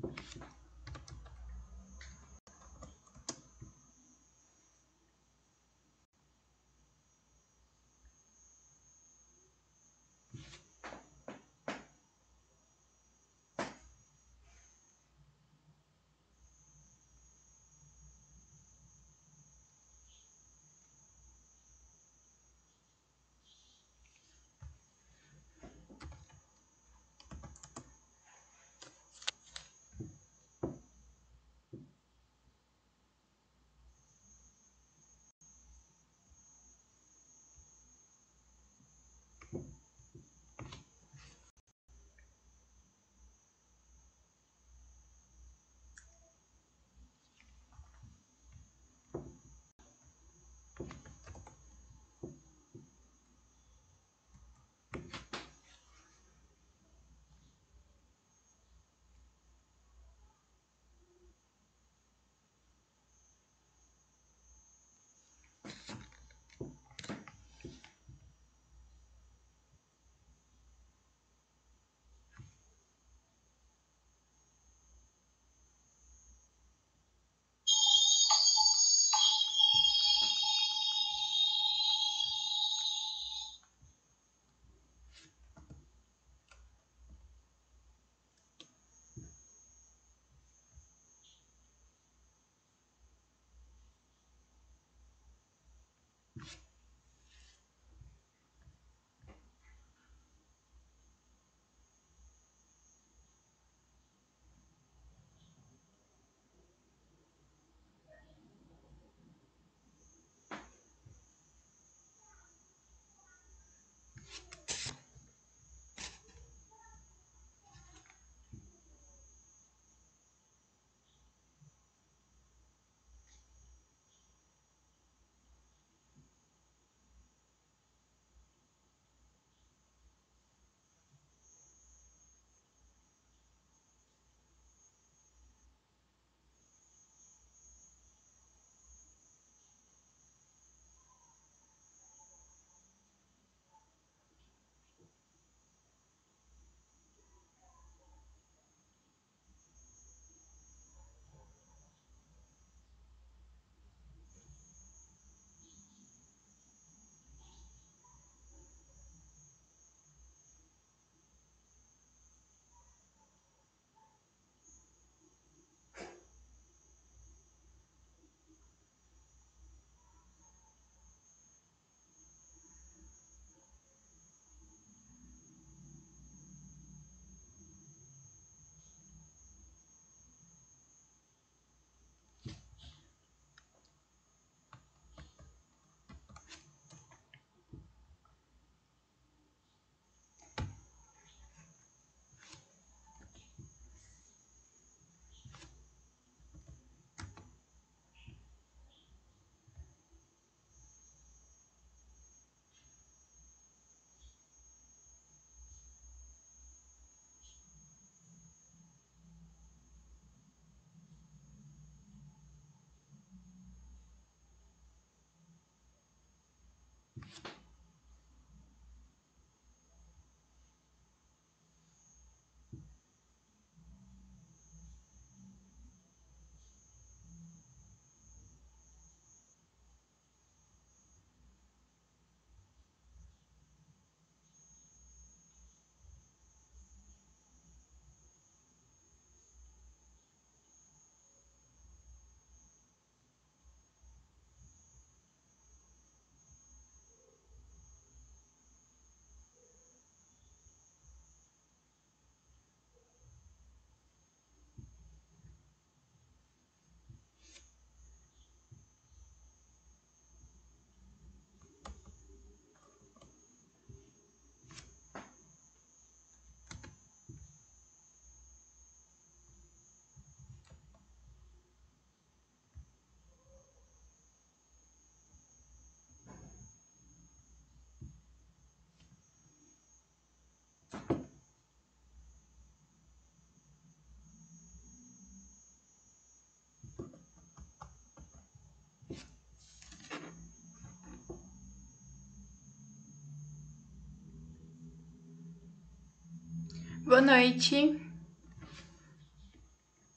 Boa noite.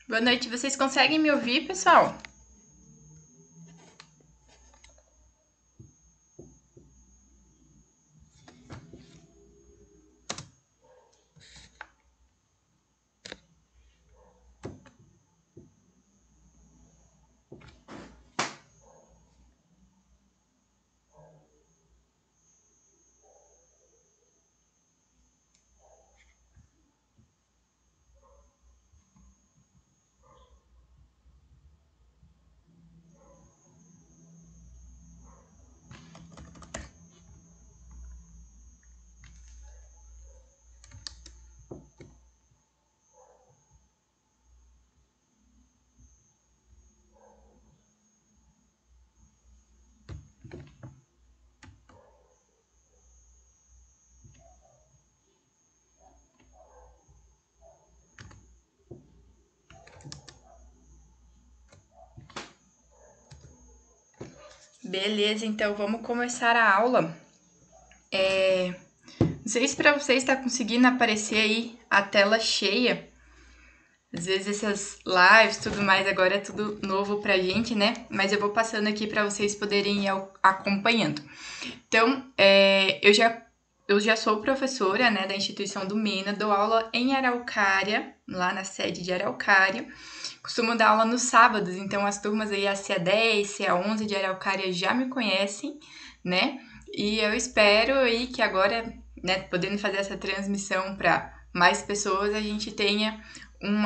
Boa noite, vocês conseguem me ouvir, pessoal? Beleza, então vamos começar a aula. Não sei se para vocês está conseguindo aparecer aí a tela cheia. Às vezes essas lives, tudo mais, agora é tudo novo pra gente, né? Mas eu vou passando aqui para vocês poderem ir acompanhando. Então, eu já sou professora, né, da instituição do MENA, dou aula em Araucária, lá na sede de Araucária. Costumo dar aula nos sábados, então as turmas aí, a CA10, CA11 de Araucária já me conhecem, né? E eu espero aí que agora, né, podendo fazer essa transmissão para mais pessoas, a gente tenha um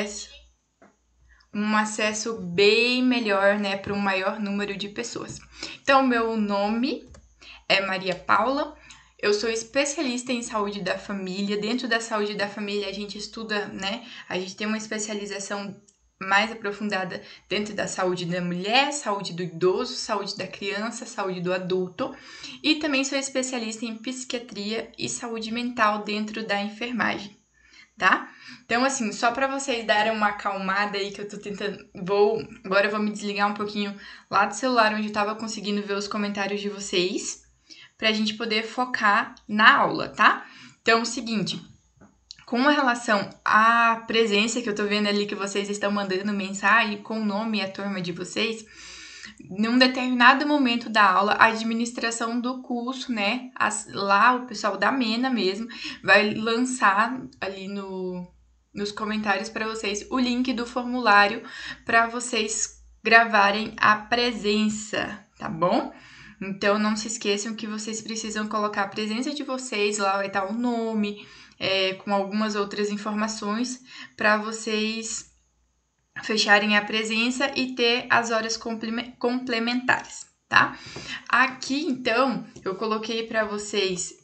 acesso bem melhor, né, para um maior número de pessoas. Então, meu nome é Maria Paula, eu sou especialista em saúde da família. Dentro da saúde da família, a gente estuda, né, a gente tem uma especialização mais aprofundada dentro da saúde da mulher, saúde do idoso, saúde da criança, saúde do adulto. E também sou especialista em psiquiatria e saúde mental dentro da enfermagem, tá? Então, assim, só para vocês darem uma acalmada aí que eu tô tentando... Agora eu vou me desligar um pouquinho lá do celular onde eu tava conseguindo ver os comentários de vocês, pra gente poder focar na aula, tá? Então, é o seguinte... Com relação à presença que eu tô vendo ali que vocês estão mandando mensagem com o nome e a turma de vocês, num determinado momento da aula, a administração do curso, né, lá o pessoal da MENA mesmo, vai lançar ali nos comentários para vocês o link do formulário para vocês gravarem a presença, tá bom? Então, não se esqueçam que vocês precisam colocar a presença de vocês, lá vai estar o nome, com algumas outras informações para vocês fecharem a presença e ter as horas complementares, tá? Aqui, então, eu coloquei para vocês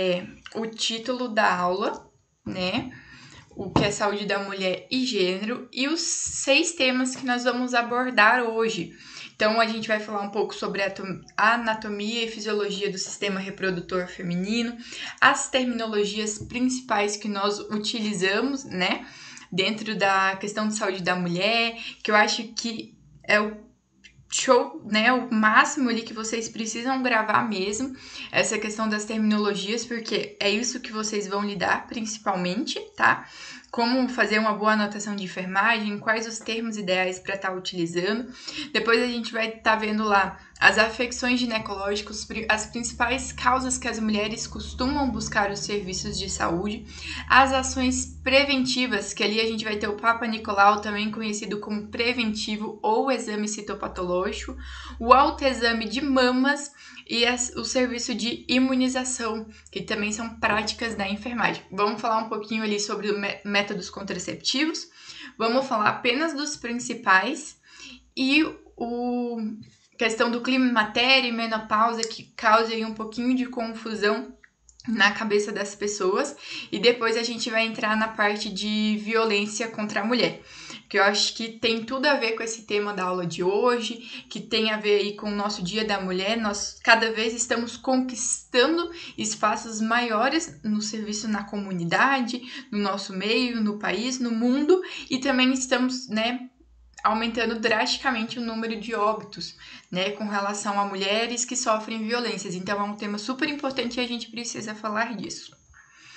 o título da aula, né? O que é saúde da mulher e gênero e os 6 temas que nós vamos abordar hoje. Então, a gente vai falar um pouco sobre a anatomia e fisiologia do sistema reprodutor feminino, as terminologias principais que nós utilizamos, né, dentro da questão de saúde da mulher, que eu acho que é o show, né, o máximo ali que vocês precisam gravar mesmo, essa questão das terminologias, porque é isso que vocês vão lidar principalmente, tá? Como fazer uma boa anotação de enfermagem, quais os termos ideais para estar utilizando. Depois a gente vai estar vendo lá as afecções ginecológicas, as principais causas que as mulheres costumam buscar os serviços de saúde, as ações preventivas, que ali a gente vai ter o Papa Nicolau, também conhecido como preventivo ou exame citopatológico, o autoexame de mamas e o serviço de imunização, que também são práticas da enfermagem. Vamos falar um pouquinho ali sobre métodos contraceptivos, vamos falar apenas dos principais e o questão do climatério e menopausa, que causa aí um pouquinho de confusão na cabeça das pessoas, e depois a gente vai entrar na parte de violência contra a mulher, que eu acho que tem tudo a ver com esse tema da aula de hoje, que tem a ver aí com o nosso Dia da Mulher. Nós cada vez estamos conquistando espaços maiores no serviço na comunidade, no nosso meio, no país, no mundo, e também estamos, né, aumentando drasticamente o número de óbitos, né, com relação a mulheres que sofrem violências. Então é um tema super importante e a gente precisa falar disso.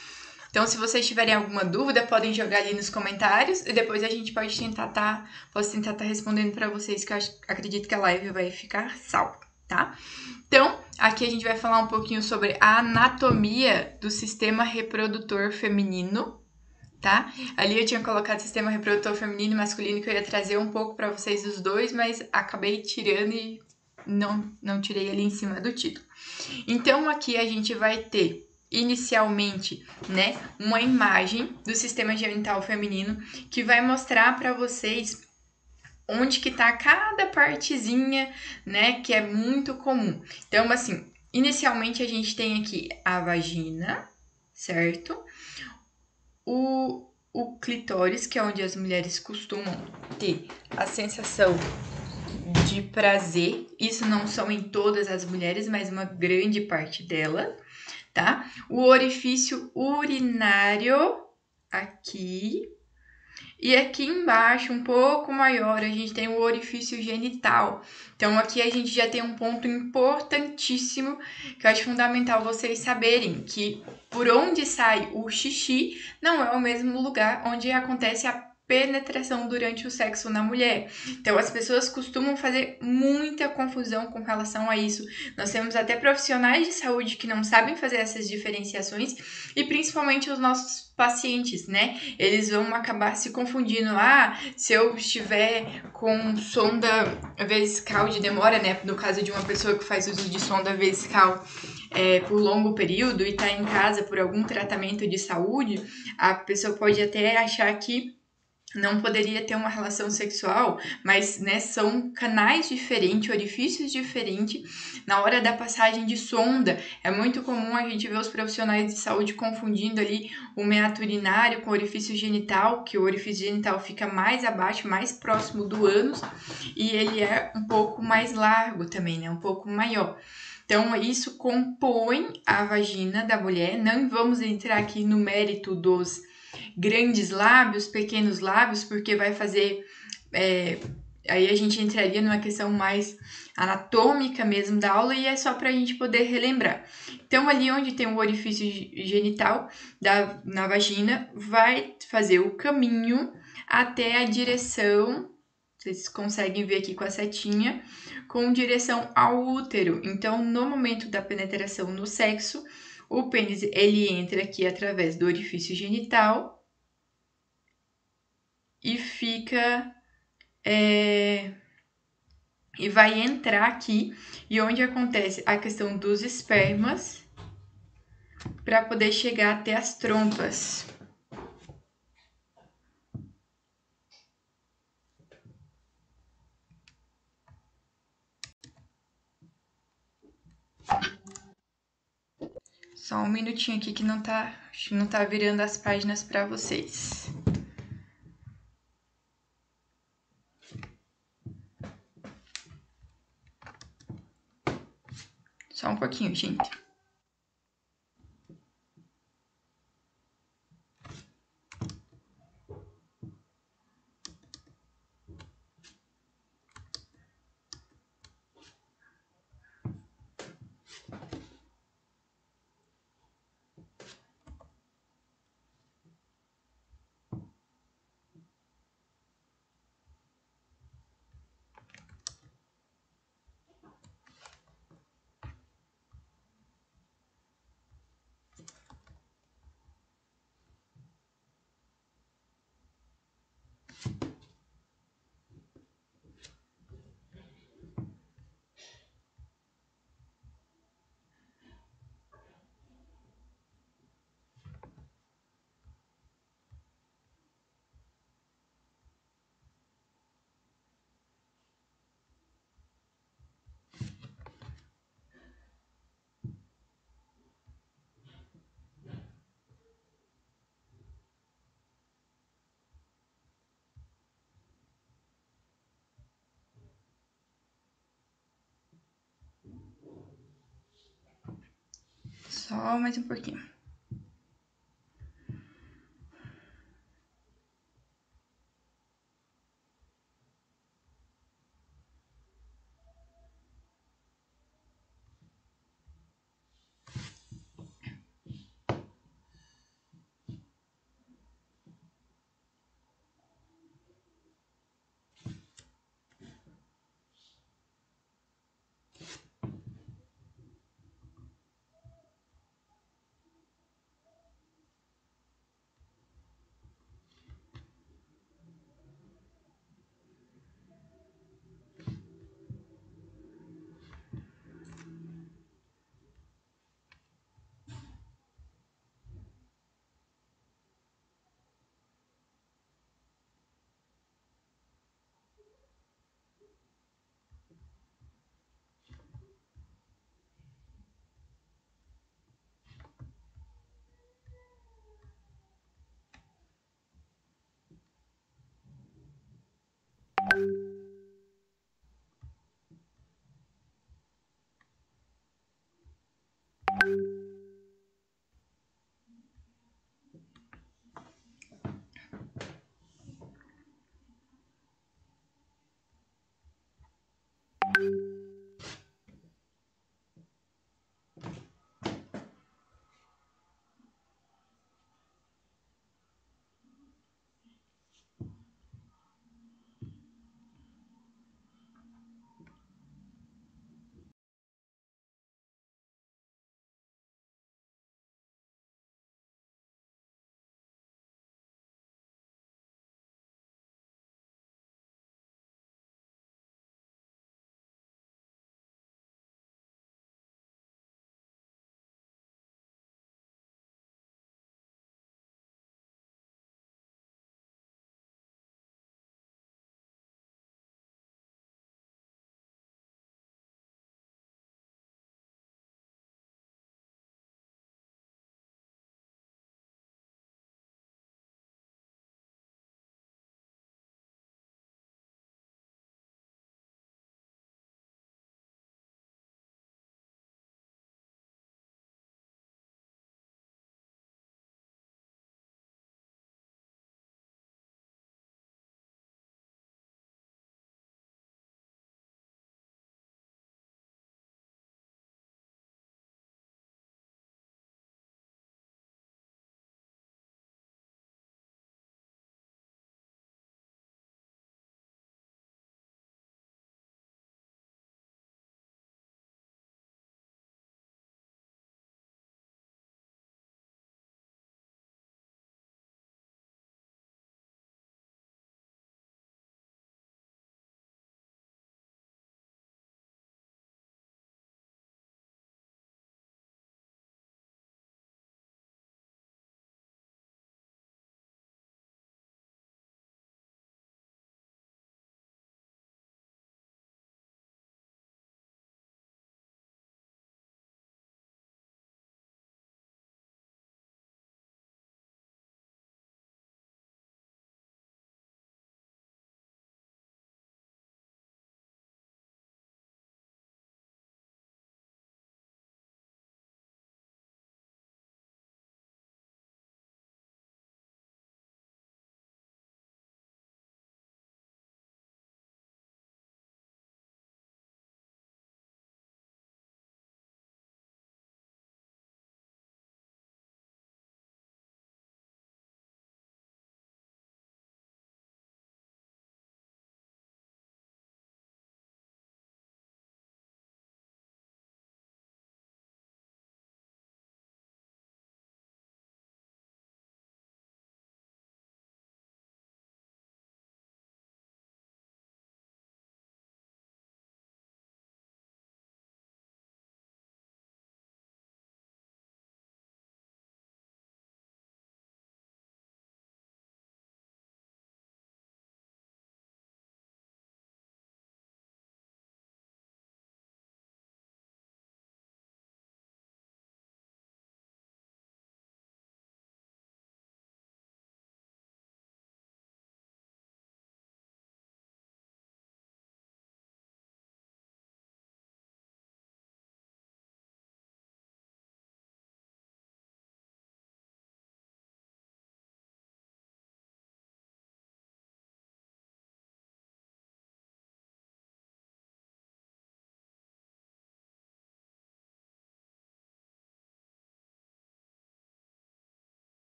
Então, se vocês tiverem alguma dúvida, podem jogar ali nos comentários e depois a gente pode posso tentar estar respondendo para vocês, que eu acredito que a live vai ficar salva, tá? Então, aqui a gente vai falar um pouquinho sobre a anatomia do sistema reprodutor feminino, tá? Ali eu tinha colocado sistema reprodutor feminino e masculino, que eu ia trazer um pouco para vocês os dois, mas acabei tirando e não tirei ali em cima do título. Então, aqui a gente vai ter inicialmente, né, uma imagem do sistema genital feminino que vai mostrar para vocês onde que tá cada partezinha, né, que é muito comum. Então, assim, inicialmente a gente tem aqui a vagina, certo? O clitóris, que é onde as mulheres costumam ter a sensação de prazer. Isso não são em todas as mulheres, mas uma grande parte delas, tá? O orifício urinário aqui. E aqui embaixo, um pouco maior, a gente tem o orifício genital. Então, aqui a gente já tem um ponto importantíssimo que eu acho fundamental vocês saberem, que por onde sai o xixi não é o mesmo lugar onde acontece a penetração durante o sexo na mulher. Então, as pessoas costumam fazer muita confusão com relação a isso. Nós temos até profissionais de saúde que não sabem fazer essas diferenciações e principalmente os nossos pacientes, né? Eles vão acabar se confundindo. Ah, se eu estiver com sonda vesical de demora, né? No caso de uma pessoa que faz uso de sonda vesical por longo período e está em casa por algum tratamento de saúde, a pessoa pode até achar que não poderia ter uma relação sexual, mas, né, são canais diferentes, orifícios diferentes. Na hora da passagem de sonda, é muito comum a gente ver os profissionais de saúde confundindo ali o meato urinário com o orifício genital, que o orifício genital fica mais abaixo, mais próximo do ânus, e ele é um pouco mais largo também, né, um pouco maior. Então, isso compõe a vagina da mulher. Não vamos entrar aqui no mérito dos grandes lábios, pequenos lábios, porque vai fazer. Aí a gente entraria numa questão mais anatômica mesmo da aula e é só para a gente poder relembrar. Então, ali onde tem o orifício genital na vagina, vai fazer o caminho até a direção. Vocês conseguem ver aqui com a setinha, com direção ao útero. Então, no momento da penetração no sexo, o pênis ele entra aqui através do orifício genital e fica e vai entrar aqui e onde acontece a questão dos espermas para poder chegar até as trompas. Só um minutinho aqui que não tá virando as páginas para vocês. Só um pouquinho, gente. Só mais um pouquinho.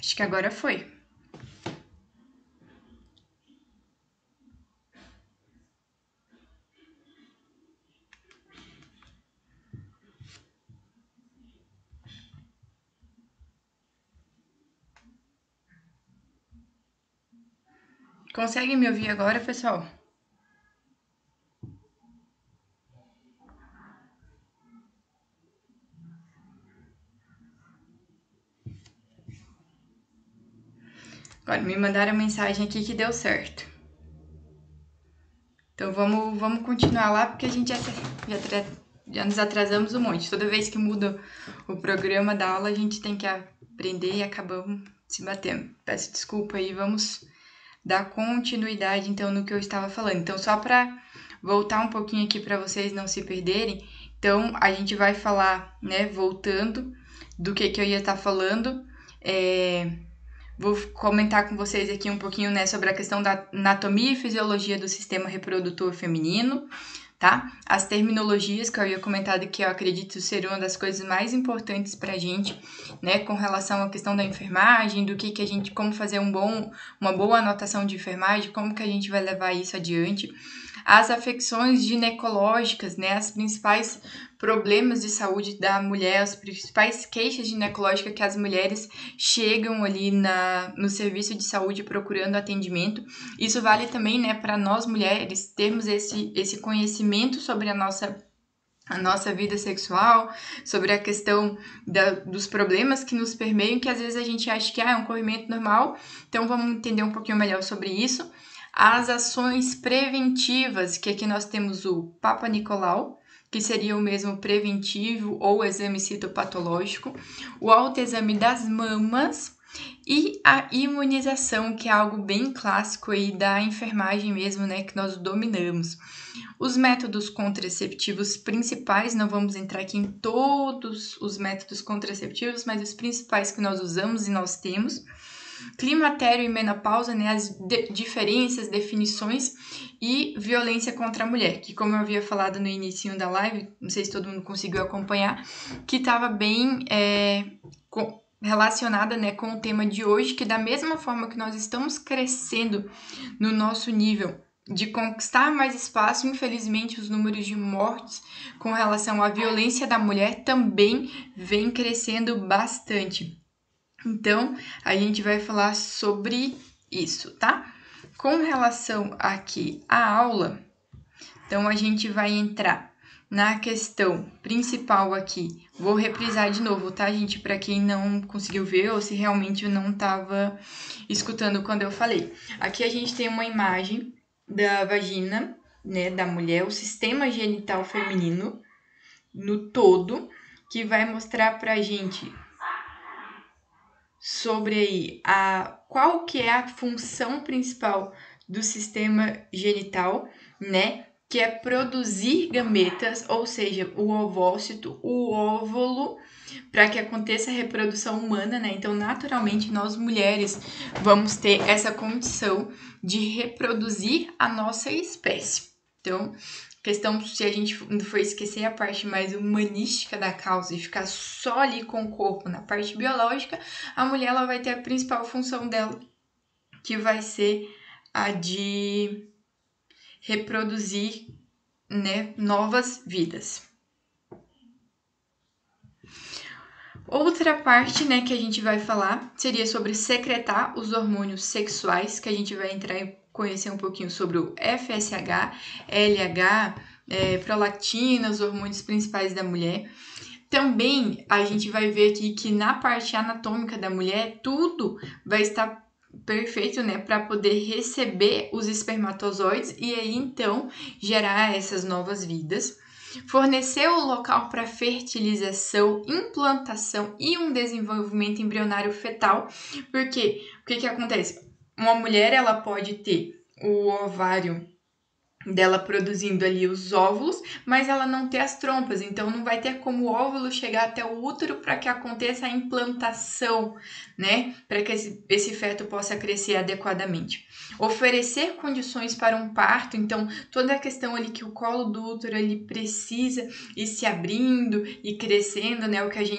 Acho que agora foi. Consegue me ouvir agora, pessoal? Agora, me mandaram mensagem aqui que deu certo. Então, vamos continuar lá, porque a gente já nos atrasamos um monte. Toda vez que muda o programa da aula, a gente tem que aprender e acabamos se batendo. Peço desculpa aí, vamos dar continuidade, então, no que eu estava falando. Então, só para voltar um pouquinho aqui para vocês não se perderem. Então, a gente vai falar, né, voltando do que eu ia estar falando. Vou comentar com vocês aqui um pouquinho, né, sobre a questão da anatomia e fisiologia do sistema reprodutor feminino, tá? As terminologias que eu ia comentar que eu acredito ser uma das coisas mais importantes pra gente, né, com relação à questão da enfermagem, do que a gente, como fazer uma boa anotação de enfermagem, como que a gente vai levar isso adiante. As afecções ginecológicas, né, as principais problemas de saúde da mulher, as principais queixas ginecológicas que as mulheres chegam ali no serviço de saúde procurando atendimento. Isso vale também, né, para nós mulheres termos esse conhecimento sobre a nossa vida sexual, sobre a questão dos problemas que nos permeiam, que às vezes a gente acha que é um corrimento normal, então vamos entender um pouquinho melhor sobre isso. As ações preventivas, que aqui nós temos o Papa Nicolau, que seria o mesmo preventivo ou exame citopatológico, o autoexame das mamas e a imunização, que é algo bem clássico aí da enfermagem mesmo, né, que nós dominamos. Os métodos contraceptivos principais, não vamos entrar aqui em todos os métodos contraceptivos, mas os principais que nós usamos e nós temos. Climatério e menopausa, né, as diferenças, definições e violência contra a mulher, que como eu havia falado no início da live, não sei se todo mundo conseguiu acompanhar, que estava bem relacionada, né, com o tema de hoje, que da mesma forma que nós estamos crescendo no nosso nível de conquistar mais espaço, infelizmente os números de mortes com relação à violência da mulher também vem crescendo bastante. Então, a gente vai falar sobre isso, tá? Com relação aqui à aula, então a gente vai entrar na questão principal aqui. Vou reprisar de novo, tá, gente? Para quem não conseguiu ver ou se realmente não estava escutando quando eu falei. Aqui a gente tem uma imagem da vagina, né, da mulher, o sistema genital feminino no todo, que vai mostrar pra gente sobre aí qual que é a função principal do sistema genital, né? Que é produzir gametas, ou seja, o ovócito, o óvulo, para que aconteça a reprodução humana, né? Então, naturalmente, nós mulheres vamos ter essa condição de reproduzir a nossa espécie. Então, questão, se a gente for esquecer a parte mais humanística da causa e ficar só ali com o corpo na parte biológica, a mulher ela vai ter a principal função dela, que vai ser a de reproduzir, né, novas vidas. Outra parte, né, que a gente vai falar seria sobre secretar os hormônios sexuais, que a gente vai entrar em conhecer um pouquinho sobre o FSH, LH, prolactina, os hormônios principais da mulher. Também a gente vai ver aqui que na parte anatômica da mulher, tudo vai estar perfeito, né, para poder receber os espermatozoides e aí então gerar essas novas vidas. Fornecer o local para fertilização, implantação e um desenvolvimento embrionário fetal, porque o que acontece? Uma mulher ela pode ter o ovário dela produzindo ali os óvulos, mas ela não ter as trompas, então não vai ter como o óvulo chegar até o útero para que aconteça a implantação, né? Para que esse feto possa crescer adequadamente. Oferecer condições para um parto, então toda a questão ali que o colo do útero ele precisa ir se abrindo e crescendo, né? O que a gente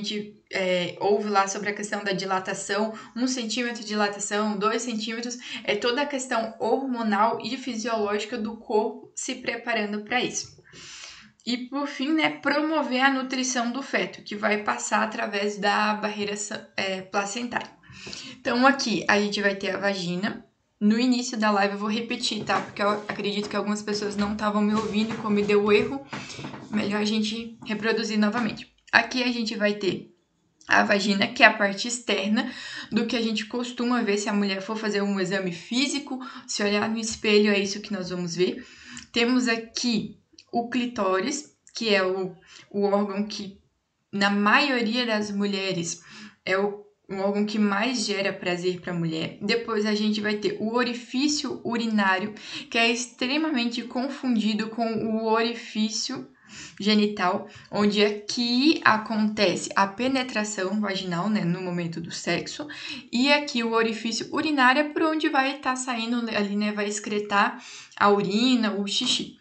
ouve lá sobre a questão da dilatação, 1 centímetro de dilatação, 2 centímetros, é toda a questão hormonal e fisiológica do corpo se preparando para isso. E por fim, né, promover a nutrição do feto, que vai passar através da barreira placentária. Então aqui a gente vai ter a vagina. No início da live eu vou repetir, tá? Porque eu acredito que algumas pessoas não estavam me ouvindo, como me deu erro, melhor a gente reproduzir novamente. Aqui a gente vai ter a vagina, que é a parte externa do que a gente costuma ver se a mulher for fazer um exame físico, se olhar no espelho, é isso que nós vamos ver. Temos aqui o clitóris, que é o órgão que, na maioria das mulheres, é o órgão que mais gera prazer para a mulher. Depois a gente vai ter o orifício urinário, que é extremamente confundido com o orifício genital, onde aqui acontece a penetração vaginal, né, no momento do sexo, e aqui o orifício urinário é por onde vai estar saindo ali, né, vai excretar a urina, o xixi.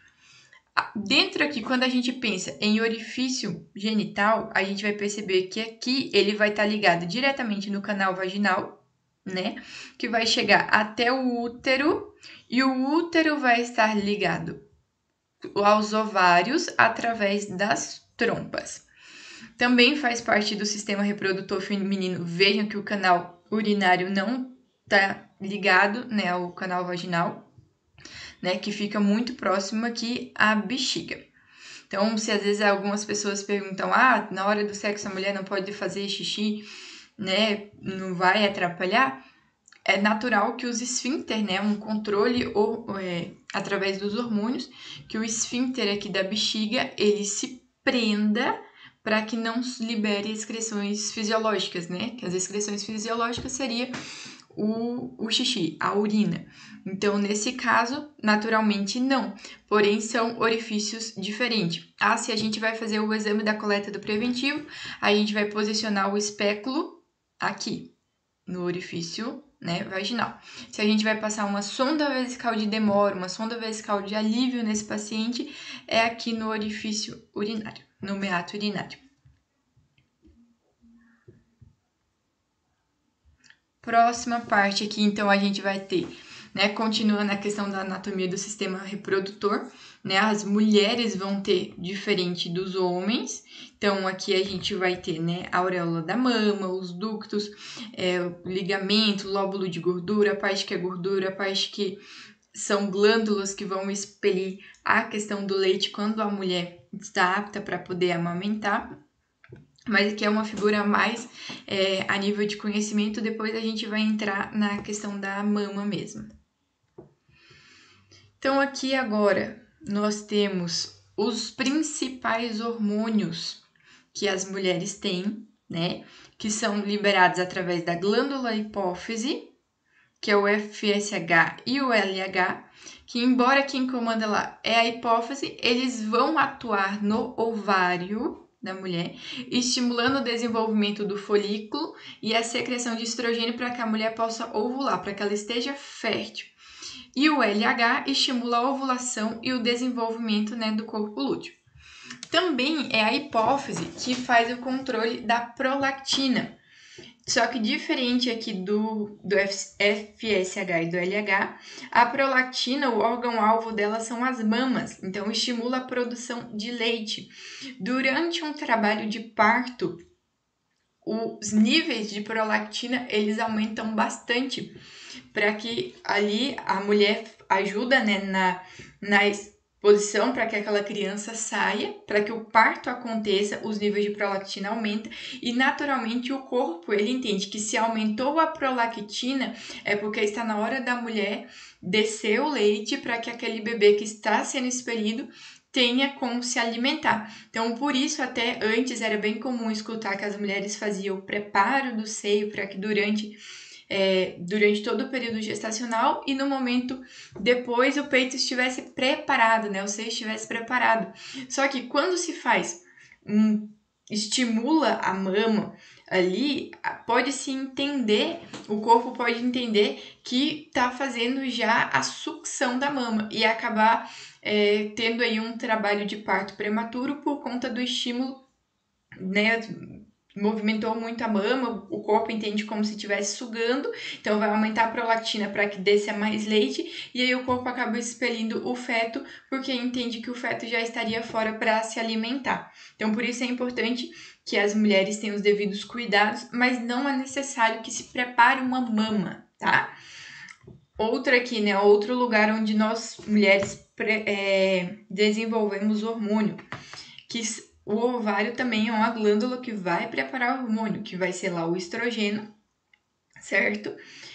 Dentro aqui, quando a gente pensa em orifício genital, a gente vai perceber que aqui ele vai estar ligado diretamente no canal vaginal, né? Que vai chegar até o útero, e o útero vai estar ligado aos ovários através das trompas. Também faz parte do sistema reprodutor feminino. Vejam que o canal urinário não está ligado, né, ao canal vaginal, né, que fica muito próximo aqui à bexiga. Então, se às vezes algumas pessoas perguntam, na hora do sexo a mulher não pode fazer xixi, né, não vai atrapalhar, é natural que os esfíncter, né, um controle através dos hormônios, que o esfíncter aqui da bexiga, ele se prenda para que não libere excreções fisiológicas, né, que as excreções fisiológicas seria o xixi, a urina. Então, nesse caso, naturalmente não, porém são orifícios diferentes. Se a gente vai fazer o exame da coleta do preventivo, a gente vai posicionar o espéculo aqui, no orifício, né, vaginal. Se a gente vai passar uma sonda vesical de demora, uma sonda vesical de alívio nesse paciente, é aqui no orifício urinário, no meato urinário. Próxima parte aqui, então, a gente vai ter, né, continuando a questão da anatomia do sistema reprodutor, né, as mulheres vão ter diferente dos homens, então aqui a gente vai ter, né, a auréola da mama, os ductos, o ligamento, lóbulo de gordura, a parte que é gordura, a parte que são glândulas que vão expelir a questão do leite quando a mulher está apta para poder amamentar. Mas aqui é uma figura mais a nível de conhecimento, depois a gente vai entrar na questão da mama mesmo. Então, aqui agora nós temos os principais hormônios que as mulheres têm, né? Que são liberados através da glândula hipófise, que é o FSH e o LH, que embora quem comanda lá é a hipófise, eles vão atuar no ovário da mulher, estimulando o desenvolvimento do folículo e a secreção de estrogênio para que a mulher possa ovular, para que ela esteja fértil. E o LH estimula a ovulação e o desenvolvimento, né, do corpo lúteo. Também é a hipófise que faz o controle da prolactina. Só que diferente aqui do FSH e do LH, a prolactina, o órgão-alvo dela são as mamas, então estimula a produção de leite. Durante um trabalho de parto, os níveis de prolactina, eles aumentam bastante, para que ali a mulher ajuda, né, na posição para que aquela criança saia, para que o parto aconteça, os níveis de prolactina aumentam e naturalmente o corpo ele entende que se aumentou a prolactina é porque está na hora da mulher descer o leite para que aquele bebê que está sendo expelido tenha como se alimentar. Então, por isso, até antes era bem comum escutar que as mulheres faziam o preparo do seio para que durante todo o período gestacional e no momento depois o peito estivesse preparado, né? O seio estivesse preparado. Só que quando se faz, estimula a mama ali, pode-se entender, o corpo pode entender que está fazendo já a sucção da mama e acabar tendo aí um trabalho de parto prematuro por conta do estímulo, né, movimentou muito a mama, o corpo entende como se estivesse sugando, então vai aumentar a prolactina para que desça mais leite, e aí o corpo acaba expelindo o feto, porque entende que o feto já estaria fora para se alimentar. Então, por isso é importante que as mulheres tenham os devidos cuidados, mas não é necessário que se prepare uma mama, tá? Outro aqui, né? Outro lugar onde nós, mulheres, desenvolvemos hormônio, que o ovário também é uma glândula que vai preparar o hormônio, que vai ser lá o estrogênio, certo?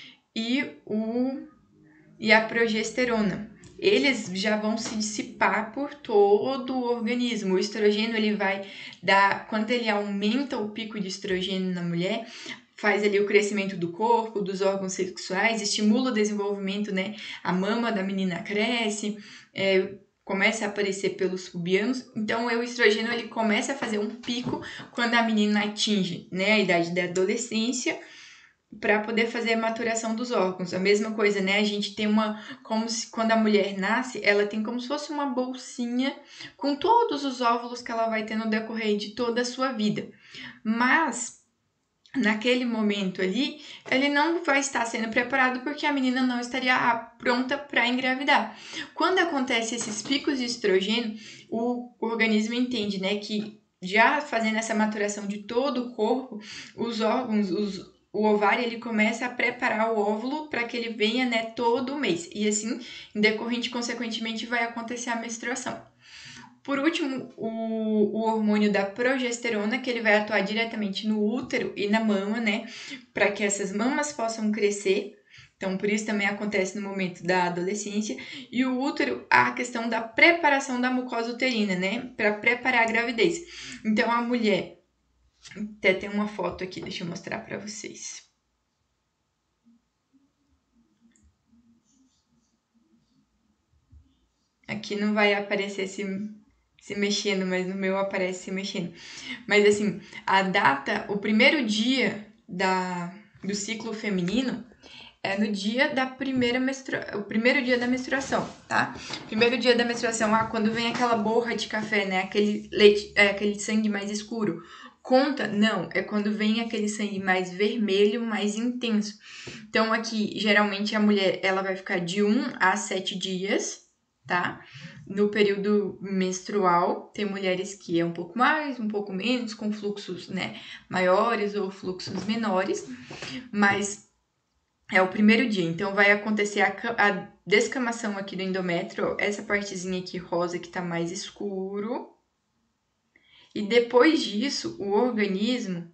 E a progesterona. Eles já vão se dissipar por todo o organismo. O estrogênio, ele vai dar, quando ele aumenta o pico de estrogênio na mulher, faz ali o crescimento do corpo, dos órgãos sexuais, estimula o desenvolvimento, né? A mama da menina cresce, começa a aparecer pelos pubianos. Então, o estrogênio, ele começa a fazer um pico quando a menina atinge, né, a idade da adolescência, para poder fazer a maturação dos órgãos. A mesma coisa, né? A gente tem como se quando a mulher nasce, ela tem como se fosse uma bolsinha com todos os óvulos que ela vai ter no decorrer de toda a sua vida. Mas naquele momento ali, ele não vai estar sendo preparado porque a menina não estaria pronta para engravidar. Quando acontece esses picos de estrogênio, o organismo entende, né, que já fazendo essa maturação de todo o corpo, os órgãos, o ovário, ele começa a preparar o óvulo para que ele venha, né, todo mês. E assim, em decorrente, consequentemente, vai acontecer a menstruação. Por último, o hormônio da progesterona, que ele vai atuar diretamente no útero e na mama, né? Para que essas mamas possam crescer. Então, por isso também acontece no momento da adolescência. E o útero, a questão da preparação da mucosa uterina, né? Para preparar a gravidez. Então, a mulher... Até tem uma foto aqui, deixa eu mostrar para vocês. Aqui não vai aparecer se mexendo, mas no meu aparece se mexendo. Mas assim, a data, o primeiro dia do ciclo feminino é no dia da o primeiro dia da menstruação, tá? Primeiro dia da menstruação, quando vem aquela borra de café, né? Aquele leite, aquele sangue mais escuro. Conta? Não, é quando vem aquele sangue mais vermelho, mais intenso. Então aqui, geralmente a mulher, ela vai ficar de 1 a 7 dias, tá? No período menstrual, tem mulheres que é um pouco mais, um pouco menos, com fluxos, né, maiores ou fluxos menores, mas é o primeiro dia. Então, vai acontecer a descamação aqui do endométrio, essa partezinha aqui rosa que tá mais escuro. E depois disso, o organismo,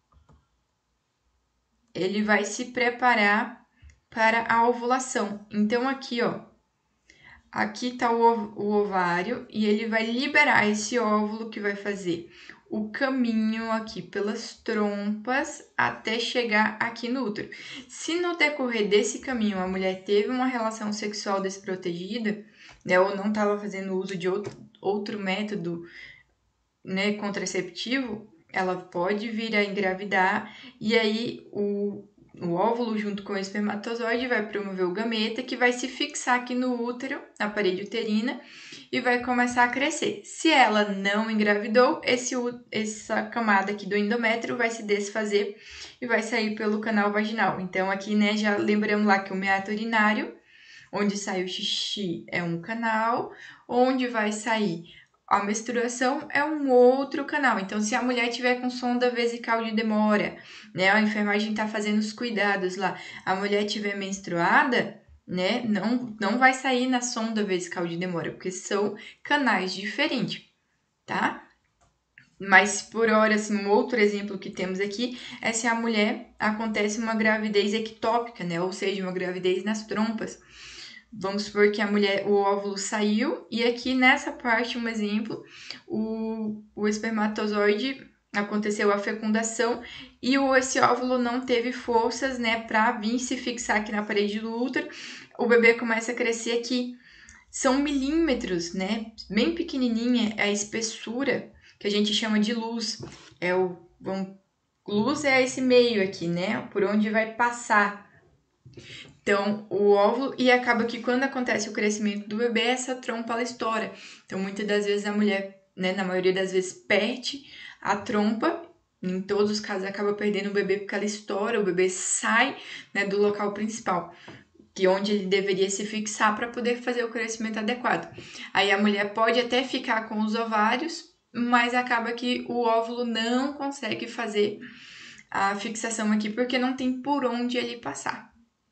ele vai se preparar para a ovulação. Então, aqui, ó, aqui tá o ovário e ele vai liberar esse óvulo que vai fazer o caminho aqui pelas trompas até chegar aqui no útero. Se no decorrer desse caminho a mulher teve uma relação sexual desprotegida, né, ou não estava fazendo uso de outro método, né, contraceptivo, ela pode vir a engravidar e aí o óvulo junto com o espermatozoide vai promover o gameta que vai se fixar aqui no útero, na parede uterina, e vai começar a crescer. Se ela não engravidou, essa camada aqui do endométrio vai se desfazer e vai sair pelo canal vaginal. Então aqui, né, já lembramos lá que o meato urinário, onde sai o xixi, é um canal, onde vai sair a menstruação é um outro canal. Então, se a mulher tiver com sonda vesical de demora, né, a enfermagem tá fazendo os cuidados lá, a mulher tiver menstruada, né, não vai sair na sonda vesical de demora, porque são canais diferentes, tá? Mas, por hora, assim, um outro exemplo que temos aqui é se a mulher acontece uma gravidez ectópica, né, ou seja, uma gravidez nas trompas. Vamos supor que o óvulo saiu e aqui nessa parte, um exemplo, o espermatozoide aconteceu a fecundação e esse óvulo não teve forças, né, para vir se fixar aqui na parede do útero. O bebê começa a crescer aqui. São milímetros, né, bem pequenininha a espessura que a gente chama de luz. Luz é esse meio aqui, né, por onde vai passar. Então, o óvulo, e acaba que quando acontece o crescimento do bebê, essa trompa ela estoura. Então, muitas das vezes a mulher, né, na maioria das vezes, perde a trompa Em todos os casos, acaba perdendo o bebê porque ela estoura, o bebê sai, né, do local principal, que é onde ele deveria se fixar para poder fazer o crescimento adequado. Aí a mulher pode até ficar com os ovários, mas acaba que o óvulo não consegue fazer a fixação aqui porque não tem por onde ele passar.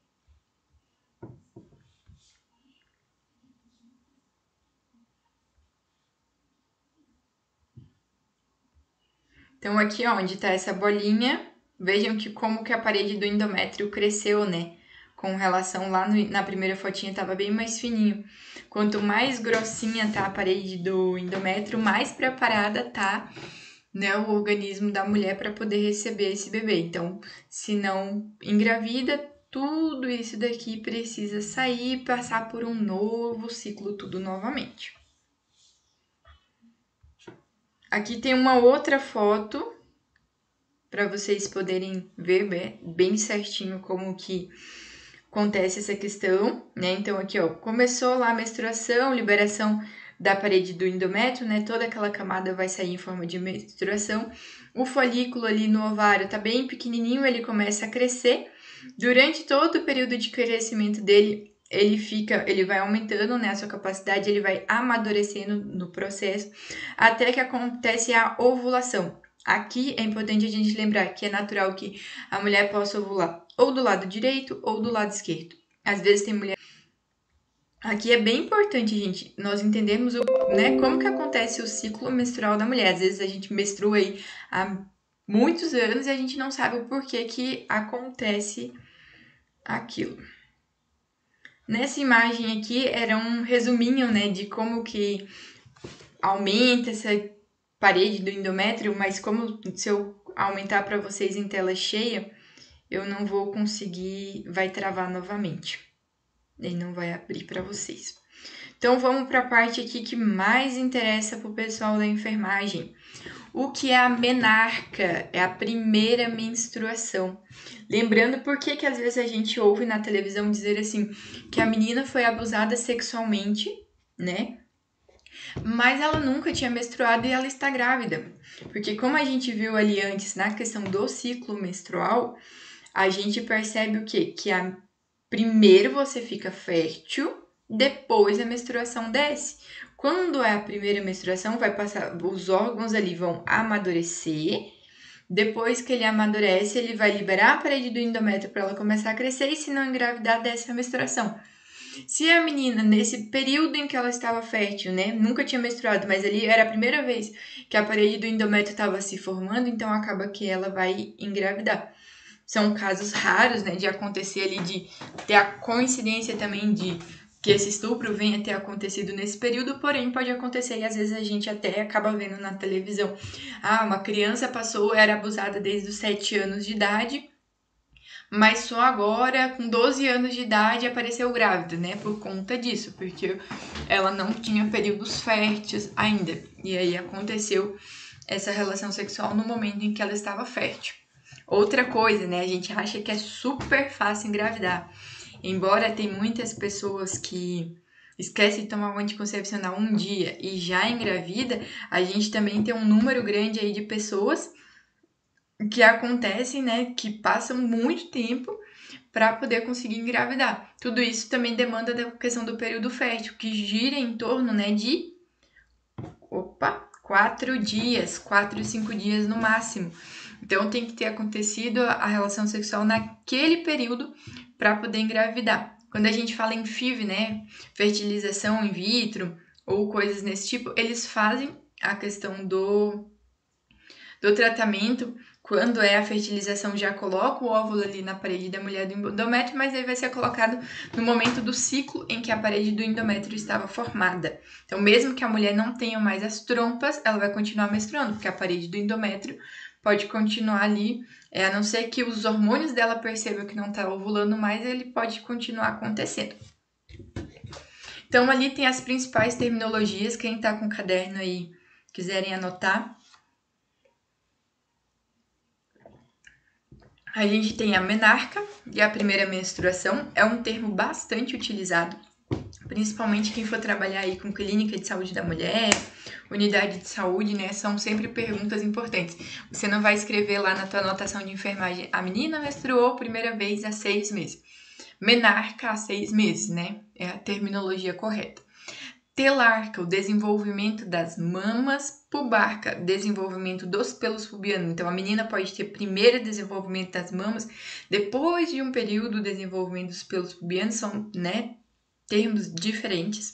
Então aqui onde está essa bolinha, vejam que como que a parede do endométrio cresceu, né? Com relação lá na primeira fotinha estava bem mais fininho. Quanto mais grossinha tá a parede do endométrio, mais preparada tá, né, o organismo da mulher para poder receber esse bebê. Então, se não engravida, tudo isso daqui precisa sair e passar por um novo ciclo tudo novamente. Aqui tem uma outra foto para vocês poderem ver bem certinho como que acontece essa questão, né? Então aqui, ó, começou lá a menstruação, liberação da parede do endométrio, né? Toda aquela camada vai sair em forma de menstruação. O folículo ali no ovário tá bem pequenininho, ele começa a crescer. Durante todo o período de crescimento dele, ele vai aumentando, né, a sua capacidade, ele vai amadurecendo no processo, até que acontece a ovulação. Aqui é importante a gente lembrar que é natural que a mulher possa ovular ou do lado direito ou do lado esquerdo. Às vezes tem mulher. Aqui é bem importante, gente, nós entendemos né, como que acontece o ciclo menstrual da mulher. Às vezes a gente menstrua aí há muitos anos e a gente não sabe o porquê que acontece aquilo. Nessa imagem aqui era um resuminho, né, de como que aumenta essa parede do endométrio, mas como se eu aumentar para vocês em tela cheia, eu não vou conseguir, vai travar novamente. Ele não vai abrir para vocês. Então vamos para a parte aqui que mais interessa para o pessoal da enfermagem. O que é a menarca? É a primeira menstruação. Lembrando por que às vezes a gente ouve na televisão dizer assim que a menina foi abusada sexualmente, né? Mas ela nunca tinha menstruado e ela está grávida. Porque como a gente viu ali antes na questão do ciclo menstrual, a gente percebe o quê? Que primeiro você fica fértil, depois a menstruação desce. Quando é a primeira menstruação, vai passar, os órgãos ali vão amadurecer. Depois que ele amadurece, ele vai liberar a parede do endométrio para ela começar a crescer e se não engravidar, desce a menstruação. Se a menina, nesse período em que ela estava fértil, né, nunca tinha menstruado, mas ali era a primeira vez que a parede do endométrio estava se formando, então acaba que ela vai engravidar. São casos raros, né, de acontecer ali, de ter a coincidência também de que esse estupro venha ter acontecido nesse período, porém pode acontecer e às vezes a gente até acaba vendo na televisão. Ah, uma criança era abusada desde os 7 anos de idade, mas só agora, com 12 anos de idade, apareceu grávida, né? Por conta disso, porque ela não tinha períodos férteis ainda. E aí aconteceu essa relação sexual no momento em que ela estava fértil. Outra coisa, né? A gente acha que é super fácil engravidar. Embora tem muitas pessoas que esquecem de tomar um anticoncepcional um dia e já engravida, a gente também tem um número grande aí de pessoas que acontecem, né, que passam muito tempo para poder conseguir engravidar. Tudo isso também demanda da questão do período fértil, que gira em torno, né, de 4 dias, 4 e 5 dias no máximo. Então tem que ter acontecido a relação sexual naquele período para poder engravidar. Quando a gente fala em FIV, né, fertilização in vitro ou coisas nesse tipo, eles fazem a questão do tratamento. Quando é a fertilização, já coloca o óvulo ali na parede da mulher do endométrio, mas aí vai ser colocado no momento do ciclo em que a parede do endométrio estava formada. Então, mesmo que a mulher não tenha mais as trompas, ela vai continuar menstruando, porque a parede do endométrio pode continuar ali, a não ser que os hormônios dela percebam que não está ovulando mais, ele pode continuar acontecendo. Então, ali tem as principais terminologias, quem está com o caderno aí, quiserem anotar. A gente tem a menarca e a primeira menstruação, é um termo bastante utilizado, principalmente quem for trabalhar aí com clínica de saúde da mulher, unidade de saúde, né, são sempre perguntas importantes. Você não vai escrever lá na tua anotação de enfermagem, a menina menstruou primeira vez há 6 meses. Menarca há 6 meses, né, é a terminologia correta. Telarca, o desenvolvimento das mamas. Pubarca, desenvolvimento dos pelos pubianos. Então, a menina pode ter primeiro desenvolvimento das mamas, depois de um período, o desenvolvimento dos pelos pubianos. São, né, termos diferentes.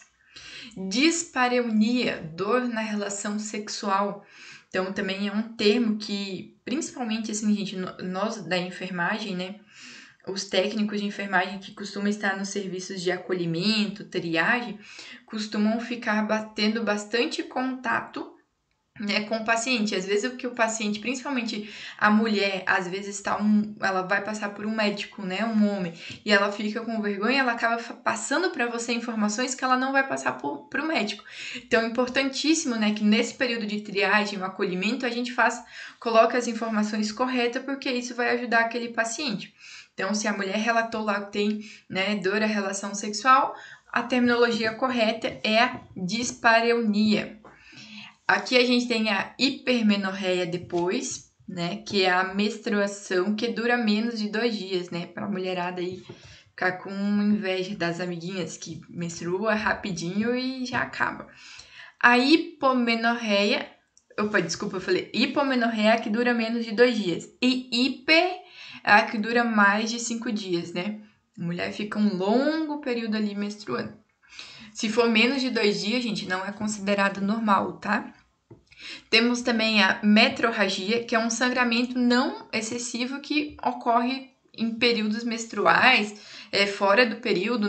Dispareunia, dor na relação sexual. Então, também é um termo que, principalmente, assim, gente, nós da enfermagem, né, os técnicos de enfermagem que costumam estar nos serviços de acolhimento, triagem, costumam ficar tendo bastante contato, né, com o paciente. Às vezes o que o paciente, principalmente a mulher, às vezes ela vai passar por um médico, né, um homem, e ela fica com vergonha, ela acaba passando para você informações que ela não vai passar para o médico. Então é importantíssimo, né, que nesse período de triagem, o acolhimento, a gente coloque as informações corretas, porque isso vai ajudar aquele paciente. Então, se a mulher relatou lá que tem, né, dor à relação sexual, a terminologia correta é a dispareunia. Aqui a gente tem a hipermenorreia depois, né, que é a menstruação que dura menos de 2 dias, né, para a mulherada aí ficar com inveja das amiguinhas que menstrua rapidinho e já acaba. A hipomenorreia, eu falei hipomenorreia que dura menos de 2 dias. E hiper é a que dura mais de 5 dias, né? A mulher fica um longo período ali menstruando. Se for menos de 2 dias, gente, não é considerado normal, tá? Temos também a metrorragia, que é um sangramento não excessivo que ocorre em períodos menstruais, fora do período,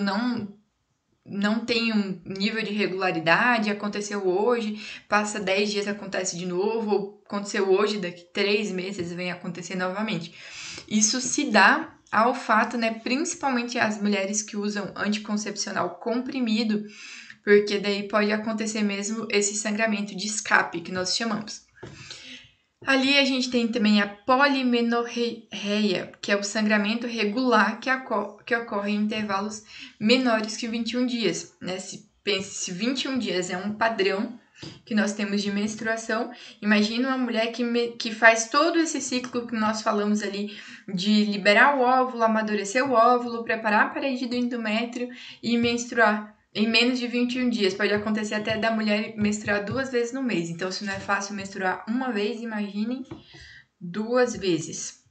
não tem um nível de regularidade, aconteceu hoje, passa 10 dias, acontece de novo, ou aconteceu hoje, daqui 3 meses vem acontecer novamente. Isso se dá ao fato, né, principalmente as mulheres que usam anticoncepcional comprimido, porque daí pode acontecer mesmo esse sangramento de escape que nós chamamos. Ali a gente tem também a polimenorreia, que é o sangramento regular que ocorre em intervalos menores que 21 dias. Né? Se 21 dias é um padrão que nós temos de menstruação, imagina uma mulher que faz todo esse ciclo que nós falamos ali, de liberar o óvulo, amadurecer o óvulo, preparar a parede do endométrio e menstruar. Em menos de 21 dias, pode acontecer até da mulher menstruar 2 vezes no mês. Então, se não é fácil menstruar uma vez, imaginem 2 vezes.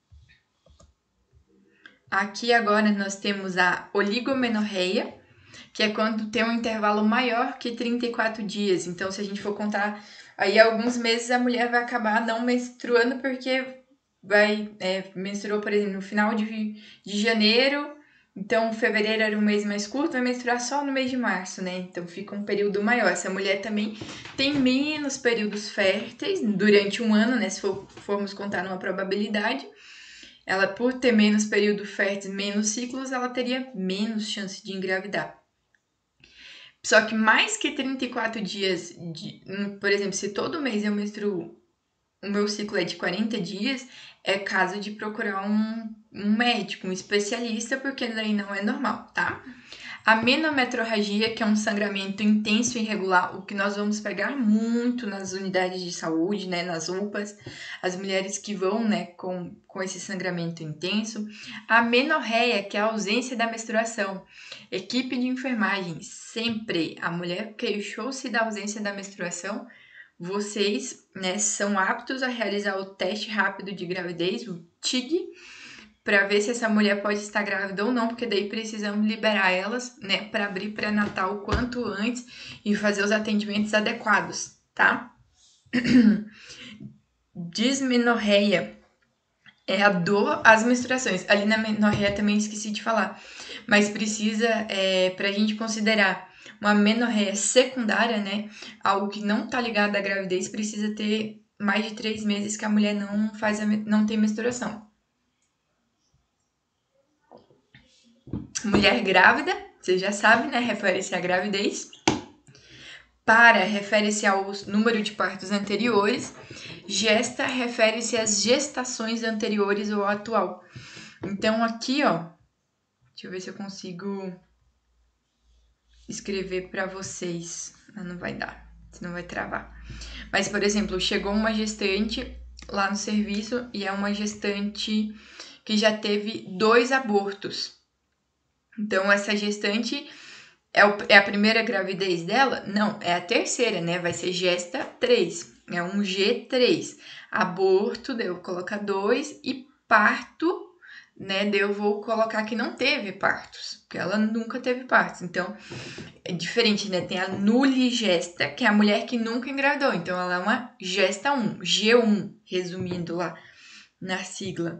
Aqui agora nós temos a oligomenorreia, que é quando tem um intervalo maior que 34 dias. Então, se a gente for contar aí alguns meses, a mulher vai acabar não menstruando porque menstruou, por exemplo, no final de janeiro. Então, fevereiro era um mês mais curto, vai menstruar só no mês de março, né? Então, fica um período maior. Essa mulher também tem menos períodos férteis durante um ano, né? Se formos contar numa probabilidade. Ela, por ter menos período fértil, menos ciclos, ela teria menos chance de engravidar. Só que mais que 34 dias, por exemplo, se todo mês eu menstruo, o meu ciclo é de 40 dias, é caso de procurar um médico, um especialista, porque daí não é normal, tá? A menometrorragia, que é um sangramento intenso e irregular, o que nós vamos pegar muito nas unidades de saúde, né, nas UPAs, as mulheres que vão, né, com esse sangramento intenso. A menorreia, que é a ausência da menstruação. Equipe de enfermagem, sempre a mulher queixou-se da ausência da menstruação, vocês, né, são aptos a realizar o teste rápido de gravidez, o TIG, para ver se essa mulher pode estar grávida ou não, porque daí precisamos liberar elas, né, para abrir pré-natal o quanto antes e fazer os atendimentos adequados, tá? Dismenorreia é a dor às menstruações. Ali na menorreia também esqueci de falar, mas precisa, para a gente considerar uma menorreia secundária, né, algo que não tá ligado à gravidez, precisa ter mais de 3 meses que a mulher não tem menstruação. Mulher grávida, você já sabe, né? Refere-se à gravidez. Para refere-se ao número de partos anteriores. Gesta refere-se às gestações anteriores ou atual. Então, aqui, ó, deixa eu ver se eu consigo escrever para vocês. Não vai dar, senão vai travar. Mas, por exemplo, chegou uma gestante lá no serviço e é uma gestante que já teve 2 abortos. Então, essa gestante é a primeira gravidez dela? Não, é a terceira, né? Vai ser gesta 3. É um G3. Aborto, daí eu vou colocar 2 e parto, né? Daí eu vou colocar que não teve partos, porque ela nunca teve partos. Então, é diferente, né? Tem a nuligesta, que é a mulher que nunca engravidou. Então, ela é uma gesta 1, G1, resumindo lá na sigla.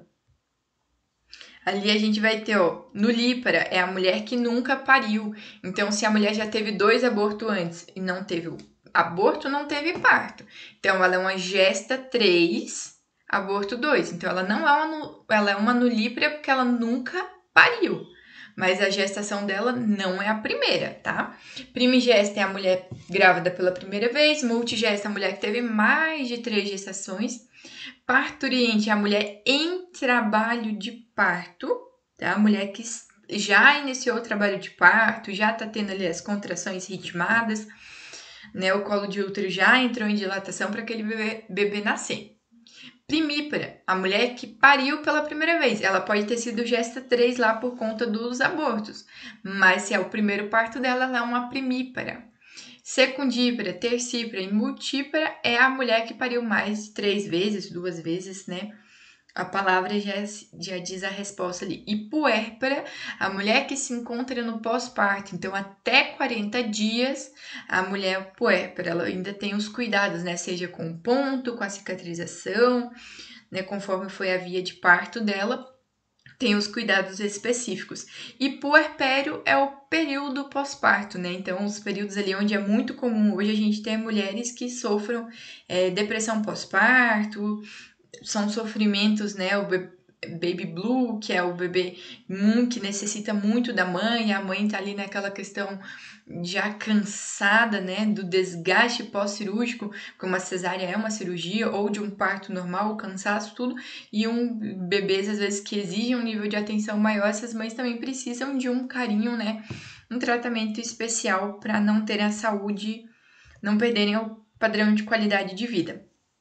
Ali a gente vai ter, ó, nulípara, é a mulher que nunca pariu. Então, se a mulher já teve 2 abortos antes e não teve aborto, não teve parto. Então, ela é uma gesta 3, aborto 2. Então, ela não é uma nulípara porque ela nunca pariu. Mas a gestação dela não é a primeira, tá? Primigesta é a mulher grávida pela primeira vez. Multigesta é a mulher que teve mais de 3 gestações. Parturiente é a mulher em trabalho de parto, tá? A mulher que já iniciou o trabalho de parto, já tá tendo ali as contrações ritmadas, né? O colo de útero já entrou em dilatação para aquele bebê nascer. Primípara, a mulher que pariu pela primeira vez. Ela pode ter sido gesta 3 lá por conta dos abortos, mas se é o primeiro parto dela, ela é uma primípara. Secundípara, tercípara e multípara é a mulher que pariu mais de 3 vezes, 2 vezes, né? A palavra já diz a resposta ali. E puérpera, a mulher que se encontra no pós-parto. Então, até 40 dias, a mulher puérpera, ela ainda tem os cuidados, né? Seja com o ponto, com a cicatrização, né? Conforme foi a via de parto dela, tem os cuidados específicos. E puerpério é o período pós-parto, né? Então, os períodos ali onde é muito comum hoje a gente ter mulheres que sofram depressão pós-parto, são sofrimentos, né? O baby blue, que é o bebê que necessita muito da mãe, a mãe tá ali naquela questão já cansada, né, do desgaste pós-cirúrgico, porque uma cesárea é uma cirurgia, ou de um parto normal, o cansaço, tudo, e bebês, às vezes, que exigem um nível de atenção maior, essas mães também precisam de um carinho, né, um tratamento especial para não terem a saúde, não perderem o padrão de qualidade de vida.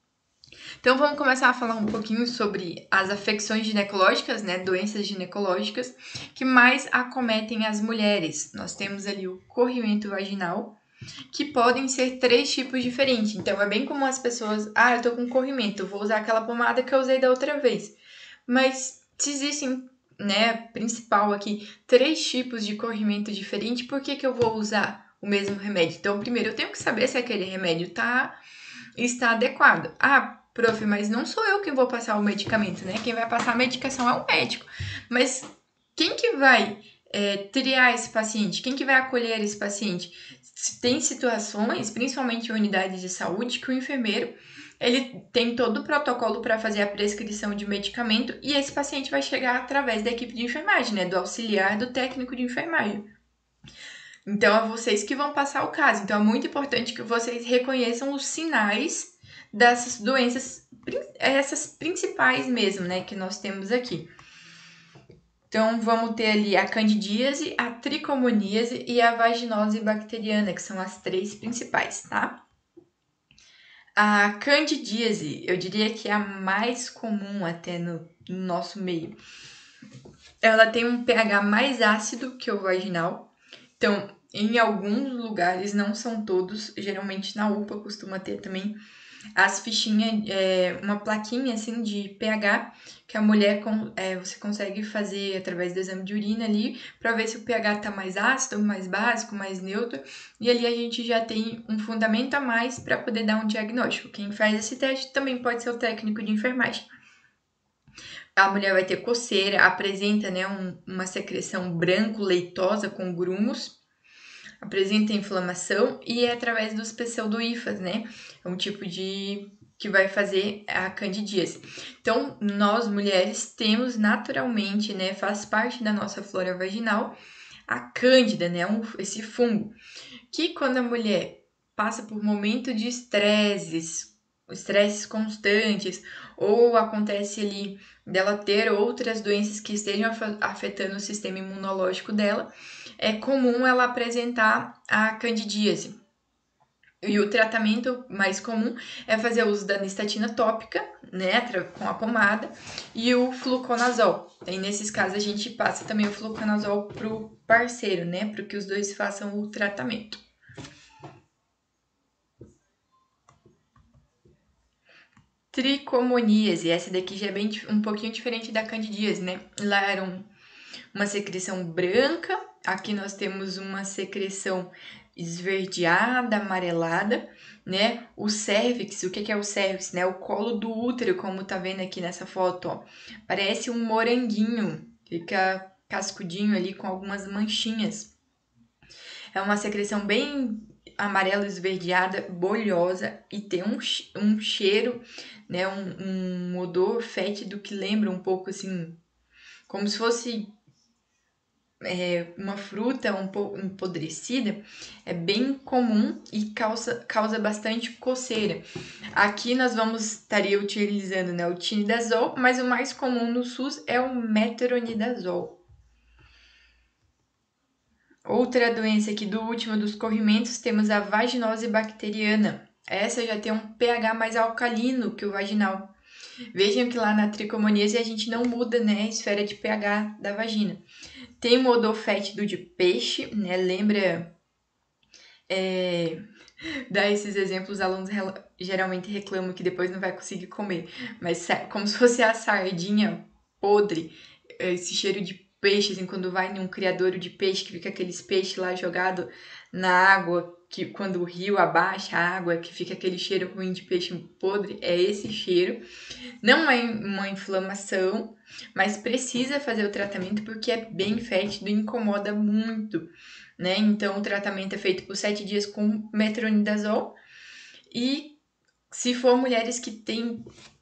Então, vamos começar a falar um pouquinho sobre as afecções ginecológicas, né, doenças ginecológicas, que mais acometem as mulheres. Nós temos ali o corrimento vaginal, que podem ser 3 tipos diferentes. Então, é bem comum as pessoas, eu tô com corrimento, eu vou usar aquela pomada que eu usei da outra vez. Mas, se existem, né, principal aqui, 3 tipos de corrimento diferente, por que eu vou usar o mesmo remédio? Então, primeiro, eu tenho que saber se aquele remédio está adequado. Prof, mas não sou eu quem vou passar o medicamento, né? Quem vai passar a medicação é o médico. Mas quem que vai triar esse paciente? Quem que vai acolher esse paciente? Tem situações, principalmente em unidades de saúde, que o enfermeiro ele tem todo o protocolo para fazer a prescrição de medicamento e esse paciente vai chegar através da equipe de enfermagem, né? Do auxiliar do técnico de enfermagem. Então, é vocês que vão passar o caso. Então, é muito importante que vocês reconheçam os sinais dessas doenças, essas principais mesmo, né, que nós temos aqui. Então, vamos ter ali a candidíase, a tricomoníase e a vaginose bacteriana, que são as 3 principais, tá? A candidíase, eu diria que é a mais comum até no nosso meio. Ela tem um pH mais ácido que o vaginal. Então, em alguns lugares, não são todos, geralmente na UPA costuma ter também as fichinhas, uma plaquinha assim de pH que a mulher você consegue fazer através do exame de urina ali para ver se o pH tá mais ácido, mais básico, mais neutro, e ali a gente já tem um fundamento a mais para poder dar um diagnóstico. Quem faz esse teste também pode ser o técnico de enfermagem. A mulher vai ter coceira, apresenta, né, uma secreção branco-leitosa com grumos, apresenta inflamação e é através dos pseudohifas, né? É um tipo de que vai fazer a candidíase. Então, nós mulheres temos naturalmente, né, faz parte da nossa flora vaginal, a cândida, né, esse fungo, que quando a mulher passa por momento de estresses, estresses constantes, ou acontece ali dela ter outras doenças que estejam afetando o sistema imunológico dela, é comum ela apresentar a candidíase. E o tratamento mais comum é fazer uso da nistatina tópica, né, com a pomada, e o fluconazol. E nesses casos a gente passa também o fluconazol pro parceiro, né, para que os dois façam o tratamento. Tricomoníase, essa daqui já é bem um pouquinho diferente da candidíase, né? Lá era uma secreção branca, aqui nós temos uma secreção esverdeada, amarelada, né? O cérvix, o que é o cérvix, né? O colo do útero, como tá vendo aqui nessa foto, ó. Parece um moranguinho, fica cascudinho ali com algumas manchinhas. É uma secreção bem amarelo esverdeada, bolhosa e tem um cheiro, né? Um odor fétido que lembra um pouco assim, como se fosse uma fruta um pouco empodrecida, é bem comum e causa bastante coceira. Aqui nós estaria utilizando, né, o tinidazol, mas o mais comum no SUS é o metronidazol. Outra doença aqui do último dos corrimentos, temos a vaginose bacteriana. Essa já tem um pH mais alcalino que o vaginal. Vejam que lá na tricomoníase a gente não muda, né, a esfera de pH da vagina. Tem um odor fétido de peixe, né? Lembra? Dar esses exemplos, os alunos geralmente reclamam que depois não vai conseguir comer. Mas como se fosse a sardinha podre, esse cheiro de peixe, assim, quando vai num criadouro de peixe, que fica aqueles peixes lá jogados na água, que quando o rio abaixa a água, que fica aquele cheiro ruim de peixe podre, é esse cheiro. Não é uma inflamação, mas precisa fazer o tratamento porque é bem fétido e incomoda muito, né? Então, o tratamento é feito por 7 dias com metronidazol e se for mulheres que têm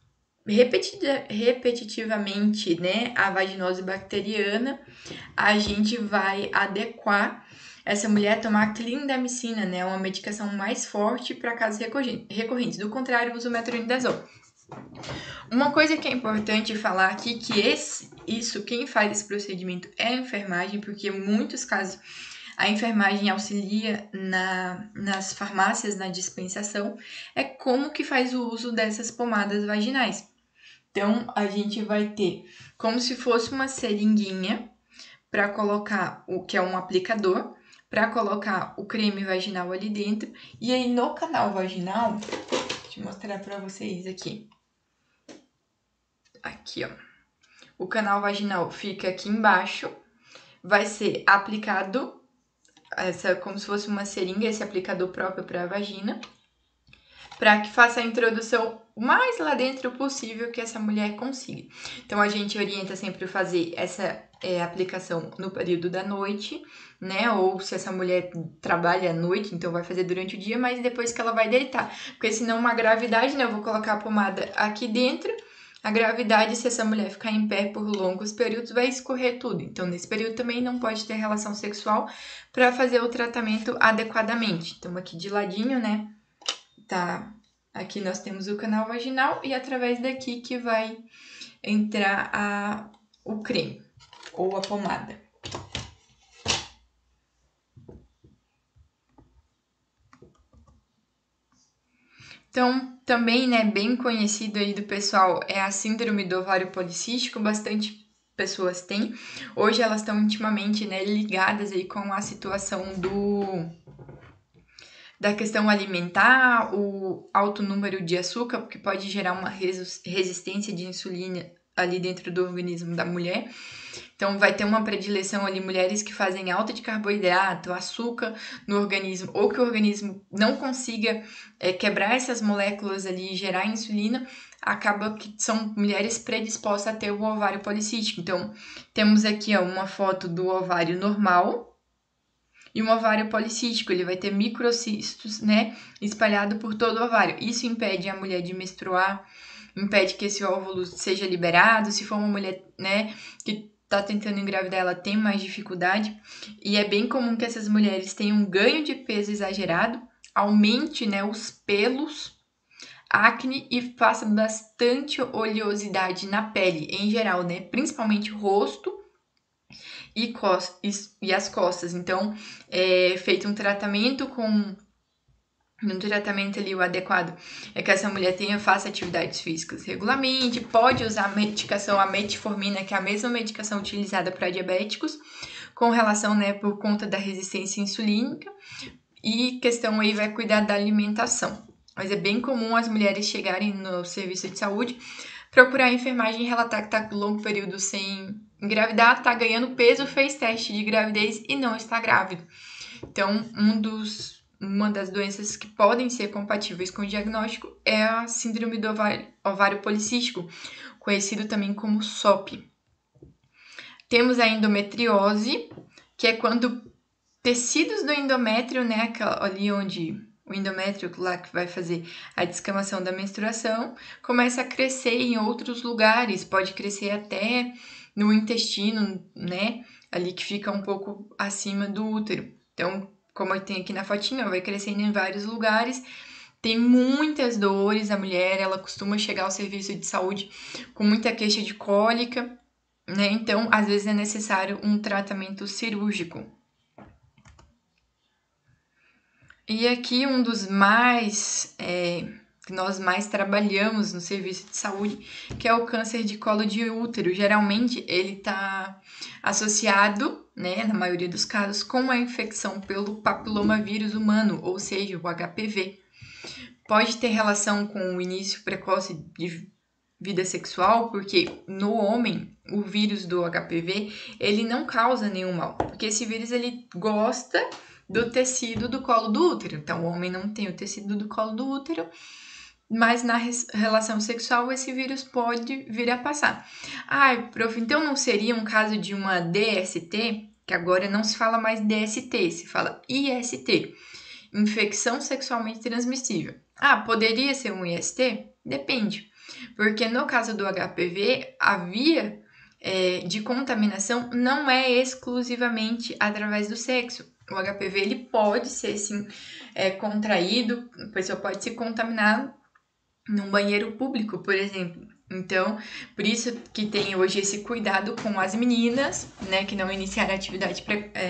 repetitivamente, né, a vaginose bacteriana, a gente vai adequar essa mulher a tomar a clindamicina, né, uma medicação mais forte para casos recorrentes. Do contrário, usa o metronidazol. Uma coisa que é importante falar aqui que quem faz esse procedimento é a enfermagem, porque em muitos casos a enfermagem auxilia nas farmácias, na dispensação, é como que faz o uso dessas pomadas vaginais. Então, a gente vai ter como se fosse uma seringuinha para colocar o que é um aplicador, para colocar o creme vaginal ali dentro, e aí no canal vaginal, deixa eu mostrar para vocês aqui. Aqui, ó. O canal vaginal fica aqui embaixo, vai ser aplicado como se fosse uma seringa, esse aplicador próprio para a vagina, para que faça a introdução o mais lá dentro possível que essa mulher consiga. Então, a gente orienta sempre a fazer essa aplicação no período da noite, né? Ou se essa mulher trabalha à noite, então vai fazer durante o dia, mas depois que ela vai deitar. Porque senão uma gravidade, né? Eu vou colocar a pomada aqui dentro. A gravidade, se essa mulher ficar em pé por longos períodos, vai escorrer tudo. Então, nesse período também não pode ter relação sexual para fazer o tratamento adequadamente. Então, aqui de ladinho, né? Tá. Aqui nós temos o canal vaginal e através daqui que vai entrar o creme ou a pomada. Então, também, né, bem conhecido aí do pessoal é a síndrome do ovário policístico, bastante pessoas têm. Hoje elas estão intimamente, né, ligadas aí com a situação da questão alimentar, o alto número de açúcar, porque pode gerar uma resistência de insulina ali dentro do organismo da mulher. Então, vai ter uma predileção ali, mulheres que fazem alta de carboidrato, açúcar no organismo, ou que o organismo não consiga quebrar essas moléculas ali e gerar insulina, acaba que são mulheres predispostas a ter o ovário policístico. Então, temos aqui uma foto do ovário normal, e um ovário policístico, ele vai ter microcistos, né, espalhado por todo o ovário. Isso impede a mulher de menstruar, impede que esse óvulo seja liberado. Se for uma mulher, né, que tá tentando engravidar, ela tem mais dificuldade. E é bem comum que essas mulheres tenham um ganho de peso exagerado, aumente, né, os pelos, acne e passa bastante oleosidade na pele, em geral, né? Principalmente o rosto e as costas. Então, é feito um tratamento ali o adequado é que essa mulher faça atividades físicas regularmente, pode usar a medicação, a metformina, que é a mesma medicação utilizada para diabéticos, com relação, né, por conta da resistência insulínica, e questão aí vai cuidar da alimentação. Mas é bem comum as mulheres chegarem no serviço de saúde, procurar a enfermagem e relatar que está com longo período sem engravidar, está ganhando peso, fez teste de gravidez e não está grávido. Então, uma das doenças que podem ser compatíveis com o diagnóstico é a síndrome do ovário policístico, conhecido também como SOP. Temos a endometriose, que é quando tecidos do endométrio, né, ali onde o endométrio lá que vai fazer a descamação da menstruação, começa a crescer em outros lugares, pode crescer até no intestino, né, ali que fica um pouco acima do útero. Então, como tem aqui na fotinha, vai crescendo em vários lugares, tem muitas dores, a mulher, ela costuma chegar ao serviço de saúde com muita queixa de cólica, né, então, às vezes é necessário um tratamento cirúrgico. E aqui um dos que nós mais trabalhamos no serviço de saúde, que é o câncer de colo de útero. Geralmente ele está associado, né, na maioria dos casos, com a infecção pelo papilomavírus humano, ou seja, o HPV. Pode ter relação com o início precoce de vida sexual, porque no homem, o vírus do HPV, ele não causa nenhum mal, porque esse vírus ele gosta do tecido do colo do útero. Então, o homem não tem o tecido do colo do útero, mas na relação sexual esse vírus pode vir a passar. Ai, prof, então não seria um caso de uma DST? Que agora não se fala mais DST, se fala IST, infecção sexualmente transmissível. Ah, poderia ser um IST? Depende, porque no caso do HPV, a via de contaminação não é exclusivamente através do sexo. O HPV ele pode ser sim contraído, a pessoa pode se contaminar num banheiro público, por exemplo. Então, por isso que tem hoje esse cuidado com as meninas, né, que não iniciaram atividade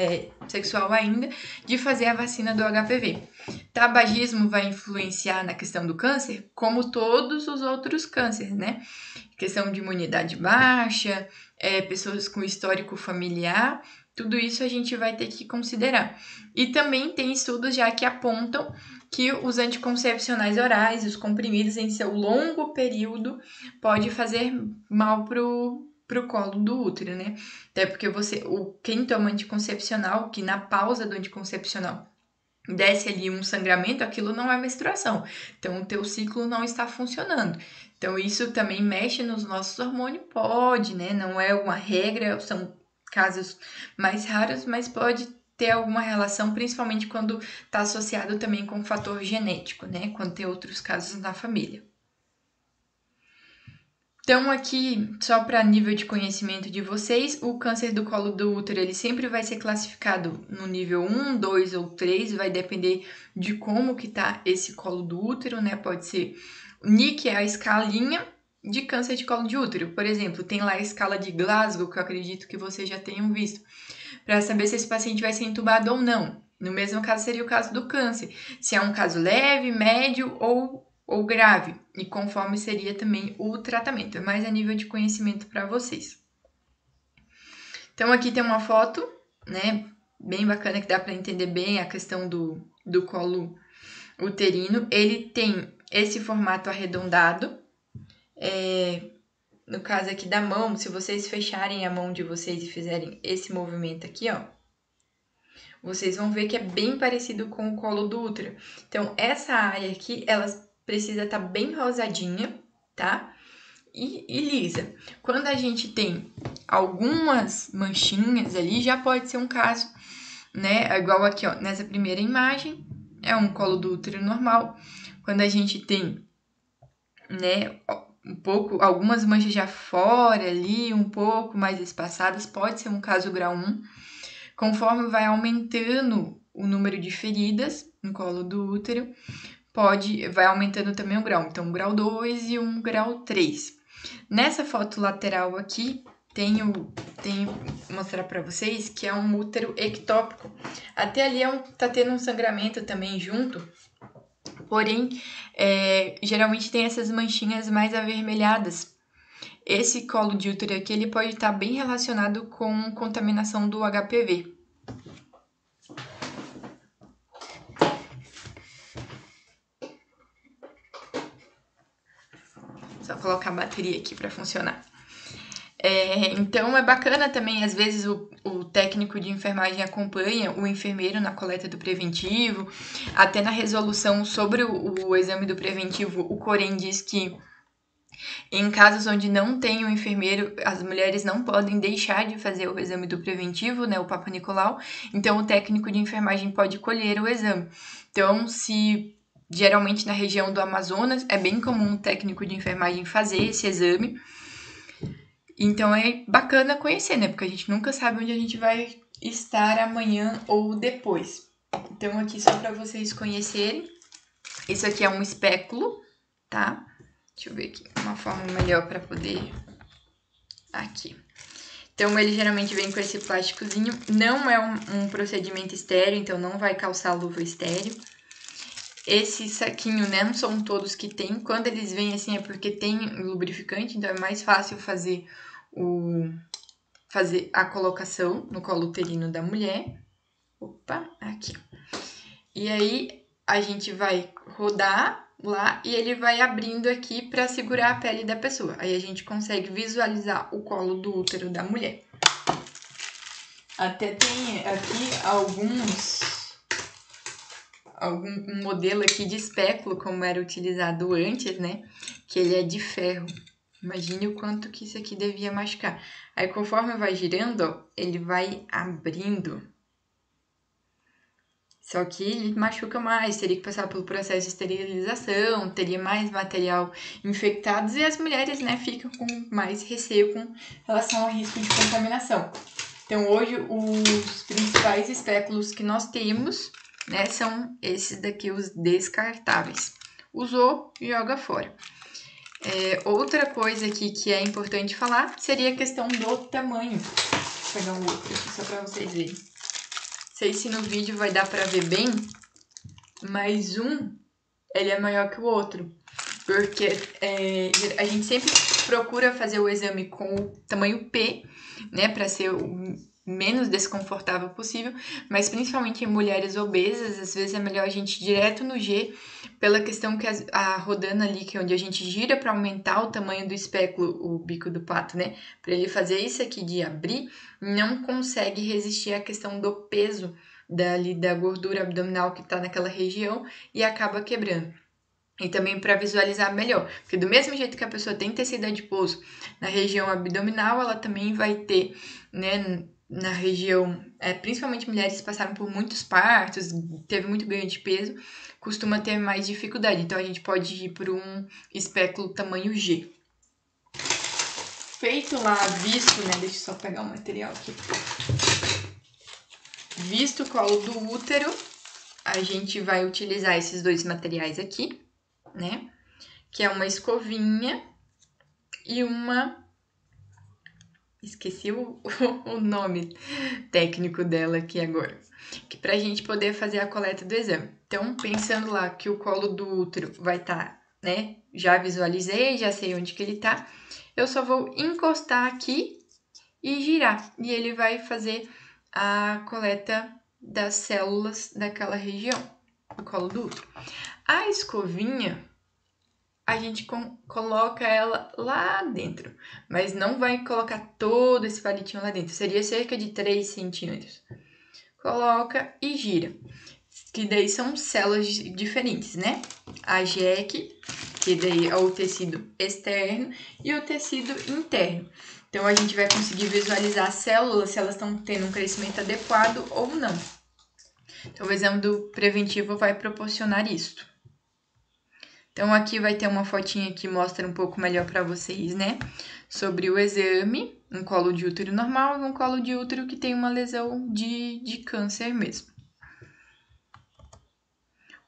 sexual ainda, de fazer a vacina do HPV. Tabagismo vai influenciar na questão do câncer, como todos os outros cânceres, né? Questão de imunidade baixa, pessoas com histórico familiar, tudo isso a gente vai ter que considerar. E também tem estudos já que apontam que os anticoncepcionais orais, os comprimidos em seu longo período, pode fazer mal pro colo do útero, né? Até porque quem toma anticoncepcional, que na pausa do anticoncepcional desce ali um sangramento, aquilo não é menstruação. Então, o teu ciclo não está funcionando. Então, isso também mexe nos nossos hormônios? Pode, né? Não é uma regra, são casos mais raros, mas pode ter alguma relação, principalmente quando está associado também com um fator genético, né? Quando tem outros casos na família. Então, aqui, só para nível de conhecimento de vocês, o câncer do colo do útero, ele sempre vai ser classificado no nível 1, 2 ou 3, vai depender de como que tá esse colo do útero, né? Pode ser NIC, é a escalinha de câncer de colo de útero. Por exemplo, tem lá a escala de Glasgow, que eu acredito que vocês já tenham visto, para saber se esse paciente vai ser entubado ou não. No mesmo caso, seria o caso do câncer. Se é um caso leve, médio ou grave, e conforme seria também o tratamento, mais a nível de conhecimento para vocês. Então, aqui tem uma foto, né, bem bacana, que dá para entender bem a questão do colo uterino. Ele tem esse formato arredondado, no caso aqui da mão, se vocês fecharem a mão de vocês e fizerem esse movimento aqui, ó, vocês vão ver que é bem parecido com o colo do útero. Então, essa área aqui, ela precisa estar bem rosadinha, tá? E lisa. Quando a gente tem algumas manchinhas ali, já pode ser um caso, né? Igual aqui, ó, nessa primeira imagem, é um colo do útero normal. Quando a gente tem, né, algumas manchas já fora ali, um pouco mais espaçadas, pode ser um caso grau 1. Conforme vai aumentando o número de feridas no colo do útero, vai aumentando também o grau. Então, grau 2 e um grau 3. Nessa foto lateral aqui, tenho mostrar para vocês que é um útero ectópico. Até ali tá tendo um sangramento também junto, porém, geralmente tem essas manchinhas mais avermelhadas. Esse colo de útero aqui, ele pode estar bem relacionado com contaminação do HPV. Só colocar a bateria aqui para funcionar. Então, é bacana também, às vezes, o técnico de enfermagem acompanha o enfermeiro na coleta do preventivo, até na resolução sobre o exame do preventivo, o Corém diz que em casos onde não tem o enfermeiro, as mulheres não podem deixar de fazer o exame do preventivo, né, o Papa Nicolau, então o técnico de enfermagem pode colher o exame. Então, geralmente na região do Amazonas, é bem comum o técnico de enfermagem fazer esse exame. Então é bacana conhecer, né? Porque a gente nunca sabe onde a gente vai estar amanhã ou depois. Então aqui só para vocês conhecerem. Isso aqui é um espéculo, tá? Deixa eu ver aqui uma forma melhor para poder... Aqui. Então ele geralmente vem com esse plásticozinho. Não é um procedimento estéreo, então não vai calçar luva estéreo. Esse saquinho, né, não são todos que tem. Quando eles vêm assim é porque tem lubrificante, então é mais fácil fazer a colocação no colo uterino da mulher. Opa, aqui. E aí a gente vai rodar lá e ele vai abrindo aqui para segurar a pele da pessoa. Aí a gente consegue visualizar o colo do útero da mulher. Até tem aqui algum modelo aqui de espéculo, como era utilizado antes, né? Que ele é de ferro. Imagine o quanto que isso aqui devia machucar. Aí, conforme vai girando, ó, ele vai abrindo. Só que ele machuca mais, teria que passar pelo processo de esterilização, teria mais material infectado e as mulheres, né, ficam com mais receio com relação ao risco de contaminação. Então, hoje, os principais espéculos que nós temos, né, são esses daqui, os descartáveis. Usou, joga fora. Outra coisa aqui que é importante falar seria a questão do tamanho. Vou pegar um outro aqui só para vocês verem. Não sei se no vídeo vai dar para ver bem, mas ele é maior que o outro. Porque a gente sempre procura fazer o exame com o tamanho P, né, para ser o menos desconfortável possível, mas principalmente em mulheres obesas, às vezes é melhor a gente ir direto no G, pela questão que a rodana ali, que é onde a gente gira para aumentar o tamanho do espéculo, o bico do pato, né, para ele fazer isso aqui de abrir, não consegue resistir à questão do peso da gordura abdominal que está naquela região e acaba quebrando. E também para visualizar melhor, porque do mesmo jeito que a pessoa tem tecido adiposo na região abdominal, ela também vai ter, né, na região, principalmente mulheres que passaram por muitos partos, teve muito ganho de peso, costuma ter mais dificuldade. Então a gente pode ir por um espéculo tamanho G. Feito lá, visto, né, deixa eu só pegar o material aqui. Visto o colo do útero, a gente vai utilizar esses dois materiais aqui, né? Que é uma escovinha e uma... Esqueci o nome técnico dela aqui agora. Que pra gente poder fazer a coleta do exame. Então, pensando lá que o colo do útero vai estar, né? Já visualizei, já sei onde que ele tá. Eu só vou encostar aqui e girar. E ele vai fazer a coleta das células daquela região, do colo do útero. A escovinha, a gente coloca ela lá dentro, mas não vai colocar todo esse palitinho lá dentro, seria cerca de 3 centímetros. Coloca e gira, que daí são células diferentes, né? A JEC, que daí é o tecido externo, e o tecido interno. Então, a gente vai conseguir visualizar as células, se elas estão tendo um crescimento adequado ou não. Então, o exame do preventivo vai proporcionar isso. Então, aqui vai ter uma fotinha que mostra um pouco melhor para vocês, né? Sobre o exame, um colo de útero normal e um colo de útero que tem uma lesão de câncer mesmo.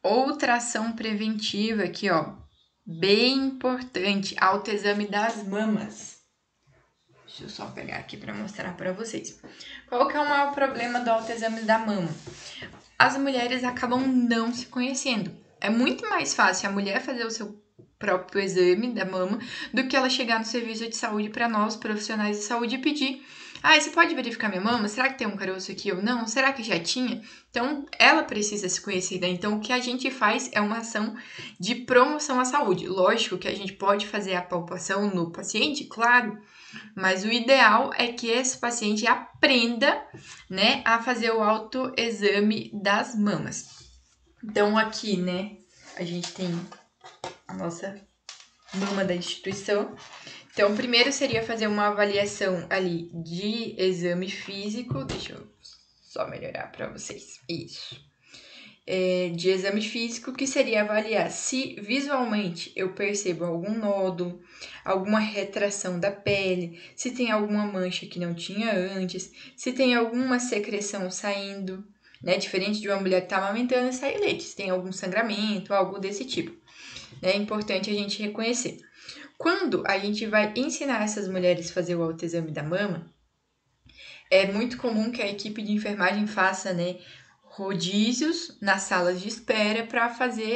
Outra ação preventiva aqui, ó, bem importante, autoexame das mamas. Deixa eu só pegar aqui para mostrar para vocês. Qual que é o maior problema do autoexame da mama? As mulheres acabam não se conhecendo. É muito mais fácil a mulher fazer o seu próprio exame da mama do que ela chegar no serviço de saúde para nós, profissionais de saúde, e pedir: você pode verificar minha mama? Será que tem um caroço aqui ou não? Será que já tinha? Então, ela precisa se conhecer, né? Então, o que a gente faz é uma ação de promoção à saúde. Lógico que a gente pode fazer a palpação no paciente, claro, mas o ideal é que esse paciente aprenda, né, a fazer o autoexame das mamas. Então, aqui, né, a gente tem a nossa mama da instituição. Então, primeiro seria fazer uma avaliação ali de exame físico. Deixa eu só melhorar para vocês. Isso. De exame físico, que seria avaliar se visualmente eu percebo algum nódulo, alguma retração da pele, se tem alguma mancha que não tinha antes, se tem alguma secreção saindo, né? Diferente de uma mulher que está amamentando e sai leite, se tem algum sangramento, algo desse tipo. É importante a gente reconhecer. Quando a gente vai ensinar essas mulheres a fazer o autoexame da mama, é muito comum que a equipe de enfermagem faça, né, rodízios nas salas de espera para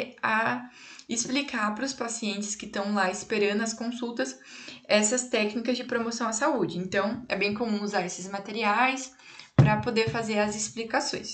explicar para os pacientes que estão lá esperando as consultas essas técnicas de promoção à saúde. Então, é bem comum usar esses materiais para poder fazer as explicações.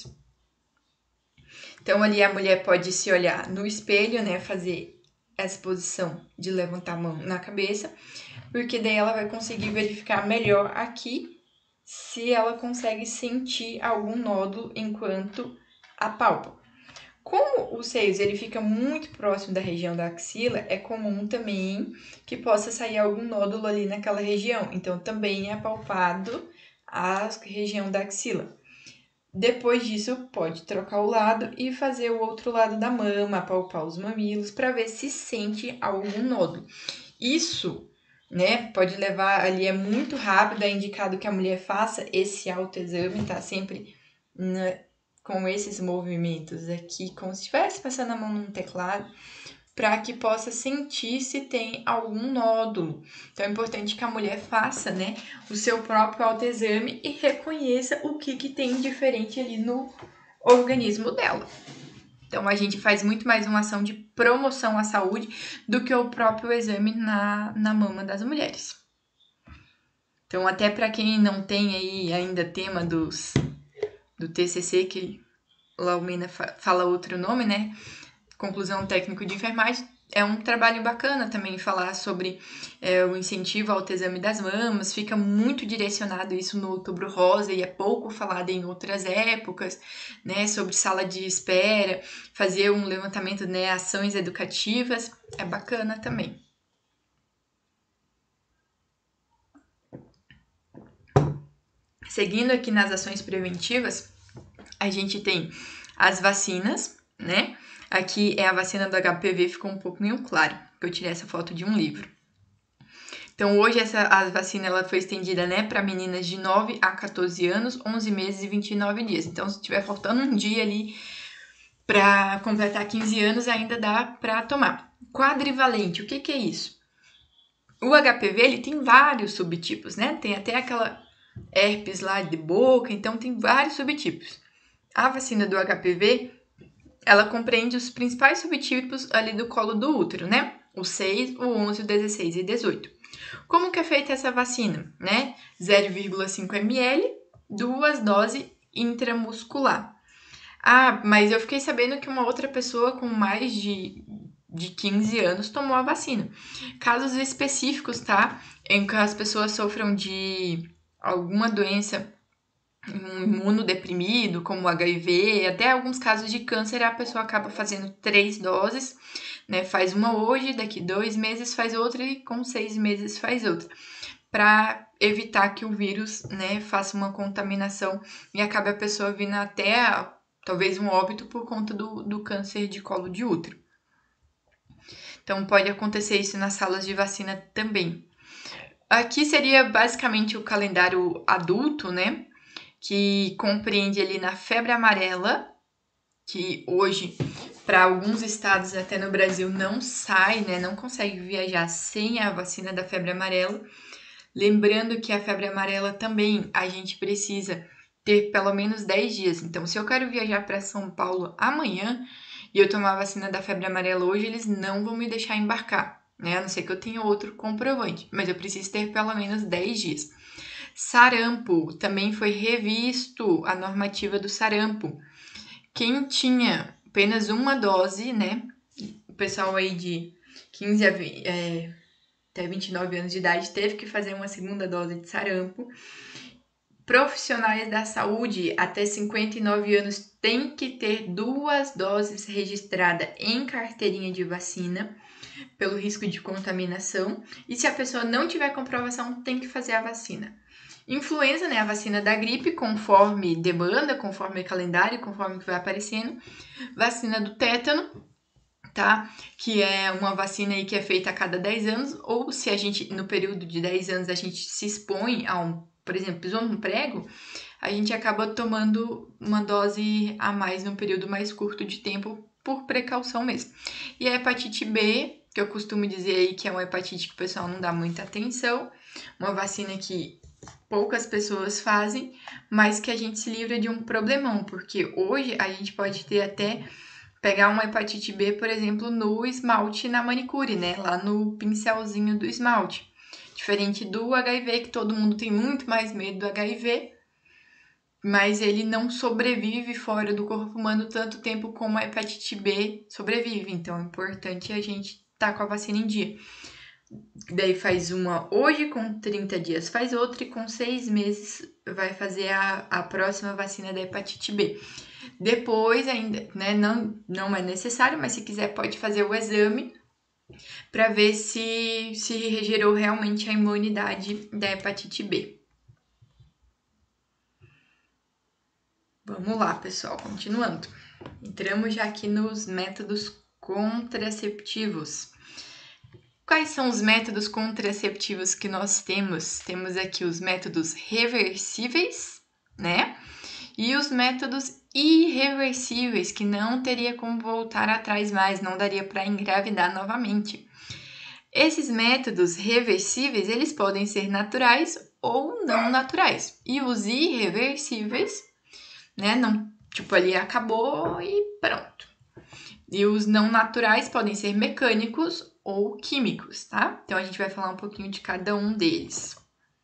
Então, ali a mulher pode se olhar no espelho, né, fazer essa posição de levantar a mão na cabeça, porque daí ela vai conseguir verificar melhor aqui se ela consegue sentir algum nódulo enquanto apalpa. Como o seios ele fica muito próximo da região da axila, é comum também que possa sair algum nódulo ali naquela região. Então, também é apalpado a região da axila. Depois disso, pode trocar o lado e fazer o outro lado da mama, apalpar os mamilos, para ver se sente algum nódulo. Isso, né, pode levar ali, é muito rápido, é indicado que a mulher faça esse autoexame, tá? Sempre com esses movimentos aqui, como se estivesse passando a mão num teclado, para que possa sentir se tem algum nódulo. Então, é importante que a mulher faça, né, o seu próprio autoexame e reconheça o que tem diferente ali no organismo dela. Então, a gente faz muito mais uma ação de promoção à saúde do que o próprio exame na mama das mulheres. Então, até para quem não tem aí ainda tema do TCC, que Laumena fala outro nome, né? Conclusão técnico de enfermagem, é um trabalho bacana também falar sobre o incentivo ao autoexame das mamas, fica muito direcionado isso no Outubro Rosa e é pouco falado em outras épocas, né, sobre sala de espera, fazer um levantamento, né, ações educativas, é bacana também. Seguindo aqui nas ações preventivas, a gente tem as vacinas, né? Aqui é a vacina do HPV, ficou um pouquinho claro, eu tirei essa foto de um livro. Então, hoje a vacina ela foi estendida, né, para meninas de 9 a 14 anos, 11 meses e 29 dias. Então, se tiver faltando um dia ali para completar 15 anos, ainda dá para tomar. Quadrivalente, o que é isso? O HPV, ele tem vários subtipos, né? Tem até aquela herpes lá de boca, então tem vários subtipos. A vacina do HPV, ela compreende os principais subtipos ali do colo do útero, né? O 6, o 11, o 16 e 18. Como que é feita essa vacina, né? 0,5 ml, 2 doses intramuscular. Mas eu fiquei sabendo que uma outra pessoa com mais de 15 anos tomou a vacina. Casos específicos, tá? Em que as pessoas sofram de alguma doença imunodeprimido, como HIV, até alguns casos de câncer, a pessoa acaba fazendo 3 doses, né? Faz uma hoje, daqui 2 meses faz outra e com 6 meses faz outra, para evitar que o vírus, né, faça uma contaminação e acabe a pessoa vindo até talvez um óbito por conta do câncer de colo de útero. Então, pode acontecer isso nas salas de vacina também. Aqui seria basicamente o calendário adulto, né? Que compreende ali na febre amarela, que hoje para alguns estados até no Brasil não sai, né? Não consegue viajar sem a vacina da febre amarela. Lembrando que a febre amarela também a gente precisa ter pelo menos 10 dias. Então, se eu quero viajar para São Paulo amanhã e eu tomar a vacina da febre amarela hoje, eles não vão me deixar embarcar, né? A não ser que eu tenha outro comprovante, mas eu preciso ter pelo menos 10 dias. Sarampo, também foi revisto a normativa do sarampo. Quem tinha apenas uma dose, né? O pessoal aí de 15 até 29 anos de idade teve que fazer uma segunda dose de sarampo. Profissionais da saúde até 59 anos têm que ter 2 doses registradas em carteirinha de vacina pelo risco de contaminação. E se a pessoa não tiver comprovação, tem que fazer a vacina. Influenza, né? A vacina da gripe, conforme demanda, conforme calendário, conforme que vai aparecendo. Vacina do tétano, tá? Que é uma vacina aí que é feita a cada 10 anos, ou se a gente, no período de 10 anos, a gente se expõe a por exemplo, pisou num prego, a gente acaba tomando uma dose a mais num período mais curto de tempo, por precaução mesmo. E a hepatite B, que eu costumo dizer aí que é uma hepatite que o pessoal não dá muita atenção, uma vacina que poucas pessoas fazem, mas que a gente se livra de um problemão, porque hoje a gente pode ter até pegar uma hepatite B, por exemplo, no esmalte na manicure, né? Lá no pincelzinho do esmalte. Diferente do HIV, que todo mundo tem muito mais medo do HIV, mas ele não sobrevive fora do corpo humano tanto tempo como a hepatite B sobrevive. Então é importante a gente estar com a vacina em dia. Daí faz uma hoje, com 30 dias faz outra, e com 6 meses vai fazer a próxima vacina da hepatite B. Depois ainda, né, não é necessário, mas se quiser pode fazer o exame para ver se gerou realmente a imunidade da hepatite B. Vamos lá, pessoal, continuando. Entramos já aqui nos métodos contraceptivos. Quais são os métodos contraceptivos que nós temos? Temos aqui os métodos reversíveis, né? E os métodos irreversíveis, que não teria como voltar atrás mais, não daria para engravidar novamente. Esses métodos reversíveis, eles podem ser naturais ou não naturais. E os irreversíveis, né, não, tipo ali acabou e pronto. E os não naturais podem ser mecânicos ou químicos, tá? Então a gente vai falar um pouquinho de cada um deles.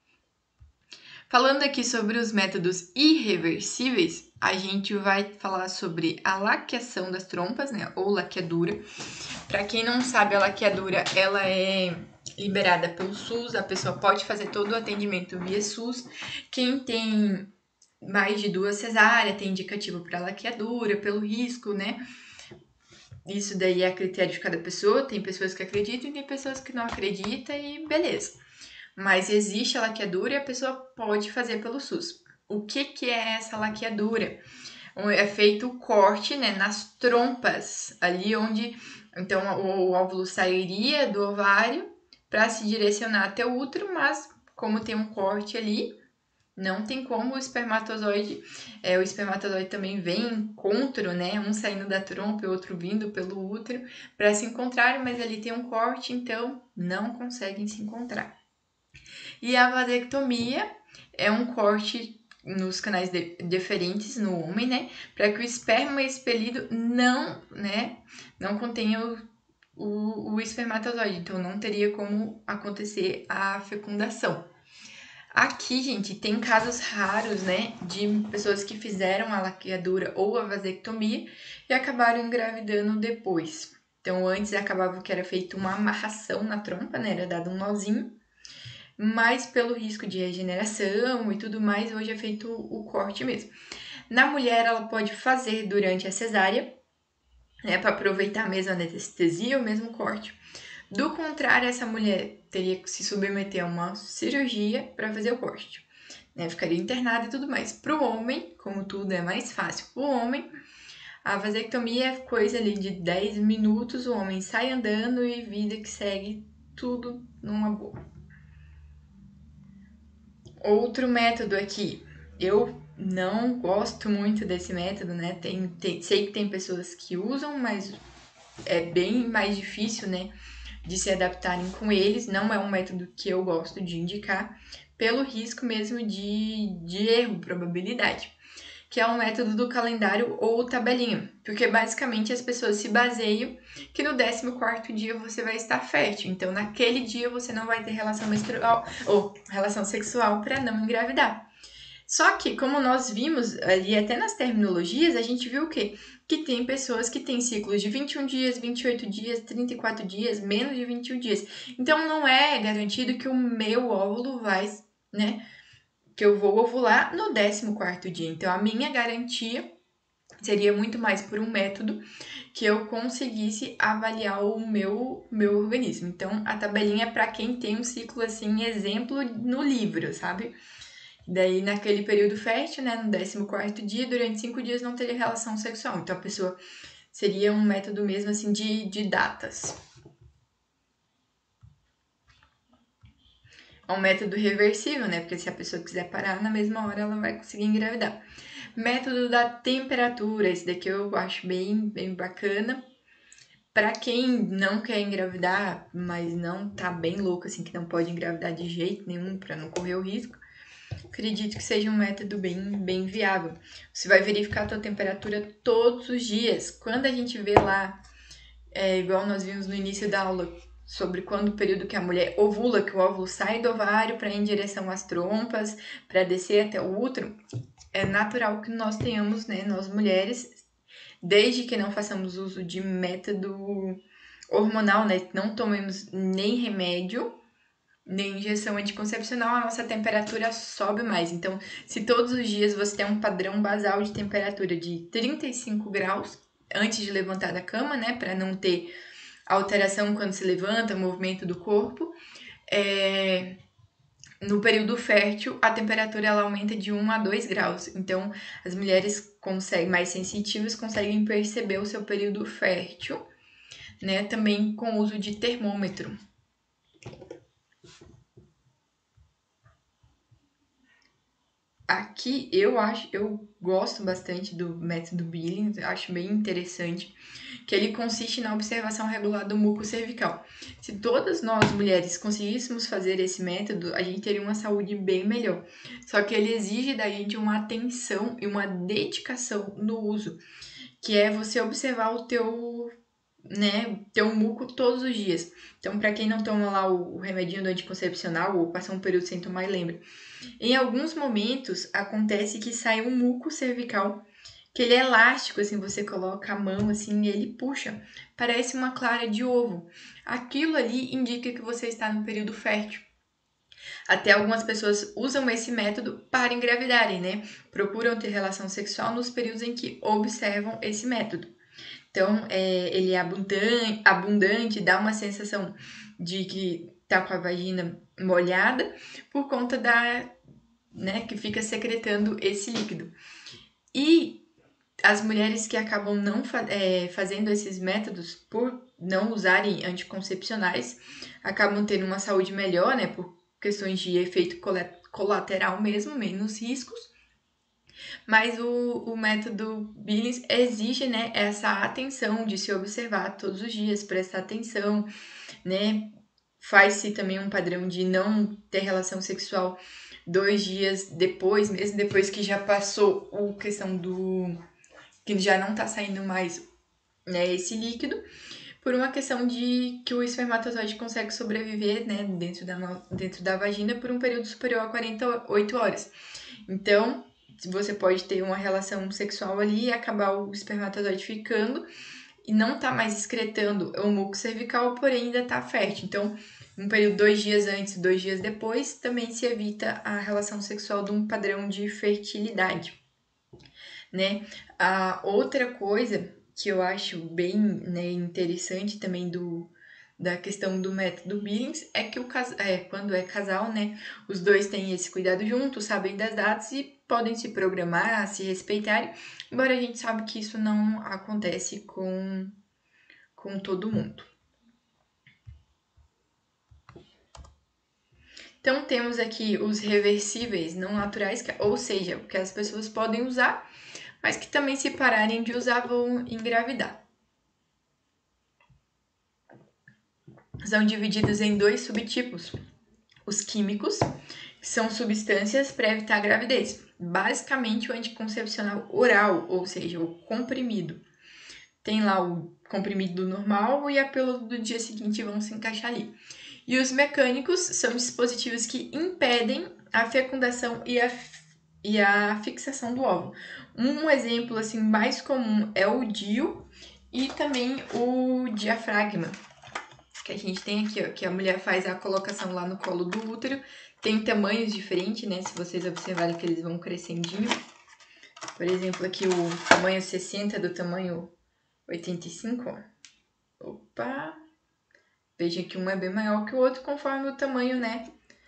Falando aqui sobre os métodos irreversíveis, a gente vai falar sobre a laqueação das trompas, né, ou laqueadura. Para quem não sabe, a laqueadura, ela é liberada pelo SUS, a pessoa pode fazer todo o atendimento via SUS. Quem tem mais de 2 cesáreas tem indicativo para laqueadura, pelo risco, né? Isso daí é a critério de cada pessoa, tem pessoas que acreditam e tem pessoas que não acreditam e beleza. Mas existe a laqueadura e a pessoa pode fazer pelo SUS. O que é essa laqueadura? É feito o corte, né, nas trompas, ali onde então o óvulo sairia do ovário para se direcionar até o útero, mas como tem um corte ali, não tem como o espermatozoide também vem em encontro, né? Um saindo da trompa e o outro vindo pelo útero para se encontrarem, mas ali tem um corte, então não conseguem se encontrar. E a vasectomia é um corte nos canais deferentes no homem, né? Para que o esperma expelido não contenha o espermatozoide, então não teria como acontecer a fecundação. Aqui, gente, tem casos raros, né, de pessoas que fizeram a laqueadura ou a vasectomia e acabaram engravidando depois. Então, antes acabava que era feita uma amarração na trompa, né, era dado um nozinho, mas pelo risco de regeneração e tudo mais, hoje é feito o corte mesmo. Na mulher, ela pode fazer durante a cesárea, né, para aproveitar a mesma anestesia, o mesmo corte. Do contrário, essa mulher teria que se submeter a uma cirurgia para fazer o corte, né? Ficaria internada e tudo mais. Para o homem, como tudo é mais fácil para o homem, a vasectomia é coisa ali de 10 minutos, o homem sai andando e vida que segue, tudo numa boa. Outro método aqui, eu não gosto muito desse método, né? Sei que tem pessoas que usam, mas é bem mais difícil, né, de se adaptarem com eles. Não é um método que eu gosto de indicar, pelo risco mesmo de erro, probabilidade, que é um método do calendário ou tabelinha, porque basicamente as pessoas se baseiam que no 14º dia você vai estar fértil, então naquele dia você não vai ter relação menstrual ou relação sexual para não engravidar. Só que, como nós vimos ali até nas terminologias, a gente viu o quê? Que tem pessoas que têm ciclos de 21 dias, 28 dias, 34 dias, menos de 21 dias. Então, não é garantido que o meu óvulo vai, né? Que eu vou ovular no 14º dia. Então, a minha garantia seria muito mais por um método que eu conseguisse avaliar o meu organismo. Então, a tabelinha é para quem tem um ciclo assim, exemplo no livro, sabe? Daí, naquele período fértil, né, no 14º dia, durante 5 dias não teria relação sexual. Então, a pessoa seria um método mesmo, assim, de datas. É um método reversível, né, porque se a pessoa quiser parar, na mesma hora ela vai conseguir engravidar. Método da temperatura, esse daqui eu acho bem bacana. Pra quem não quer engravidar, mas não tá bem louco, assim, que não pode engravidar de jeito nenhum, pra não correr o risco, acredito que seja um método bem viável. Você vai verificar a tua temperatura todos os dias. Quando a gente vê lá, igual nós vimos no início da aula, sobre quando o período que a mulher ovula, que o óvulo sai do ovário para ir em direção às trompas, para descer até o útero, é natural que nós tenhamos, né, nós mulheres, desde que não façamos uso de método hormonal, né, não tomemos nem remédio, nem injeção anticoncepcional, a nossa temperatura sobe mais. Então, se todos os dias você tem um padrão basal de temperatura de 35 graus antes de levantar da cama, né, para não ter alteração quando se levanta, movimento do corpo, no período fértil, a temperatura ela aumenta de 1 a 2 graus. Então, as mulheres mais sensitivas conseguem perceber o seu período fértil, né, também com o uso de termômetro. Aqui eu gosto bastante do método Billings, acho bem interessante, que ele consiste na observação regular do muco cervical. Se todas nós mulheres conseguíssemos fazer esse método, a gente teria uma saúde bem melhor. Só que ele exige da gente uma atenção e uma dedicação no uso, que é você observar o teu muco todos os dias. Então, para quem não toma lá o remedinho do anticoncepcional ou passa um período sem tomar, lembra. Em alguns momentos, acontece que sai um muco cervical, que ele é elástico, assim, você coloca a mão, assim, e ele puxa. Parece uma clara de ovo. Aquilo ali indica que você está no período fértil. Até algumas pessoas usam esse método para engravidarem, né? Procuram ter relação sexual nos períodos em que observam esse método. Então, ele é abundante, dá uma sensação de que tá com a vagina molhada por conta que fica secretando esse líquido. E as mulheres que acabam não fazendo esses métodos por não usarem anticoncepcionais acabam tendo uma saúde melhor, né? Por questões de efeito colateral mesmo, menos riscos. Mas o método Billings exige, né, essa atenção de se observar todos os dias, prestar atenção, né? Faz-se também um padrão de não ter relação sexual 2 dias depois, mesmo depois que já passou a questão que já não tá saindo mais, né, esse líquido, por uma questão de que o espermatozoide consegue sobreviver, né, dentro da vagina por um período superior a 48 horas. Então, você pode ter uma relação sexual ali e acabar o espermatozoide ficando e não tá mais excretando o muco cervical, porém ainda tá fértil. Então, um período 2 dias antes, 2 dias depois, também se evita a relação sexual de um padrão de fertilidade, né? A outra coisa que eu acho bem, né, interessante também da questão do método Billings é que quando é casal, né, os dois têm esse cuidado juntos, sabem das datas e podem se programar, se respeitarem, embora a gente sabe que isso não acontece com todo mundo. Então, temos aqui os reversíveis não naturais, ou seja, que as pessoas podem usar, mas que também, se pararem de usar, vão engravidar. São divididos em 2 subtipos. Os químicos, que são substâncias para evitar a gravidez. Basicamente, o anticoncepcional oral, ou seja, o comprimido. Tem lá o comprimido normal e a pílula do dia seguinte vão se encaixar ali. E os mecânicos são dispositivos que impedem a fecundação e a fixação do óvulo. Um exemplo assim mais comum é o DIU e também o diafragma, que a gente tem aqui, ó, que a mulher faz a colocação lá no colo do útero. Tem tamanhos diferentes, né? Se vocês observarem que eles vão crescendinho. Por exemplo, aqui o tamanho 60 do tamanho 85, ó. Opa! Veja que um é bem maior que o outro conforme o tamanho, né?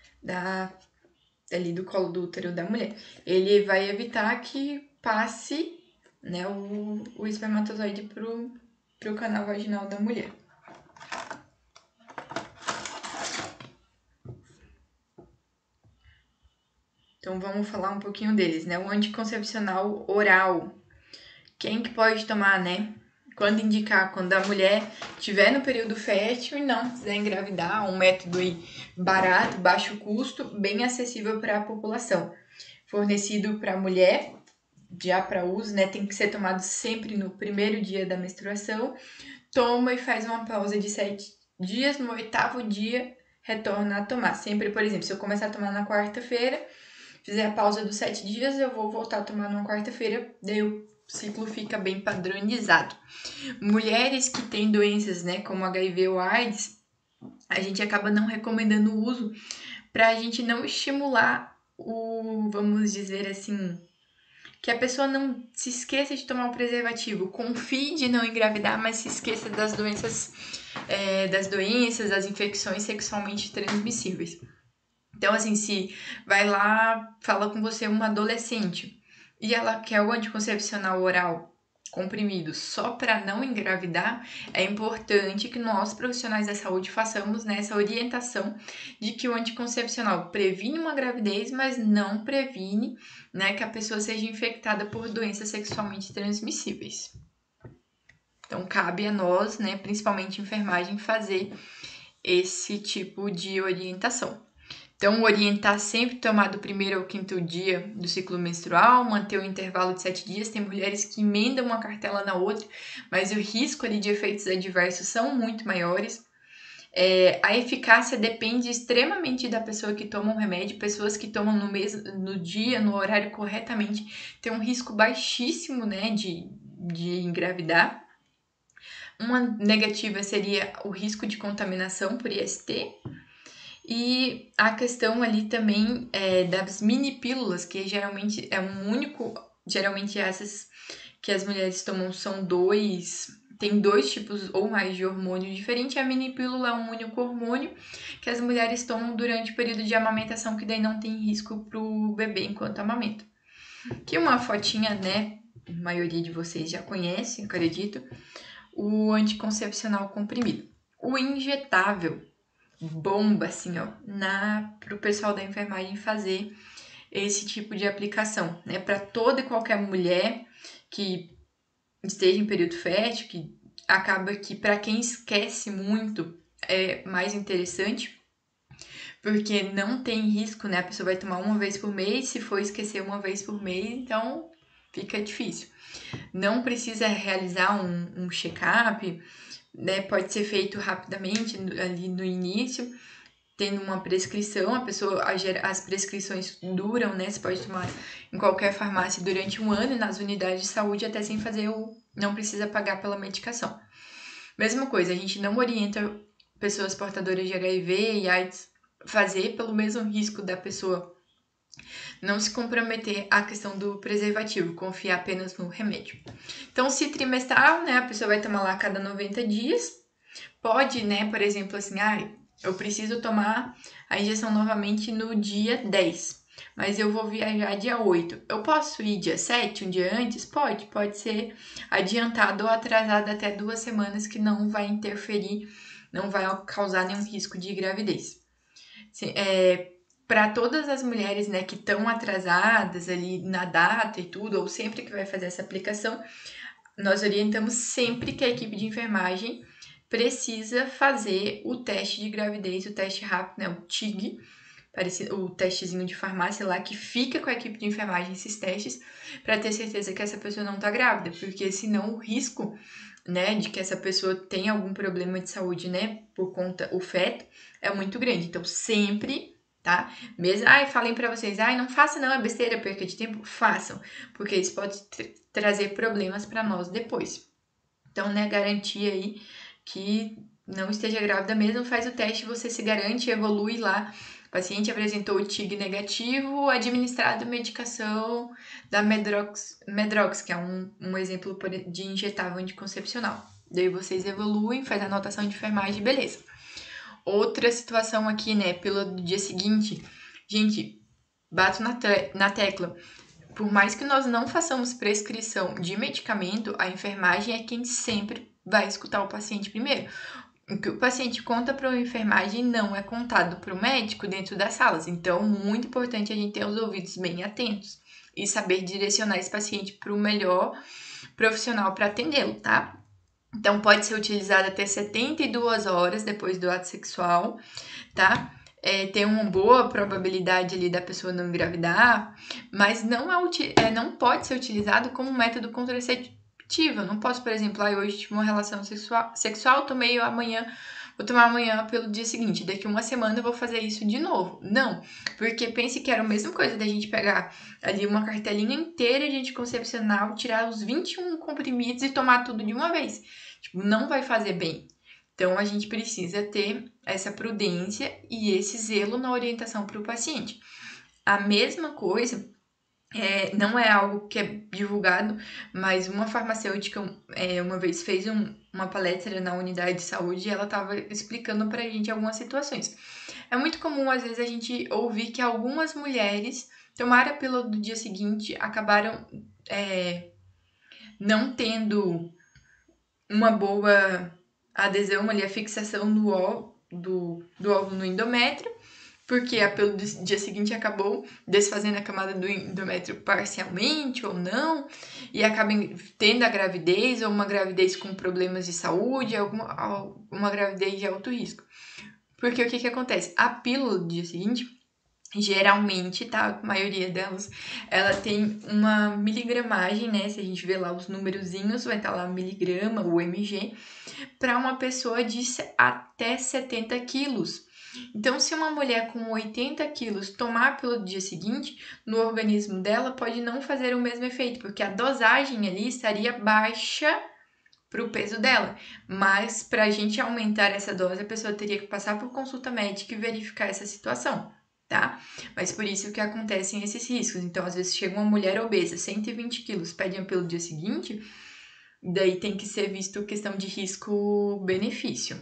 Ali do colo do útero da mulher. Ele vai evitar que passe, né, o espermatozoide pro canal vaginal da mulher. Então, vamos falar um pouquinho deles, né? O anticoncepcional oral. Quem que pode tomar, né? Quando indicar? Quando a mulher estiver no período fértil e não quiser engravidar, um método barato, baixo custo, bem acessível para a população. Fornecido para a mulher, já para uso, né? Tem que ser tomado sempre no primeiro dia da menstruação. Toma e faz uma pausa de 7 dias. No 8º dia, retorna a tomar. Sempre, por exemplo, se eu começar a tomar na quarta-feira, fizer a pausa dos 7 dias, eu vou voltar a tomar numa quarta-feira, daí o ciclo fica bem padronizado. Mulheres que têm doenças, né, como HIV ou AIDS, a gente acaba não recomendando o uso para a gente não estimular vamos dizer assim, que a pessoa não se esqueça de tomar o preservativo, confie de não engravidar, mas se esqueça das doenças, das infecções sexualmente transmissíveis. Então, assim, se vai lá, fala com você uma adolescente e ela quer o anticoncepcional oral comprimido só para não engravidar, é importante que nós, profissionais da saúde, façamos essa orientação de que o anticoncepcional previne uma gravidez, mas não previne, né, que a pessoa seja infectada por doenças sexualmente transmissíveis. Então, cabe a nós, né, principalmente enfermagem, fazer esse tipo de orientação. Então, orientar sempre tomar do 1º ao 5º dia do ciclo menstrual, manter o intervalo de 7 dias. Tem mulheres que emendam uma cartela na outra, mas o risco ali de efeitos adversos são muito maiores. A eficácia depende extremamente da pessoa que toma o remédio. Pessoas que tomam no dia, no horário corretamente, têm um risco baixíssimo, né, de engravidar. Uma negativa seria o risco de contaminação por IST. E a questão ali também das mini pílulas, que geralmente é um único, geralmente essas que as mulheres tomam são tem 2 tipos ou mais de hormônio diferente. A mini pílula é um único hormônio que as mulheres tomam durante o período de amamentação, que daí não tem risco pro bebê enquanto amamenta. Aqui uma fotinha, né, a maioria de vocês já conhece, acredito, o anticoncepcional comprimido. O injetável, bomba, assim, ó, pro pessoal da enfermagem fazer esse tipo de aplicação, né? Para toda e qualquer mulher que esteja em período fértil, que acaba que para quem esquece muito é mais interessante, porque não tem risco, né? A pessoa vai tomar uma vez por mês, se for esquecer uma vez por mês, então fica difícil. Não precisa realizar um check-up, né? Pode ser feito rapidamente ali no início, tendo uma prescrição. As prescrições duram, né? Você pode tomar em qualquer farmácia durante 1 ano e nas unidades de saúde até sem fazer não precisa pagar pela medicação. Mesma coisa, a gente não orienta pessoas portadoras de HIV e AIDS fazer pelo mesmo risco da pessoa não se comprometer à questão do preservativo, confiar apenas no remédio. Então, se trimestral, né, a pessoa vai tomar lá a cada 90 dias, pode, né, por exemplo, assim, eu preciso tomar a injeção novamente no dia 10, mas eu vou viajar dia 8. Eu posso ir dia 7, um dia antes? Pode ser adiantado ou atrasado até 2 semanas, que não vai interferir, não vai causar nenhum risco de gravidez. para todas as mulheres, né, que estão atrasadas ali na data e tudo, ou sempre que vai fazer essa aplicação, nós orientamos sempre que a equipe de enfermagem precisa fazer o teste de gravidez, o teste rápido, né, o TIG, o testezinho de farmácia lá, que fica com a equipe de enfermagem esses testes, para ter certeza que essa pessoa não tá grávida, porque senão o risco, né, de que essa pessoa tenha algum problema de saúde, né, por conta o feto, é muito grande. Então, sempre, tá? Mesmo, falem para vocês, não faça não, é besteira, perca de tempo, façam, porque isso pode trazer problemas para nós depois. Então, né, garantir aí que não esteja grávida mesmo, faz o teste, você se garante, evolui lá. O paciente apresentou o TIG negativo, administrado medicação da Medrox, que é um exemplo de injetável anticoncepcional. Daí vocês evoluem, faz a anotação de enfermagem, beleza. Outra situação aqui, né, pílula do dia seguinte. Gente, bato na tecla. Por mais que nós não façamos prescrição de medicamento, a enfermagem é quem sempre vai escutar o paciente primeiro. O que o paciente conta para a enfermagem não é contado para o médico dentro das salas. Então, muito importante a gente ter os ouvidos bem atentos e saber direcionar esse paciente para o melhor profissional para atendê-lo, tá? Então, pode ser utilizado até 72 horas depois do ato sexual, tá? Tem uma boa probabilidade ali da pessoa não engravidar, mas não pode ser utilizado como método contraceptivo. Eu não posso, por exemplo, hoje tive uma relação sexual, tomei amanhã, vou tomar amanhã pelo dia seguinte, daqui uma semana eu vou fazer isso de novo. Não, porque pense que era a mesma coisa da gente pegar ali uma cartelinha inteira de anticoncepcional, tirar os 21 comprimidos e tomar tudo de uma vez. Tipo, não vai fazer bem. Então, a gente precisa ter essa prudência e esse zelo na orientação para o paciente. A mesma coisa, não é algo que é divulgado, mas uma farmacêutica uma vez fez uma palestra na unidade de saúde e ela estava explicando para a gente algumas situações. É muito comum, às vezes, a gente ouvir que algumas mulheres tomaram a pílula do dia seguinte, acabaram não tendo uma boa adesão ali, a fixação do óvulo no endométrio, porque a pílula do dia seguinte acabou desfazendo a camada do endométrio parcialmente ou não, e acaba tendo a gravidez, ou uma gravidez com problemas de saúde, uma gravidez de alto risco. Porque o que acontece? A pílula do dia seguinte, geralmente, tá? A maioria delas, ela tem uma miligramagem, né? Se a gente ver lá os númerozinhos, vai estar lá miligrama, o mg, para uma pessoa de até 70 quilos. Então, se uma mulher com 80 quilos tomar a pílula do dia seguinte, no organismo dela pode não fazer o mesmo efeito, porque a dosagem ali estaria baixa para o peso dela. Mas, para a gente aumentar essa dose, a pessoa teria que passar por consulta médica e verificar essa situação, tá? Mas por isso que acontecem esses riscos. Então, às vezes, chega uma mulher obesa, 120 quilos, pede a pílula do dia seguinte, daí tem que ser visto questão de risco-benefício.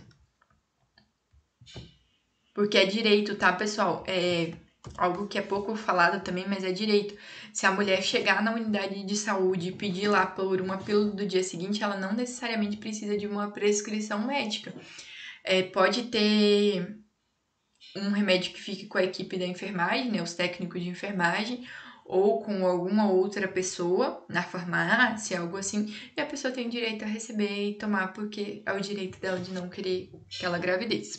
Porque é direito, tá, pessoal? É algo que é pouco falado também, mas é direito. Se a mulher chegar na unidade de saúde e pedir lá por uma pílula do dia seguinte, ela não necessariamente precisa de uma prescrição médica. Pode ter um remédio que fique com a equipe da enfermagem, né, os técnicos de enfermagem, ou com alguma outra pessoa na farmácia, algo assim, e a pessoa tem direito a receber e tomar, porque é o direito dela de não querer aquela gravidez.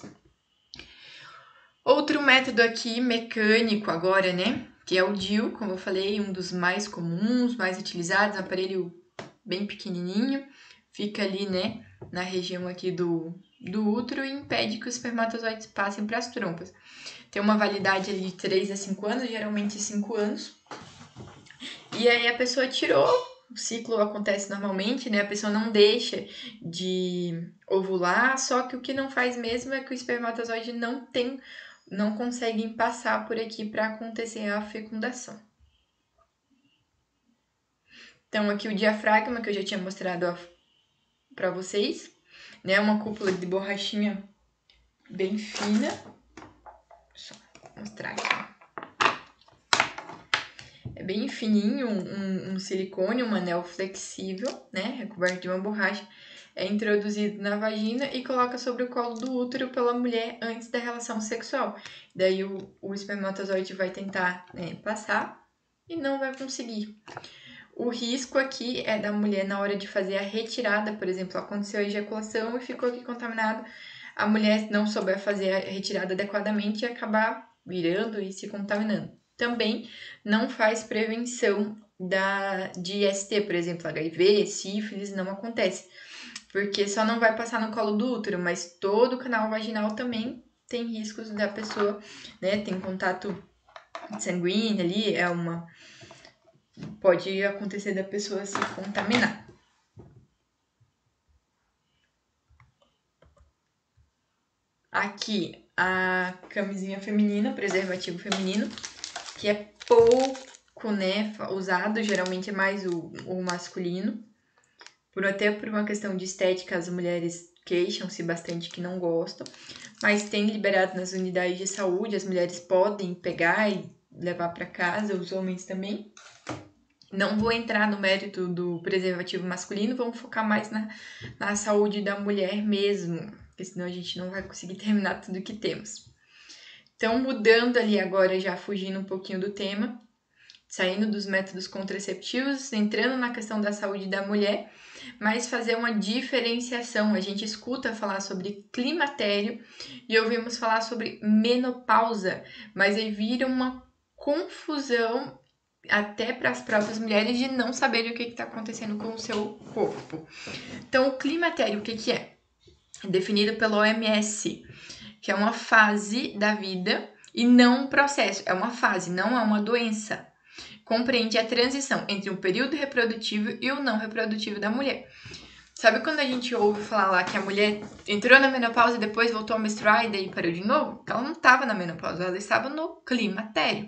Outro método aqui, mecânico agora, né, que é o DIU, como eu falei, um dos mais comuns, mais utilizados, aparelho bem pequenininho, fica ali, né, na região aqui do útero e impede que os espermatozoides passem para as trompas. Tem uma validade ali de 3 a 5 anos, geralmente 5 anos. E aí a pessoa tirou, o ciclo acontece normalmente, né? A pessoa não deixa de ovular, só que o que não faz mesmo é que o espermatozoide não conseguem passar por aqui para acontecer a fecundação. Então, aqui o diafragma, que eu já tinha mostrado para vocês, né? Uma cúpula de borrachinha bem fina. Deixa eu mostrar aqui. É bem fininho, um silicone, um anel flexível, né? Recoberto de uma borracha. é introduzido na vagina e coloca sobre o colo do útero pela mulher antes da relação sexual. Daí o espermatozoide vai tentar, né, passar e não vai conseguir. O risco aqui é da mulher na hora de fazer a retirada, por exemplo, aconteceu a ejaculação e ficou aqui contaminado, a mulher não souber fazer a retirada adequadamente e acabar virando e se contaminando. Também não faz prevenção de IST, por exemplo, HIV, sífilis, não acontece, porque só não vai passar no colo do útero, mas todo o canal vaginal também tem riscos da pessoa, né, tem contato sanguíneo ali, pode acontecer da pessoa se contaminar. Aqui a camisinha feminina, preservativo feminino, que é pouco, né, usado, geralmente é mais o masculino. Até por uma questão de estética, as mulheres queixam-se bastante que não gostam, mas tem liberado nas unidades de saúde, as mulheres podem pegar e levar para casa, os homens também. Não vou entrar no mérito do preservativo masculino, vamos focar mais na saúde da mulher mesmo, porque senão a gente não vai conseguir terminar tudo que temos. Então, mudando ali agora, já fugindo um pouquinho do tema, saindo dos métodos contraceptivos, entrando na questão da saúde da mulher, mas fazer uma diferenciação. A gente escuta falar sobre climatério e ouvimos falar sobre menopausa, mas aí vira uma confusão até para as próprias mulheres de não saberem o que está acontecendo com o seu corpo. Então, o climatério, o que é? É definido pela OMS, que é uma fase da vida e não um processo, é uma fase, não é uma doença. Compreende a transição entre o período reprodutivo e o não reprodutivo da mulher. Sabe quando a gente ouve falar lá que a mulher entrou na menopausa e depois voltou a menstruar e daí parou de novo? Ela não estava na menopausa, ela estava no climatério.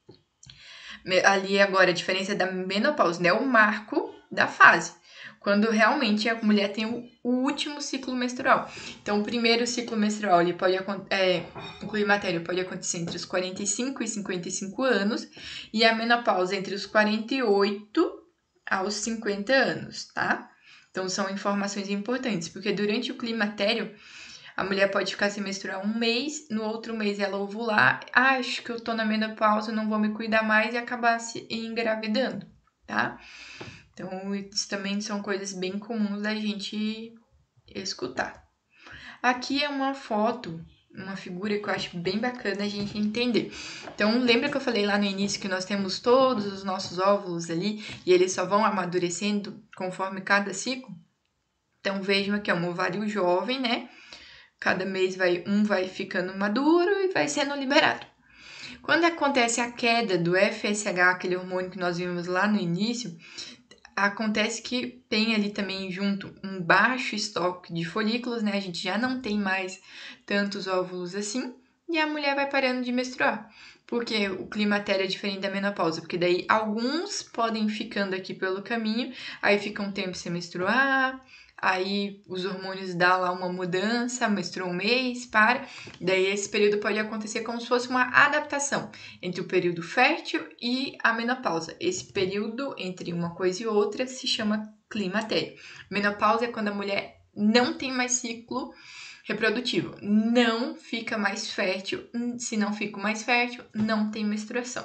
Ali agora a diferença da menopausa, né? O marco da fase. Quando realmente a mulher tem o último ciclo menstrual. Então, o primeiro ciclo menstrual, o climatério pode acontecer entre os 45 e 55 anos. E a menopausa entre os 48 aos 50 anos, tá? Então, são informações importantes, porque durante o climatério, a mulher pode ficar sem menstruar um mês, no outro mês ela ovular, acho que eu tô na menopausa, não vou me cuidar mais e acabar se engravidando, tá? Então, isso também são coisas bem comuns da gente escutar. Aqui é uma foto, uma figura que eu acho bem bacana a gente entender. Então, lembra que eu falei lá no início que nós temos todos os nossos óvulos ali e eles só vão amadurecendo conforme cada ciclo? Então, vejam aqui, é um ovário jovem, né? Cada mês um vai ficando maduro e vai sendo liberado. Quando acontece a queda do FSH, aquele hormônio que nós vimos lá no início, acontece que tem ali também junto um baixo estoque de folículos, né? A gente já não tem mais tantos óvulos assim e a mulher vai parando de menstruar. Porque o climatério é diferente da menopausa, porque daí alguns podem ficando aqui pelo caminho, aí fica um tempo sem menstruar, aí os hormônios dão lá uma mudança, menstrua um mês, para. Daí esse período pode acontecer como se fosse uma adaptação entre o período fértil e a menopausa. Esse período entre uma coisa e outra se chama climatério. Menopausa é quando a mulher não tem mais ciclo reprodutivo, não fica mais fértil. Se não fica mais fértil, não tem menstruação.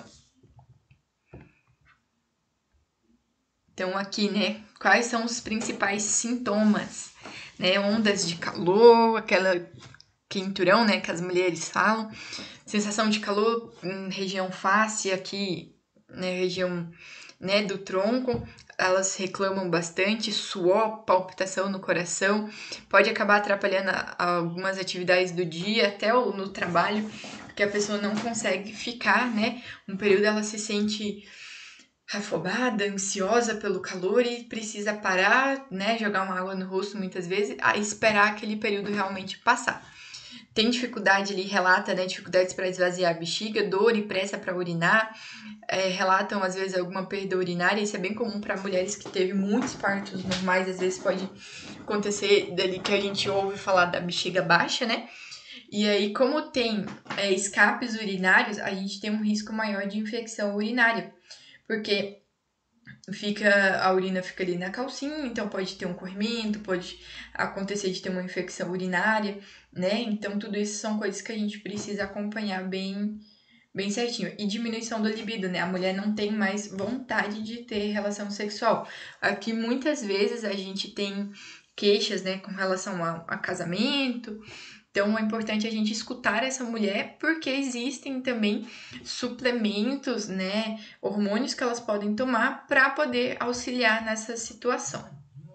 Então, aqui, né, quais são os principais sintomas? Né, ondas de calor, aquela quenturão, né, que as mulheres falam, sensação de calor em região face, aqui, né, região, né, do tronco, elas reclamam bastante, suor, palpitação no coração, pode acabar atrapalhando algumas atividades do dia, até no trabalho, porque a pessoa não consegue ficar, né, um período ela se sente afobada, ansiosa pelo calor e precisa parar, né, jogar uma água no rosto muitas vezes, a esperar aquele período realmente passar. Tem dificuldade ali, relata, né, dificuldades para esvaziar a bexiga, dor e pressa para urinar, relatam às vezes alguma perda urinária, isso é bem comum para mulheres que teve muitos partos normais, às vezes pode acontecer dali que a gente ouve falar da bexiga baixa, né, e aí como tem escapes urinários, a gente tem um risco maior de infecção urinária, porque a urina fica ali na calcinha, então pode ter um corrimento, pode acontecer de ter uma infecção urinária, né? Então tudo isso são coisas que a gente precisa acompanhar bem certinho. E diminuição do libido, né? A mulher não tem mais vontade de ter relação sexual. Aqui muitas vezes a gente tem queixas, né, com relação a casamento. Então é importante a gente escutar essa mulher, porque existem também suplementos, né, hormônios que elas podem tomar para poder auxiliar nessa situação.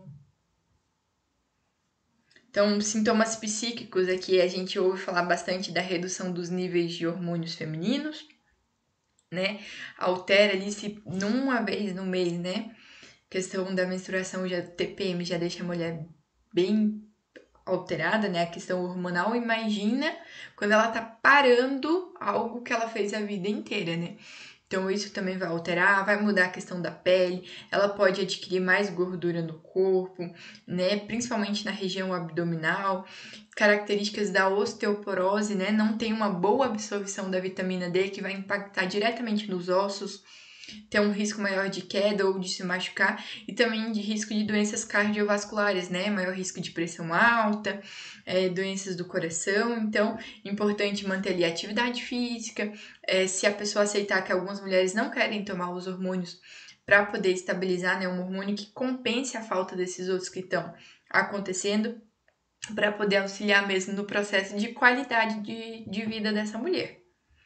Então, sintomas psíquicos aqui a gente ouve falar bastante da redução dos níveis de hormônios femininos, né? Altera ali se numa vez no mês, né? Questão da menstruação, já TPM já deixa a mulher bem alterada, né? A questão hormonal. Imagina quando ela tá parando algo que ela fez a vida inteira, né? Então isso também vai alterar, vai mudar a questão da pele, ela pode adquirir mais gordura no corpo, né? Principalmente na região abdominal. Características da osteoporose, né? Não tem uma boa absorção da vitamina D, que vai impactar diretamente nos ossos, ter um risco maior de queda ou de se machucar, e também de risco de doenças cardiovasculares, né? Maior risco de pressão alta, doenças do coração. Então, importante manter ali a atividade física. Se a pessoa aceitar que algumas mulheres não querem tomar os hormônios para poder estabilizar, né? Um hormônio que compense a falta desses outros que estão acontecendo, para poder auxiliar mesmo no processo de qualidade de vida dessa mulher.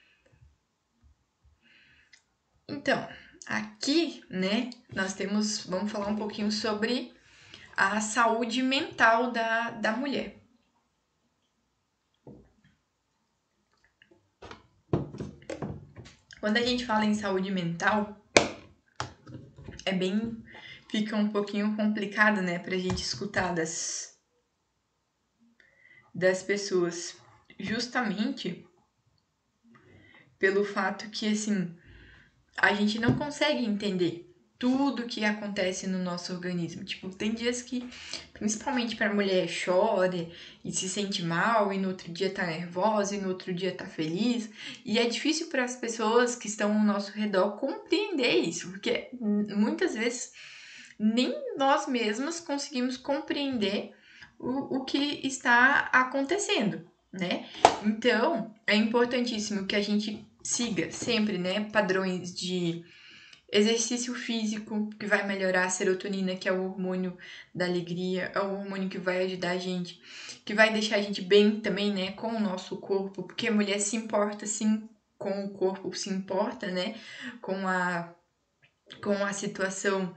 Então, aqui, né, vamos falar um pouquinho sobre a saúde mental da mulher. Quando a gente fala em saúde mental, fica um pouquinho complicado, né, pra gente escutar das pessoas, justamente pelo fato que, assim, a gente não consegue entender tudo que acontece no nosso organismo. Tipo, tem dias que, principalmente para mulher, chora e se sente mal, e no outro dia tá nervosa, e no outro dia tá feliz. E é difícil para as pessoas que estão ao nosso redor compreender isso, porque muitas vezes nem nós mesmos conseguimos compreender o que está acontecendo, né? Então, é importantíssimo que a gente siga sempre, né, padrões de exercício físico, que vai melhorar a serotonina, que é o hormônio da alegria, é o hormônio que vai ajudar a gente, que vai deixar a gente bem também, né, com o nosso corpo, porque a mulher se importa sim com o corpo, se importa, né, com a situação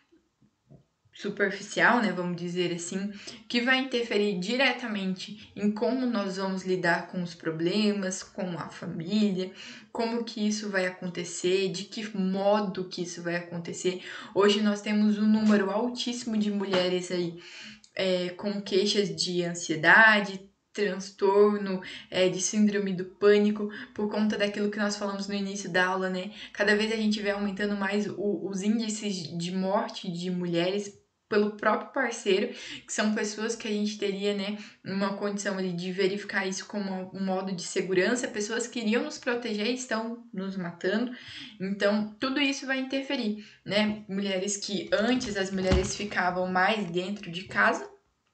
superficial, né, vamos dizer assim, que vai interferir diretamente em como nós vamos lidar com os problemas, com a família, como que isso vai acontecer, de que modo que isso vai acontecer. Hoje nós temos um número altíssimo de mulheres aí com queixas de ansiedade, transtorno, de síndrome do pânico, por conta daquilo que nós falamos no início da aula, né? Cada vez a gente vê aumentando mais os índices de morte de mulheres pelo próprio parceiro, que são pessoas que a gente teria, né, uma condição ali de verificar isso como um modo de segurança, pessoas que iriam nos proteger e estão nos matando. Então, tudo isso vai interferir, né? Mulheres que antes as mulheres ficavam mais dentro de casa,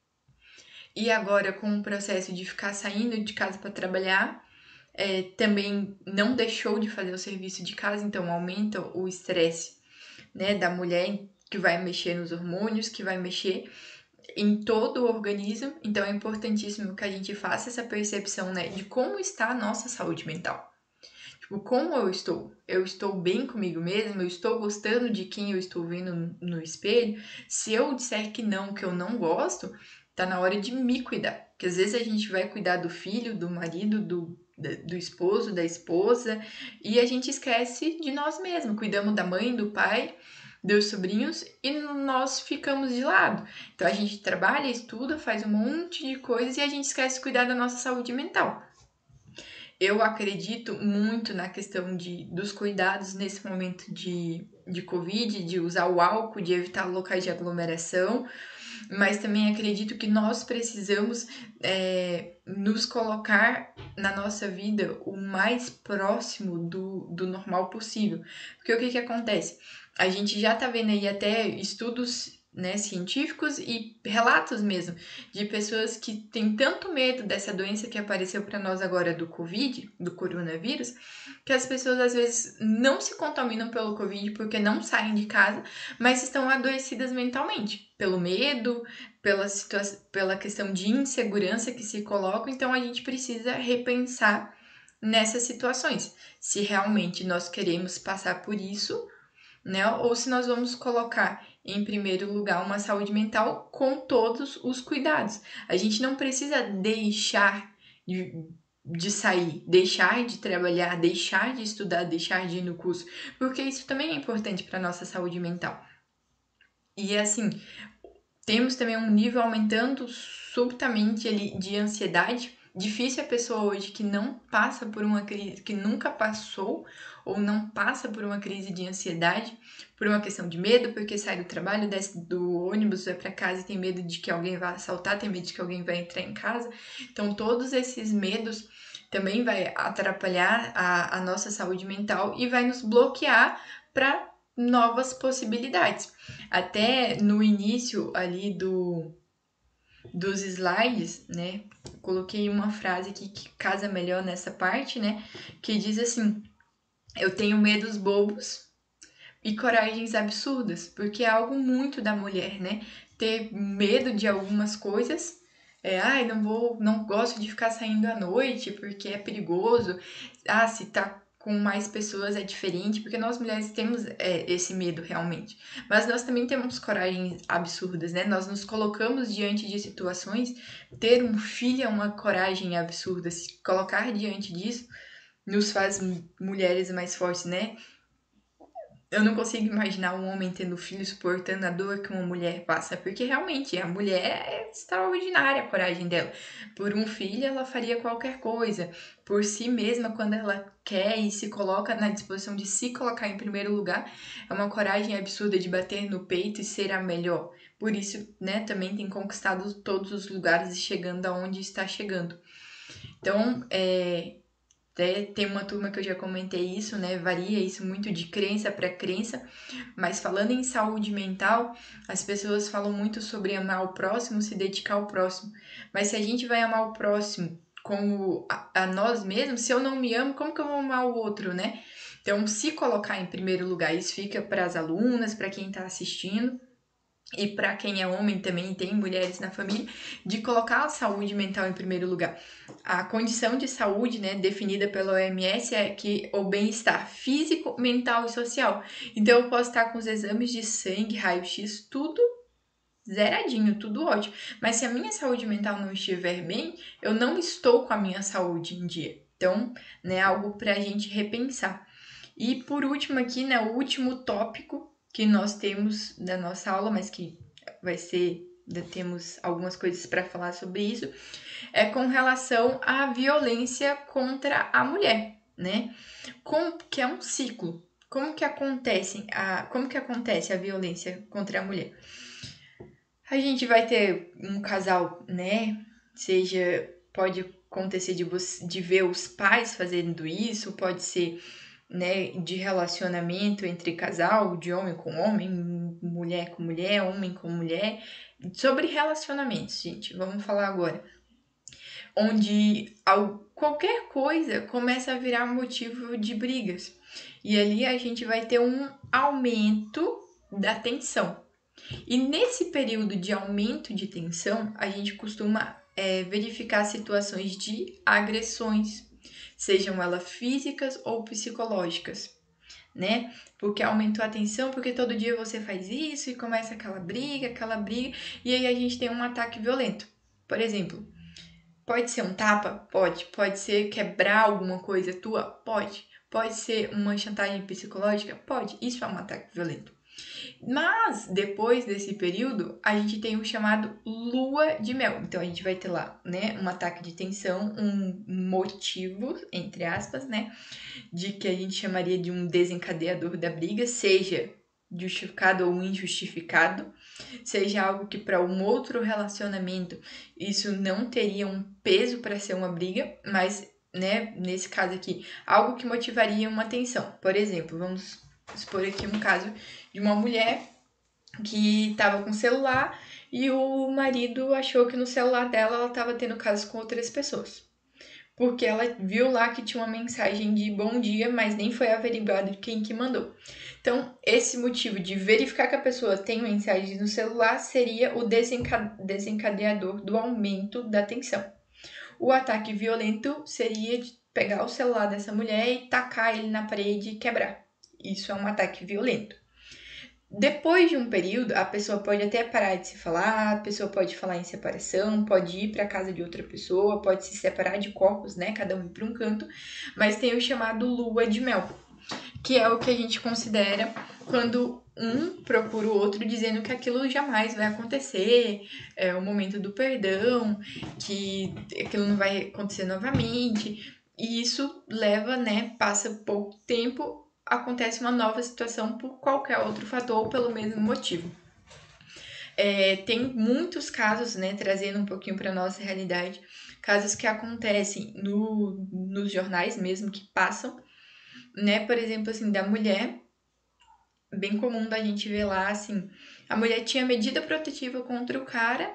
e agora com o processo de ficar saindo de casa para trabalhar, também não deixou de fazer o serviço de casa, então aumenta o estresse, né, da mulher, que vai mexer nos hormônios, que vai mexer em todo o organismo. Então é importantíssimo que a gente faça essa percepção, né, de como está a nossa saúde mental. Tipo, como eu estou? Eu estou bem comigo mesma? Eu estou gostando de quem eu estou vendo no espelho? Se eu disser que eu não gosto, tá na hora de me cuidar. Porque às vezes a gente vai cuidar do filho, do marido, do esposo, da esposa, e a gente esquece de nós mesmos. Cuidamos da mãe, do pai, dos sobrinhos, e nós ficamos de lado. Então a gente trabalha, estuda, faz um monte de coisas e a gente esquece de cuidar da nossa saúde mental. Eu acredito muito na questão dos cuidados nesse momento de Covid, de usar o álcool, de evitar locais de aglomeração, mas também acredito que nós precisamos nos colocar na nossa vida o mais próximo do normal possível. Porque o que acontece? A gente já tá vendo aí até estudos, né, científicos e relatos mesmo de pessoas que têm tanto medo dessa doença que apareceu para nós agora do Covid, do coronavírus, que as pessoas às vezes não se contaminam pelo Covid porque não saem de casa, mas estão adoecidas mentalmente, pelo medo, pela questão de insegurança que se coloca. Então a gente precisa repensar nessas situações, se realmente nós queremos passar por isso, né? Ou se nós vamos colocar em primeiro lugar uma saúde mental com todos os cuidados. A gente não precisa deixar de sair, deixar de trabalhar, deixar de estudar, deixar de ir no curso, porque isso também é importante para nossa saúde mental. E assim, temos também um nível aumentando subitamente ali de ansiedade. Difícil a pessoa hoje que não passa por uma crise, que nunca passou ou não passa por uma crise de ansiedade, por uma questão de medo, porque sai do trabalho, desce do ônibus, vai para casa e tem medo de que alguém vai assaltar, tem medo de que alguém vai entrar em casa. Então, todos esses medos também vai atrapalhar a nossa saúde mental e vai nos bloquear para novas possibilidades. Até no início ali dos slides, né, coloquei uma frase aqui que casa melhor nessa parte, né, que diz assim: eu tenho medos bobos e coragens absurdas, porque é algo muito da mulher, né, ter medo de algumas coisas. Ai, não gosto de ficar saindo à noite porque é perigoso. Ah, se tá com mais pessoas é diferente, porque nós mulheres temos esse medo realmente. Mas nós também temos coragens absurdas, né? Nós nos colocamos diante de situações. Ter um filho é uma coragem absurda. Se colocar diante disso nos faz mulheres mais fortes, né? Eu não consigo imaginar um homem tendo filho suportando a dor que uma mulher passa, porque realmente a mulher é extraordinária a coragem dela. Por um filho, ela faria qualquer coisa. Por si mesma, quando ela quer e se coloca na disposição de se colocar em primeiro lugar, é uma coragem absurda de bater no peito e ser a melhor. Por isso, né, também tem conquistado todos os lugares e chegando aonde está chegando. Então, tem uma turma que eu já comentei isso, né? Varia isso muito de crença para crença, mas falando em saúde mental, as pessoas falam muito sobre amar o próximo, se dedicar ao próximo. Mas se a gente vai amar o próximo como a nós mesmos, se eu não me amo, como que eu vou amar o outro, né? Então, se colocar em primeiro lugar, isso fica para as alunas, para quem está assistindo. E para quem é homem também, tem mulheres na família, de colocar a saúde mental em primeiro lugar. A condição de saúde, né, definida pela OMS é que o bem-estar físico, mental e social. Então eu posso estar com os exames de sangue, raio-x, tudo zeradinho, tudo ótimo. Mas se a minha saúde mental não estiver bem, eu não estou com a minha saúde em dia. Então, né, algo para a gente repensar. E por último aqui, né, o último tópico que nós temos da nossa aula, mas que vai ser, ainda temos algumas coisas para falar sobre isso, é com relação à violência contra a mulher, né? Que é um ciclo. Como que acontece a violência contra a mulher? A gente vai ter um casal, né? Pode acontecer de ver os pais fazendo isso, pode ser, né, de relacionamento entre casal, de homem com homem, mulher com mulher, homem com mulher, sobre relacionamentos, gente, vamos falar agora. Onde qualquer coisa começa a virar motivo de brigas. E ali a gente vai ter um aumento da tensão. E nesse período de aumento de tensão, a gente costuma verificar situações de agressões, sejam elas físicas ou psicológicas, né? Porque aumentou a tensão, porque todo dia você faz isso e começa aquela briga, e aí a gente tem um ataque violento. Por exemplo, pode ser um tapa? Pode ser quebrar alguma coisa tua? Pode ser uma chantagem psicológica? Pode. Isso é um ataque violento. Mas, depois desse período, a gente tem o chamado lua de mel. Então, a gente vai ter lá, né, um ataque de tensão, um motivo, entre aspas, né, de que a gente chamaria de um desencadeador da briga, seja justificado ou injustificado, seja algo que para um outro relacionamento isso não teria um peso para ser uma briga, mas, né, nesse caso aqui, algo que motivaria uma tensão. Por exemplo, vamos supor aqui um caso de uma mulher que estava com celular e o marido achou que no celular dela ela estava tendo casos com outras pessoas. Porque ela viu lá que tinha uma mensagem de bom dia, mas nem foi averiguado quem que mandou. Então, esse motivo de verificar que a pessoa tem mensagem no celular seria o desencadeador do aumento da tensão. O ataque violento seria de pegar o celular dessa mulher e tacar ele na parede e quebrar. Isso é um ataque violento. Depois de um período, a pessoa pode até parar de se falar, a pessoa pode falar em separação, pode ir para casa de outra pessoa, pode se separar de corpos, né? Cada um ir para um canto, mas tem o chamado lua de mel, que é o que a gente considera quando um procura o outro dizendo que aquilo jamais vai acontecer, é o momento do perdão, que aquilo não vai acontecer novamente. E isso leva, né? Passa pouco tempo, acontece uma nova situação por qualquer outro fator ou pelo mesmo motivo. Tem muitos casos, né, trazendo um pouquinho para nossa realidade, casos que acontecem nos jornais mesmo, que passam, né, por exemplo, assim, da mulher, bem comum da gente ver lá, assim, a mulher tinha medida protetiva contra o cara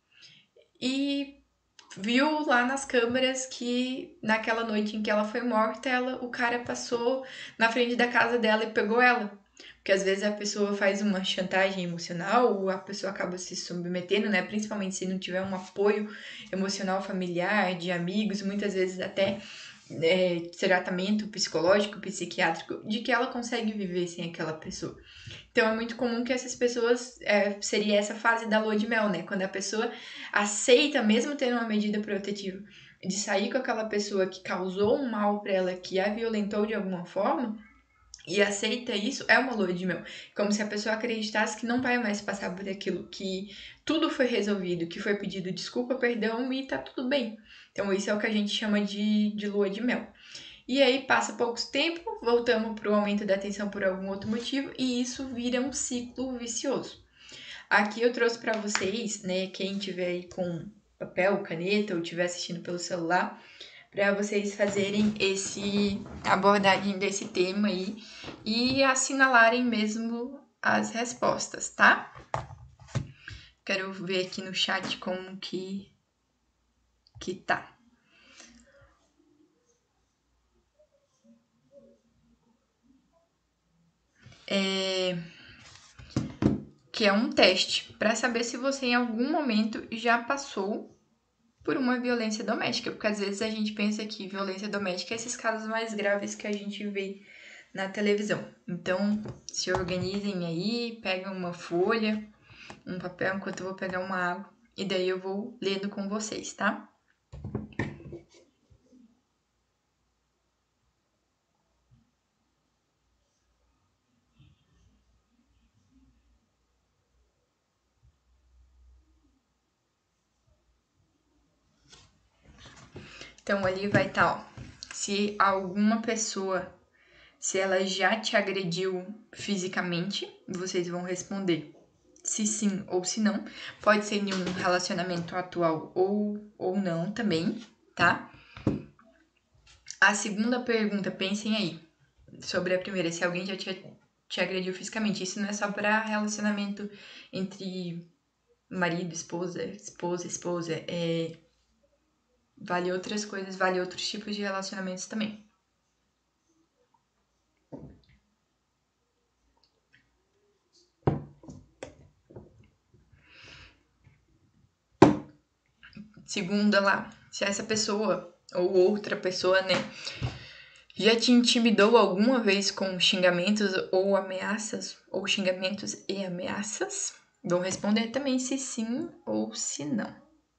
e viu lá nas câmeras que naquela noite em que ela foi morta, o cara passou na frente da casa dela e pegou ela. Porque às vezes a pessoa faz uma chantagem emocional, ou a pessoa acaba se submetendo, né? Principalmente se não tiver um apoio emocional familiar, de amigos, muitas vezes até tratamento psicológico, psiquiátrico, de que ela consegue viver sem aquela pessoa. Então é muito comum que essas pessoas, seria essa fase da lua de mel, né? Quando a pessoa aceita, mesmo tendo uma medida protetiva, de sair com aquela pessoa que causou um mal para ela, que a violentou de alguma forma, e aceita isso, é uma lua de mel. Como se a pessoa acreditasse que não vai mais passar por aquilo, que tudo foi resolvido, que foi pedido desculpa, perdão e tá tudo bem. Então isso é o que a gente chama de lua de mel. E aí passa pouco tempo, voltamos para o aumento da tensão por algum outro motivo e isso vira um ciclo vicioso. Aqui eu trouxe para vocês, né, quem tiver aí com papel, caneta ou estiver assistindo pelo celular, para vocês fazerem esse abordagem desse tema aí e assinalarem mesmo as respostas, tá? Quero ver aqui no chat como que tá. Que é um teste para saber se você em algum momento já passou por uma violência doméstica, porque às vezes a gente pensa que violência doméstica é esses casos mais graves que a gente vê na televisão. Então, se organizem aí, pegam uma folha, um papel, enquanto eu vou pegar uma água, e daí eu vou lendo com vocês, tá? Então, ali vai estar, ó, se alguma pessoa, se ela já te agrediu fisicamente, vocês vão responder se sim ou se não. Pode ser em um relacionamento atual ou não também, tá? A segunda pergunta, pensem aí, sobre a primeira, se alguém já te agrediu fisicamente. Isso não é só para relacionamento entre marido, esposa, vale outras coisas, vale outros tipos de relacionamentos também. Segunda lá, se essa pessoa ou outra pessoa, né, já te intimidou alguma vez com xingamentos ou ameaças, ou xingamentos e ameaças? Vão responder também se sim ou se não.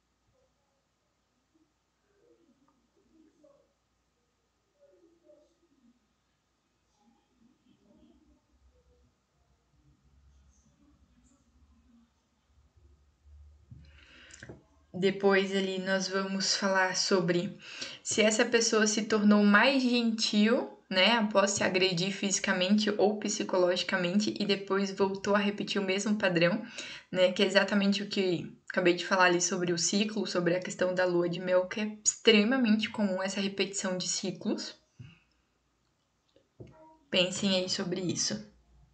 Depois ali nós vamos falar sobre se essa pessoa se tornou mais gentil, né, após se agredir fisicamente ou psicologicamente e depois voltou a repetir o mesmo padrão, né, que é exatamente o que acabei de falar ali sobre o ciclo, sobre a questão da lua de mel, que é extremamente comum essa repetição de ciclos. Pensem aí sobre isso.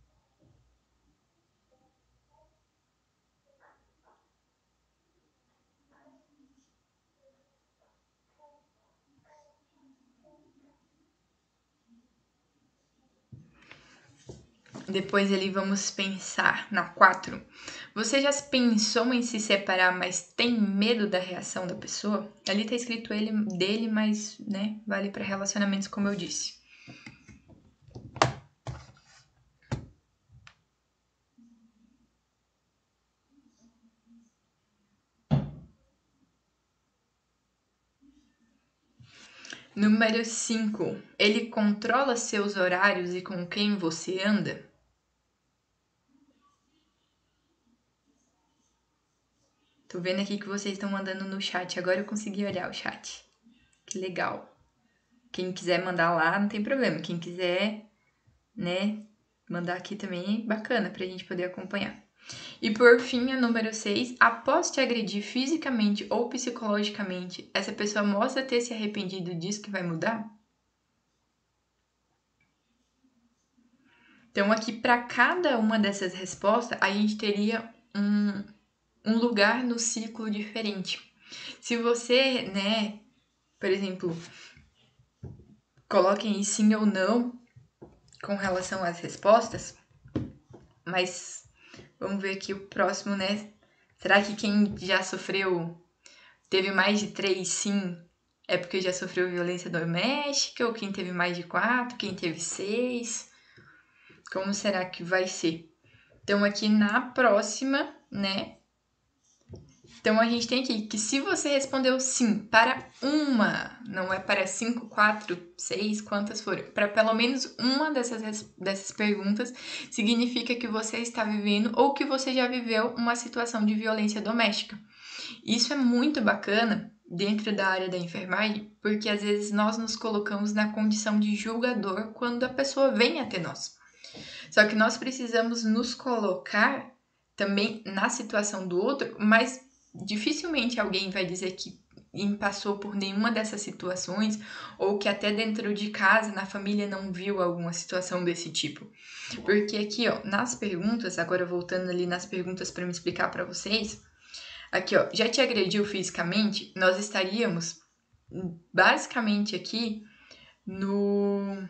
Depois ali vamos pensar na 4. Você já pensou em se separar, mas tem medo da reação da pessoa? Ali tá escrito ele dele, mas, né, vale para relacionamentos, como eu disse. Número 5. Ele controla seus horários e com quem você anda? Tô vendo aqui que vocês estão mandando no chat. Agora eu consegui olhar o chat. Que legal. Quem quiser mandar lá, não tem problema. Quem quiser, né, mandar aqui também é bacana pra gente poder acompanhar. E por fim, a número 6. Após te agredir fisicamente ou psicologicamente, essa pessoa mostra ter se arrependido disso que vai mudar? Então, aqui, para cada uma dessas respostas, a gente teria um lugar no ciclo diferente. Se você, né, por exemplo, coloquem aí sim ou não com relação às respostas, mas vamos ver aqui o próximo, né? Será que quem já sofreu, teve mais de 3 sim, é porque já sofreu violência doméstica? Ou quem teve mais de 4, quem teve 6? Como será que vai ser? Então, aqui na próxima, né? Então, a gente tem aqui que se você respondeu sim para uma, não é para 5, 4, 6, quantas forem, para pelo menos uma dessas perguntas, significa que você está vivendo ou que você já viveu uma situação de violência doméstica. Isso é muito bacana dentro da área da enfermagem, porque às vezes nós nos colocamos na condição de julgador quando a pessoa vem até nós. Só que nós precisamos nos colocar também na situação do outro, mas dificilmente alguém vai dizer que passou por nenhuma dessas situações ou que até dentro de casa, na família, não viu alguma situação desse tipo. Porque aqui, ó, nas perguntas, agora voltando ali nas perguntas para me explicar para vocês, aqui, ó, já te agrediu fisicamente? Nós estaríamos basicamente aqui no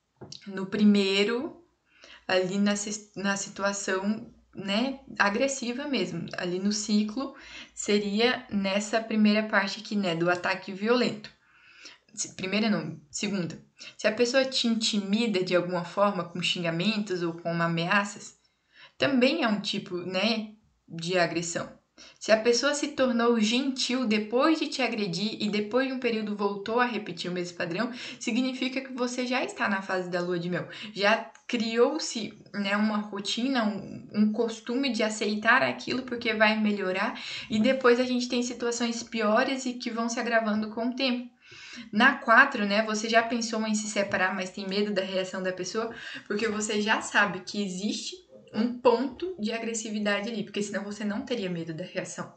primeiro, ali na situação, né, agressiva mesmo. Ali no ciclo seria nessa primeira parte aqui, né, do ataque violento. Primeira não, segunda. Se a pessoa te intimida de alguma forma com xingamentos ou com ameaças, também é um tipo, né, de agressão. Se a pessoa se tornou gentil depois de te agredir e depois de um período voltou a repetir o mesmo padrão, significa que você já está na fase da lua de mel. Já criou-se, né, uma rotina, um costume de aceitar aquilo porque vai melhorar, e depois a gente tem situações piores e que vão se agravando com o tempo. Na 4, né, você já pensou em se separar, mas tem medo da reação da pessoa, porque você já sabe que existe um ponto de agressividade ali, porque senão você não teria medo da reação.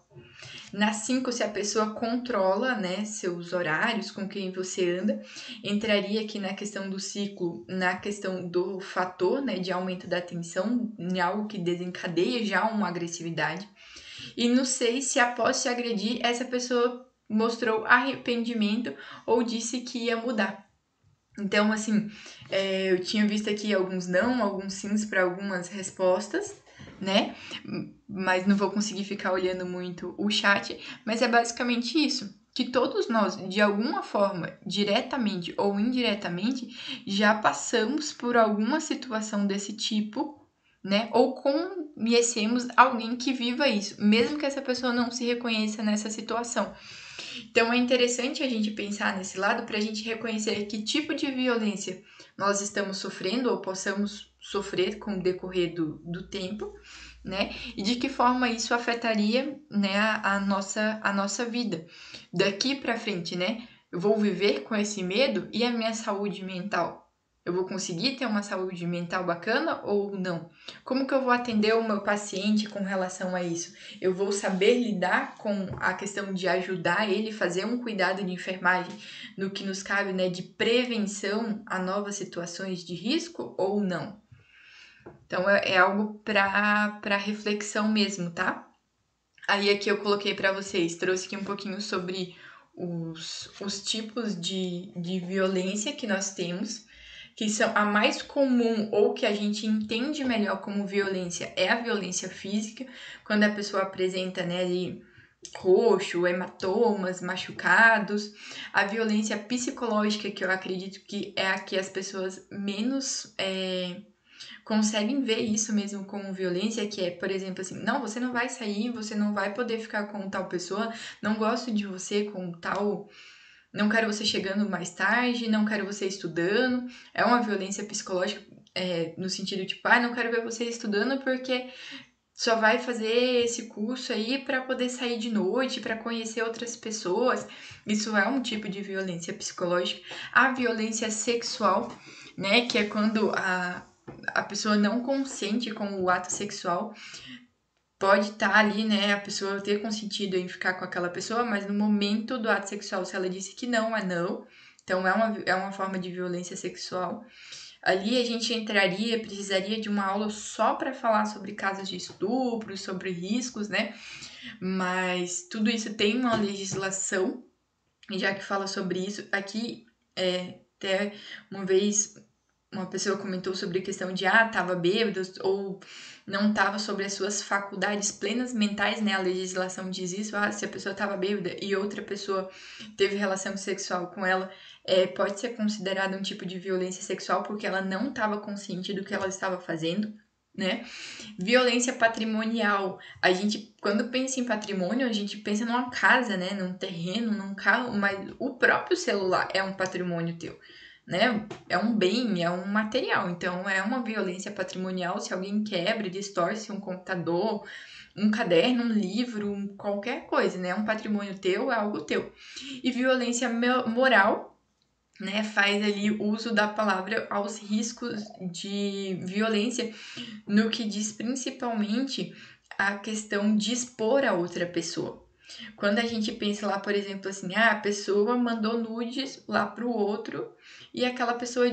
Na 5, se a pessoa controla, né, seus horários, com quem você anda, entraria aqui na questão do ciclo, na questão do fator, né, de aumento da tensão, em algo que desencadeia já uma agressividade. E no 6, se após te agredir, essa pessoa mostrou arrependimento ou disse que ia mudar. Então, assim, eu tinha visto aqui alguns não, alguns sims para algumas respostas, né? Mas não vou conseguir ficar olhando muito o chat. Mas é basicamente isso. Que todos nós, de alguma forma, diretamente ou indiretamente, já passamos por alguma situação desse tipo, né? Ou conhecemos alguém que viva isso, mesmo que essa pessoa não se reconheça nessa situação. Então é interessante a gente pensar nesse lado para a gente reconhecer que tipo de violência nós estamos sofrendo ou possamos sofrer com o decorrer do tempo, né? E de que forma isso afetaria, né, a nossa vida. Daqui para frente, né? Eu vou viver com esse medo e a minha saúde mental. Eu vou conseguir ter uma saúde mental bacana ou não? Como que eu vou atender o meu paciente com relação a isso? Eu vou saber lidar com a questão de ajudar ele a fazer um cuidado de enfermagem no que nos cabe, né, de prevenção a novas situações de risco ou não? Então, é algo para reflexão mesmo, tá? Aí aqui eu coloquei para vocês, trouxe aqui um pouquinho sobre os tipos de violência que nós temos, que são a mais comum ou que a gente entende melhor como violência é a violência física, quando a pessoa apresenta, né, ali roxo, hematomas, machucados. A violência psicológica, que eu acredito que é a que as pessoas menos conseguem ver isso mesmo como violência, que é, por exemplo, assim, não, você não vai sair, você não vai poder ficar com tal pessoa, não gosto de você com tal, não quero você chegando mais tarde, não quero você estudando. É uma violência psicológica, no sentido tipo, não quero ver você estudando porque só vai fazer esse curso aí para poder sair de noite, para conhecer outras pessoas. Isso é um tipo de violência psicológica. A violência sexual, né, que é quando a pessoa não consente com o ato sexual, pode estar ali, né, a pessoa ter consentido em ficar com aquela pessoa, mas no momento do ato sexual, se ela disse que não, é não. Então, é uma forma de violência sexual. Ali a gente precisaria de uma aula só para falar sobre casos de estupro, sobre riscos, né? Mas tudo isso tem uma legislação, já que fala sobre isso. Aqui, até uma vez uma pessoa comentou sobre a questão de tava bêbado ou não tava sobre as suas faculdades plenas mentais, né? A legislação diz isso, se a pessoa tava bêbada e outra pessoa teve relação sexual com ela, pode ser considerado um tipo de violência sexual porque ela não estava consciente do que ela estava fazendo, né? Violência patrimonial. A gente, quando pensa em patrimônio, a gente pensa numa casa, né? Num terreno, num carro, mas o próprio celular é um patrimônio teu, né? É um bem, é um material. Então, é uma violência patrimonial se alguém quebra, distorce um computador, um caderno, um livro, qualquer coisa, né? Um patrimônio teu é algo teu. E violência moral, né? Faz ali uso da palavra aos riscos de violência, no que diz principalmente a questão de expor a outra pessoa. Quando a gente pensa lá, por exemplo, assim, a pessoa mandou nudes lá pro outro e aquela pessoa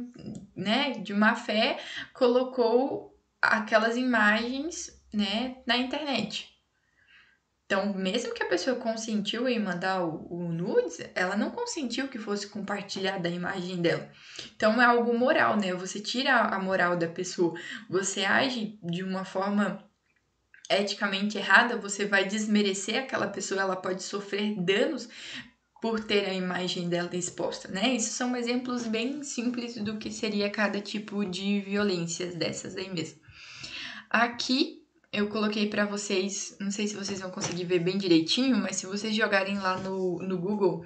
de má fé colocou aquelas imagens, né, na internet. Então, mesmo que a pessoa consentiu em mandar o nudes, ela não consentiu que fosse compartilhada a imagem dela. Então, é algo moral, né? Você tira a moral da pessoa, você age de uma forma eticamente errada, você vai desmerecer aquela pessoa, ela pode sofrer danos por ter a imagem dela exposta, né? Isso são exemplos bem simples do que seria cada tipo de violências dessas aí mesmo. Aqui eu coloquei para vocês, não sei se vocês vão conseguir ver bem direitinho, mas se vocês jogarem lá no Google,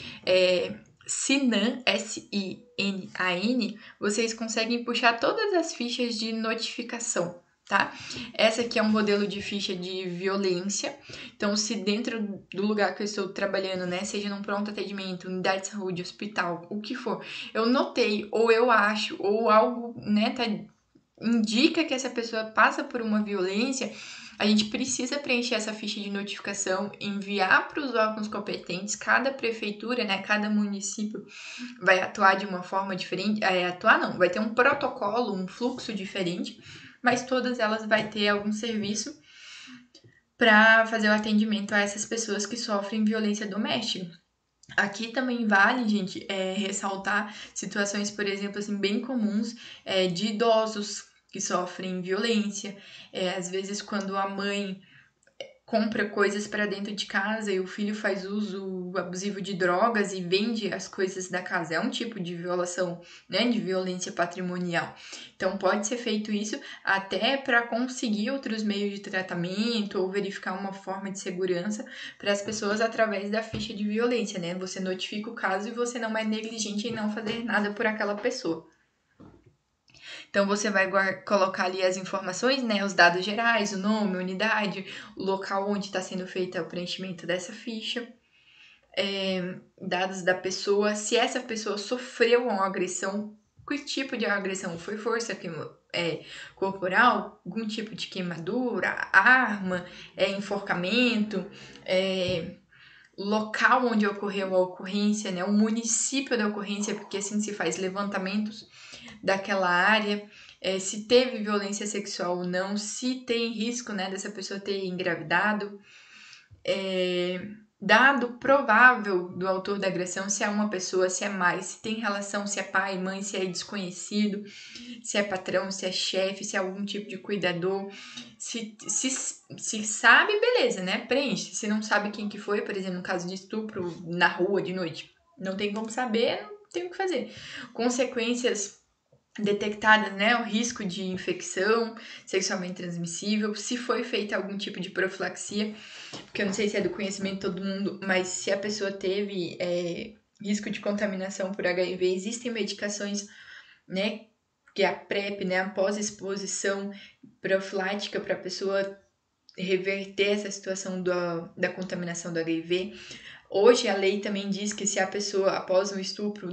Sinan, S-I-N-A-N, vocês conseguem puxar todas as fichas de notificação, tá? Essa aqui é um modelo de ficha de violência. Então, se dentro do lugar que eu estou trabalhando, né, seja num pronto atendimento, unidade de saúde, hospital, o que for, eu notei, ou eu acho, ou algo, né, indica que essa pessoa passa por uma violência, a gente precisa preencher essa ficha de notificação, enviar para os órgãos competentes. Cada prefeitura, né, cada município vai atuar de uma forma diferente. Vai ter um protocolo, um fluxo diferente, mas todas elas vai ter algum serviço para fazer o atendimento a essas pessoas que sofrem violência doméstica. Aqui também vale, gente, ressaltar situações, por exemplo, assim, bem comuns de idosos que sofrem violência. Às vezes, quando a mãe compra coisas para dentro de casa e o filho faz uso abusivo de drogas e vende as coisas da casa. É um tipo de violação, né, de violência patrimonial. Então pode ser feito isso até para conseguir outros meios de tratamento ou verificar uma forma de segurança para as pessoas através da ficha de violência, né? Você notifica o caso e você não é negligente em não fazer nada por aquela pessoa. Então, você vai colocar ali as informações, né, os dados gerais, o nome, a unidade, o local onde está sendo feito o preenchimento dessa ficha, dados da pessoa, se essa pessoa sofreu uma agressão Que tipo de agressão? Foi força corporal? Algum tipo de queimadura? Arma? Enforcamento? Local onde ocorreu a ocorrência, né? O município da ocorrência, porque assim se faz levantamentos daquela área. Se teve violência sexual ou não, se tem risco, né, dessa pessoa ter engravidado, dado provável do autor da agressão, se é uma pessoa, se é mais, se tem relação, se é pai, mãe, se é desconhecido, se é patrão, se é chefe, se é algum tipo de cuidador. Se sabe, beleza, né? Preenche. Se não sabe quem que foi, por exemplo, no caso de estupro na rua de noite, não tem como saber, não tem o que fazer. Consequências detectadas, né, o risco de infecção sexualmente transmissível, se foi feita algum tipo de profilaxia, porque eu não sei se é do conhecimento de todo mundo, mas se a pessoa teve risco de contaminação por HIV, existem medicações, né, que é a PrEP, né, após exposição profilática para a pessoa reverter essa situação da contaminação do HIV. Hoje a lei também diz que se a pessoa, após um estupro,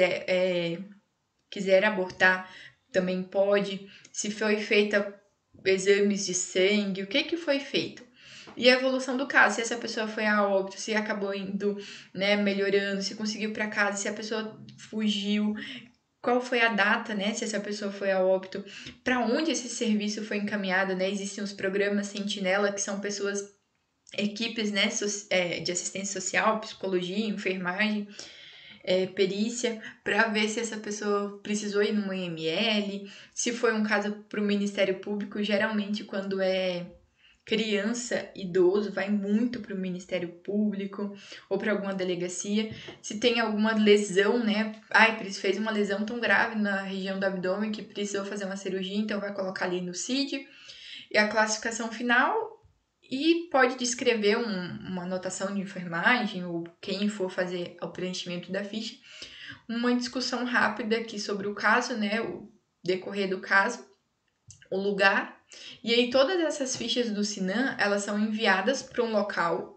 quiser abortar, também pode. Se foi feita exames de sangue, o que foi feito? E a evolução do caso, se essa pessoa foi a óbito, se acabou indo, né, melhorando, se conseguiu ir para casa, se a pessoa fugiu, qual foi a data, né, se essa pessoa foi a óbito, para onde esse serviço foi encaminhado, né? Existem os programas Sentinela, que são equipes, né, de assistência social, psicologia, enfermagem, perícia, para ver se essa pessoa precisou ir no IML, se foi um caso para o Ministério Público. Geralmente, quando é criança, idoso, vai muito para o Ministério Público ou para alguma delegacia. Se tem alguma lesão, né? Fez uma lesão tão grave na região do abdômen que precisou fazer uma cirurgia, então vai colocar ali no CID. E a classificação final, e pode descrever uma anotação de enfermagem ou quem for fazer o preenchimento da ficha, uma discussão rápida aqui sobre o caso, né, o decorrer do caso, o lugar, e aí todas essas fichas do Sinan, elas são enviadas para um local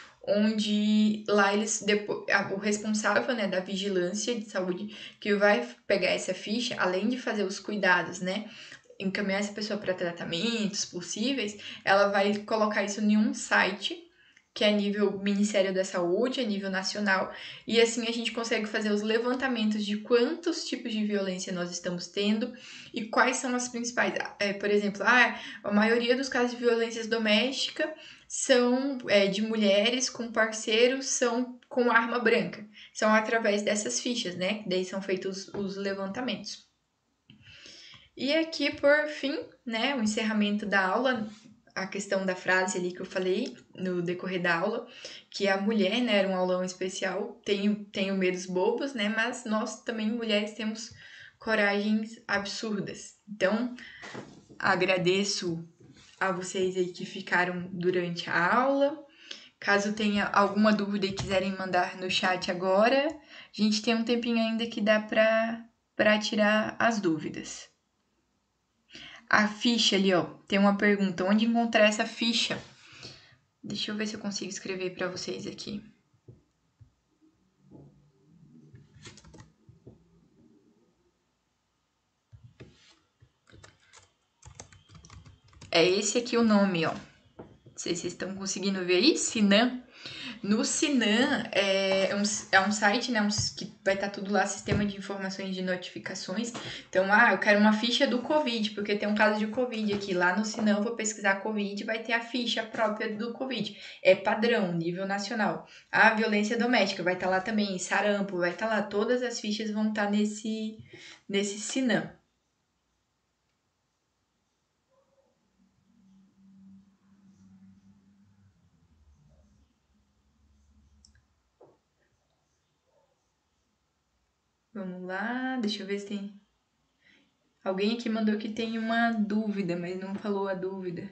onde lá o responsável, né, da vigilância de saúde que vai pegar essa ficha, além de fazer os cuidados, né, encaminhar essa pessoa para tratamentos possíveis, ela vai colocar isso em um site que é a nível Ministério da Saúde, a nível nacional, e assim a gente consegue fazer os levantamentos de quantos tipos de violência nós estamos tendo e quais são as principais. Por exemplo, a maioria dos casos de violência doméstica são de mulheres com parceiros, são com arma branca. São através dessas fichas, né? Daí são feitos os levantamentos. E aqui, por fim, né, o encerramento da aula, a questão da frase ali que eu falei no decorrer da aula, que a mulher, né, era um aulão especial, tenho medos bobos, né, mas nós também, mulheres, temos coragens absurdas. Então, agradeço a vocês aí que ficaram durante a aula. Caso tenha alguma dúvida e quiserem mandar no chat agora, a gente tem um tempinho ainda que dá para tirar as dúvidas. A ficha ali, ó, tem uma pergunta. Onde encontrar essa ficha? Deixa eu ver se eu consigo escrever para vocês aqui. É esse aqui o nome, ó. Não sei se vocês estão conseguindo ver aí. Sinan. No Sinan é um site, né, que vai estar tudo lá, sistema de informações de notificações. Então, eu quero uma ficha do Covid, porque tem um caso de Covid aqui. Lá no Sinan eu vou pesquisar Covid, vai ter a ficha própria do Covid. É padrão, nível nacional. A violência doméstica vai estar lá também, sarampo, vai estar lá. Todas as fichas vão estar nesse Sinan. Vamos lá, deixa eu ver se tem... Alguém aqui mandou que tem uma dúvida, mas não falou a dúvida.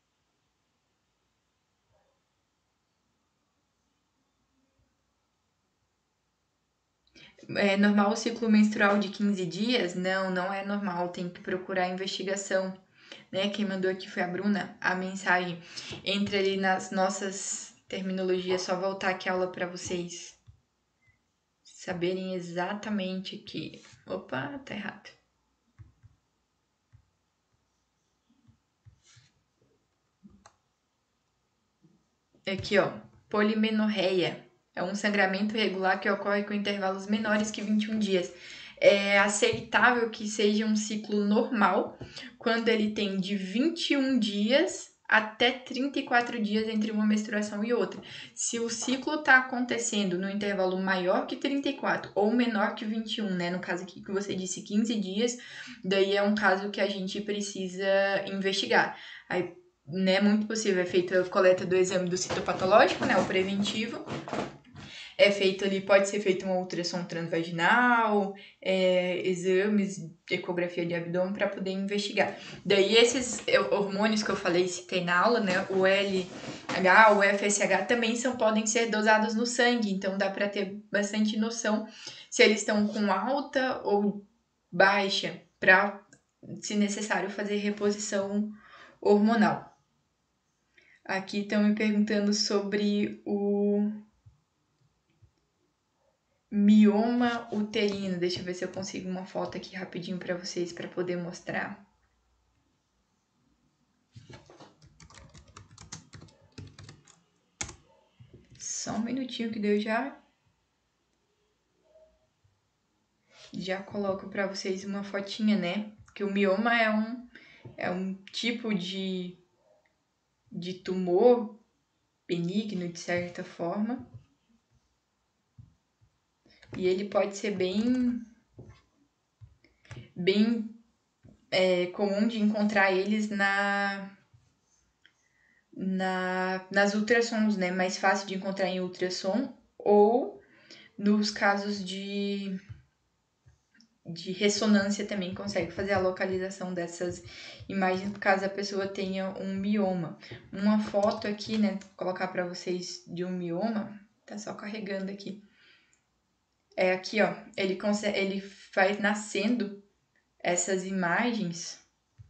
É normal o ciclo menstrual de 15 dias? Não, não é normal. Tem que procurar a investigação, né? Quem mandou aqui foi a Bruna, a mensagem. Entre ali nas nossas terminologias, só voltar aqui a aula para vocês saberem exatamente que... Opa, tá errado. Aqui, ó, polimenorreia. É um sangramento irregular que ocorre com intervalos menores que 21 dias. É aceitável que seja um ciclo normal quando ele tem de 21 dias até 34 dias entre uma menstruação e outra. Se o ciclo está acontecendo no intervalo maior que 34 ou menor que 21, né? No caso aqui que você disse 15 dias, daí é um caso que a gente precisa investigar. Aí, né, muito possível, é feita a coleta do exame do citopatológico, né, o preventivo, é feito ali, pode ser feito uma ultrassom transvaginal, exames, ecografia de abdômen para poder investigar. Daí esses hormônios que eu falei, citei na aula, né, o LH, o FSH também podem ser dosados no sangue, então dá para ter bastante noção se eles estão com alta ou baixa, para, se necessário, fazer reposição hormonal. Aqui estão me perguntando sobre o mioma uterino. Deixa eu ver se eu consigo uma foto aqui rapidinho para vocês, para poder mostrar. Só um minutinho que deu já coloco para vocês uma fotinha, né? Que o mioma é um tipo de tumor benigno, de certa forma. E ele pode ser bem comum de encontrar eles nas ultrassons, né? Mais fácil de encontrar em ultrassom ou nos casos de ressonância também consegue fazer a localização dessas imagens caso a pessoa tenha um mioma. Uma foto aqui, né? Vou colocar para vocês de um mioma. Tá só carregando aqui. É aqui, ó. Ele vai nascendo essas imagens.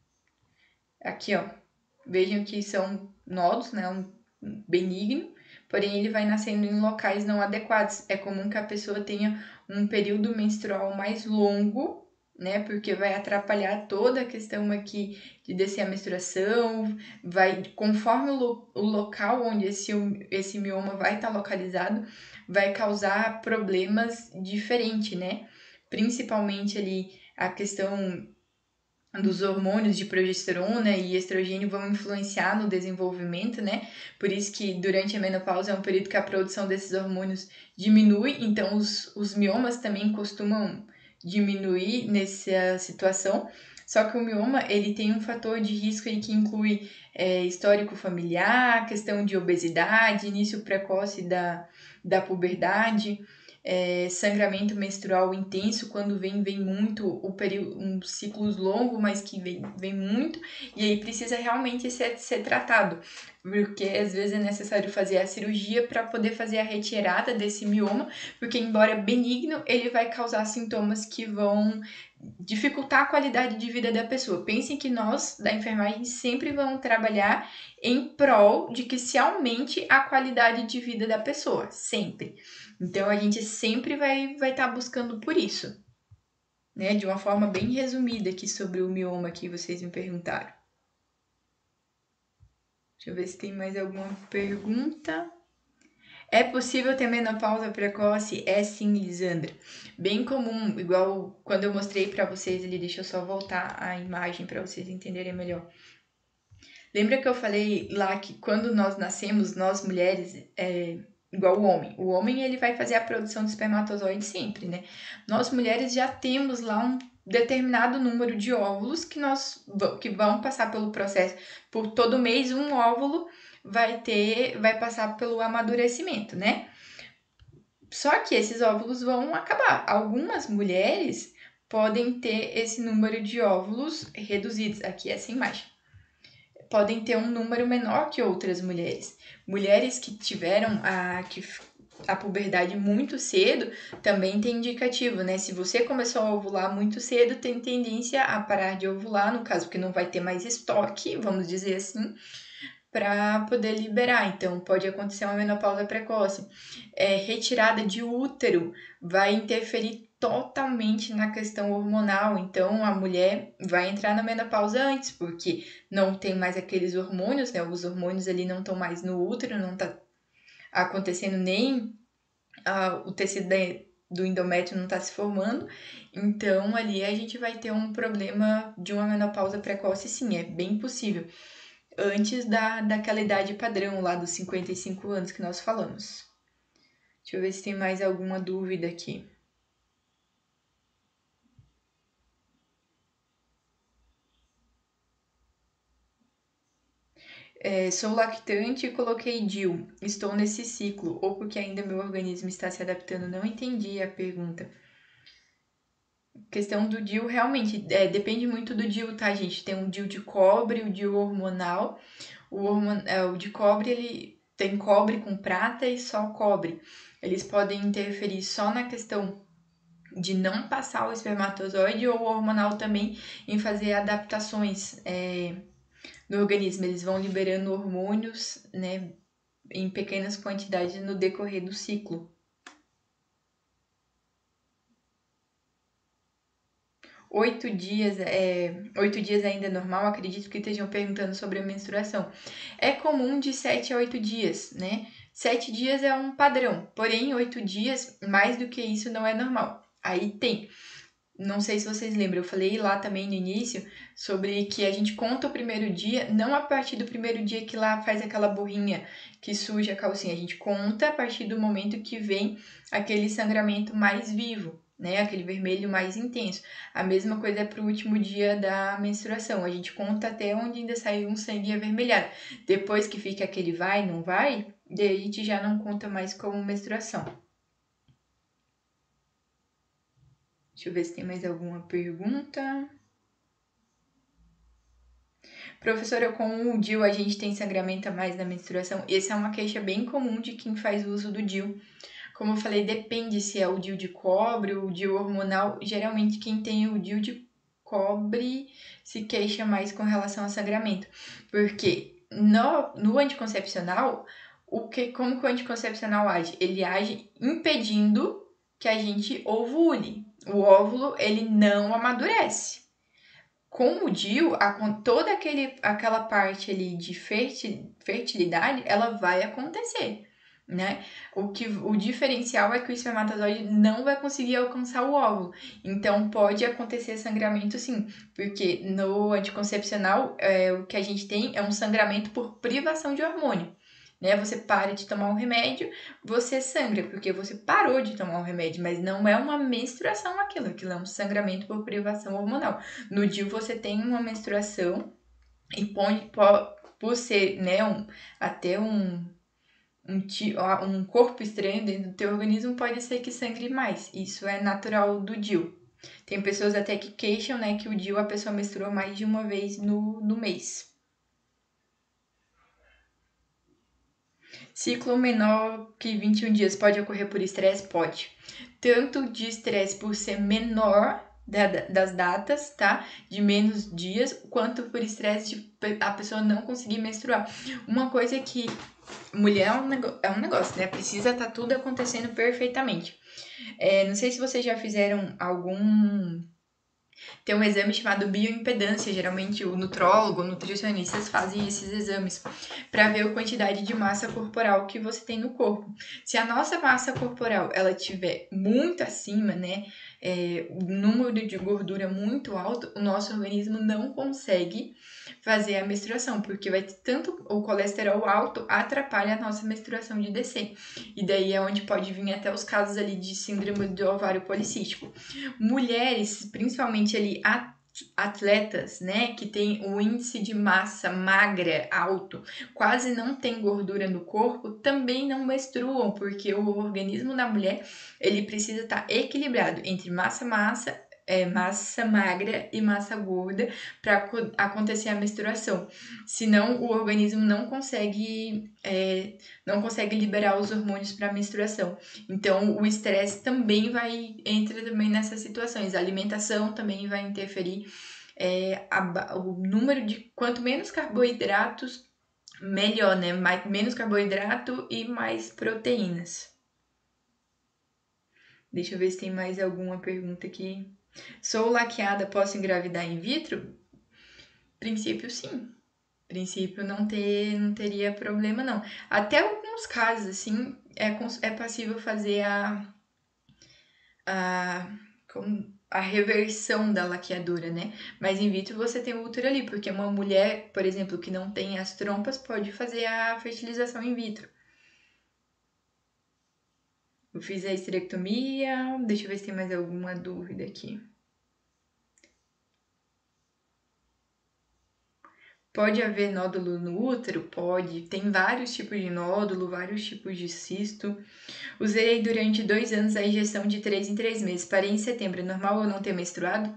Aqui, ó. Vejam que são nódulos, né? Um benigno, porém ele vai nascendo em locais não adequados. É comum que a pessoa tenha um período menstrual mais longo, né? Porque vai atrapalhar toda a questão aqui de descer a menstruação, conforme o local onde esse mioma vai estar localizado, vai causar problemas diferentes, né? Principalmente ali a questão dos hormônios de progesterona e estrogênio vão influenciar no desenvolvimento, né? Por isso que durante a menopausa é um período que a produção desses hormônios diminui, então os miomas também costumam diminuir nessa situação. Só que o mioma, ele tem um fator de risco aí que inclui histórico familiar, questão de obesidade, início precoce da puberdade, sangramento menstrual intenso, quando vem muito, o período, um ciclos longo, mas que vem muito, e aí precisa realmente ser tratado, porque às vezes é necessário fazer a cirurgia para poder fazer a retirada desse mioma, porque embora benigno, ele vai causar sintomas que vão dificultar a qualidade de vida da pessoa. Pensem que nós, da enfermagem, sempre vamos trabalhar em prol de que se aumente a qualidade de vida da pessoa, sempre. Então, a gente sempre vai estar buscando por isso, né? De uma forma bem resumida aqui sobre o mioma que vocês me perguntaram. Deixa eu ver se tem mais alguma pergunta. É possível ter menopausa precoce? É sim, Lisandra. Bem comum, igual quando eu mostrei para vocês ali, deixa eu só voltar a imagem para vocês entenderem melhor. Lembra que eu falei lá que quando nós nascemos, nós mulheres, igual o homem. O homem, ele vai fazer a produção de espermatozoide sempre, né? Nós mulheres já temos lá um determinado número de óvulos que vão passar pelo processo. Por todo mês, um óvulo vai passar pelo amadurecimento, né? Só que esses óvulos vão acabar. Algumas mulheres podem ter esse número de óvulos reduzidos. Aqui essa imagem. Podem ter um número menor que outras mulheres. Mulheres que tiveram a puberdade muito cedo também tem indicativo, né? Se você começou a ovular muito cedo, tem tendência a parar de ovular, no caso, porque não vai ter mais estoque, vamos dizer assim. para poder liberar. Então, pode acontecer uma menopausa precoce. Retirada de útero vai interferir totalmente na questão hormonal. Então, a mulher vai entrar na menopausa antes, porque não tem mais aqueles hormônios, né? Os hormônios ali não estão mais no útero, não tá acontecendo nem o tecido do endométrio não está se formando, então ali a gente vai ter um problema de uma menopausa precoce, sim, é bem possível, antes daquela idade padrão lá dos 55 anos que nós falamos. Deixa eu ver se tem mais alguma dúvida aqui. Sou lactante e coloquei DIU. Estou nesse ciclo, ou porque ainda meu organismo está se adaptando. Não entendi a pergunta. Questão do DIU, realmente, depende muito do DIU, tá, gente? Tem o DIU de cobre, o DIU hormonal. O de cobre, ele tem cobre com prata e só cobre. Eles podem interferir só na questão de não passar o espermatozoide ou o hormonal também em fazer adaptações no organismo. Eles vão liberando hormônios, né, em pequenas quantidades no decorrer do ciclo. 8 dias ainda é normal? Acredito que estejam perguntando sobre a menstruação. É comum de 7 a 8 dias, né? 7 dias é um padrão, porém 8 dias, mais do que isso, não é normal. Aí tem. Não sei se vocês lembram, eu falei lá também no início sobre que a gente conta o primeiro dia, não a partir do primeiro dia que lá faz aquela borrinha que suja a calcinha, a gente conta a partir do momento que vem aquele sangramento mais vivo, né? Aquele vermelho mais intenso. A mesma coisa é pro último dia da menstruação, a gente conta até onde ainda saiu um sangue avermelhado. Depois que fica aquele vai, não vai, daí a gente já não conta mais como menstruação. Deixa eu ver se tem mais alguma pergunta. Professora, com o DIU a gente tem sangramento a mais na menstruação? Essa é uma queixa bem comum de quem faz uso do DIU. Como eu falei, depende se é o DIU de cobre ou o DIU hormonal. Geralmente quem tem o DIU de cobre se queixa mais com relação a sangramento. Porque no anticoncepcional, como que o anticoncepcional age? Ele age impedindo que a gente ovule. O óvulo, ele não amadurece. Com o DIU, toda aquela parte ali de fertilidade, ela vai acontecer, né? O diferencial é que o espermatozoide não vai conseguir alcançar o óvulo. Então, pode acontecer sangramento sim, porque no anticoncepcional, o que a gente tem é um sangramento por privação de hormônio. Né? Você para de tomar um remédio, você sangra, porque você parou de tomar um remédio, mas não é uma menstruação aquilo é um sangramento por privação hormonal. No DIU você tem uma menstruação e por ser, né, até um corpo estranho dentro do teu organismo, pode ser que sangre mais. Isso é natural do DIU. Tem pessoas até que queixam, né, que o DIU a pessoa menstrua mais de uma vez no mês. Ciclo menor que 21 dias pode ocorrer por estresse? Pode. Tanto de estresse por ser menor das datas, tá? De menos dias, quanto por estresse de a pessoa não conseguir menstruar. Uma coisa é que mulher é um negócio, né? Precisa estar tudo acontecendo perfeitamente. Não sei se vocês já fizeram tem um exame chamado bioimpedância. Geralmente o nutrólogo, nutricionistas fazem esses exames para ver a quantidade de massa corporal que você tem no corpo. Se a nossa massa corporal ela tiver muito acima, né, o número de gordura muito alto, o nosso organismo não consegue fazer a menstruação, porque vai ter tanto o colesterol alto atrapalha a nossa menstruação de descer. E daí é onde pode vir até os casos ali de síndrome do ovário policístico. Mulheres, principalmente ali atletas, né, que tem o índice de massa magra alto, quase não tem gordura no corpo, também não menstruam, porque o organismo da mulher, ele precisa estar equilibrado entre massa magra e massa gorda para acontecer a menstruação. Senão o organismo não consegue liberar os hormônios para a menstruação. Então o estresse também entra também nessas situações. A alimentação também vai interferir. O número de quanto menos carboidratos melhor, né? Menos carboidrato e mais proteínas. Deixa eu ver se tem mais alguma pergunta aqui. Sou laqueada, posso engravidar in vitro? Princípio, sim. Princípio, não teria problema, não. Até alguns casos, assim, é possível fazer a, a reversão da laqueadura, né? Mas in vitro você tem o útero ali, porque uma mulher, por exemplo, que não tem as trompas, pode fazer a fertilização in vitro. Eu fiz a esterectomia, deixa eu ver se tem mais alguma dúvida aqui. Pode haver nódulo no útero? Pode. Tem vários tipos de nódulo, vários tipos de cisto. Usei durante 2 anos a injeção de 3 em 3 meses. Parei em setembro. É normal eu não ter menstruado?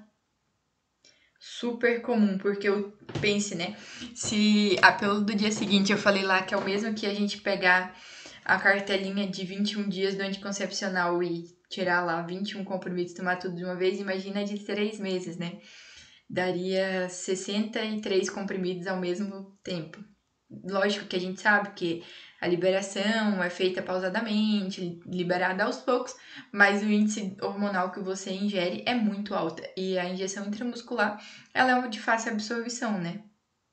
Super comum, porque eu pense, né? Se a pílula do dia seguinte eu falei lá que é o mesmo que a gente pegar a cartelinha de 21 dias do anticoncepcional e tirar lá 21 comprimidos, tomar tudo de uma vez, imagina de 3 meses, né? Daria 63 comprimidos ao mesmo tempo. Lógico que a gente sabe que a liberação é feita pausadamente, liberada aos poucos, mas o índice hormonal que você ingere é muito alta e a injeção intramuscular ela é de fácil absorção, né?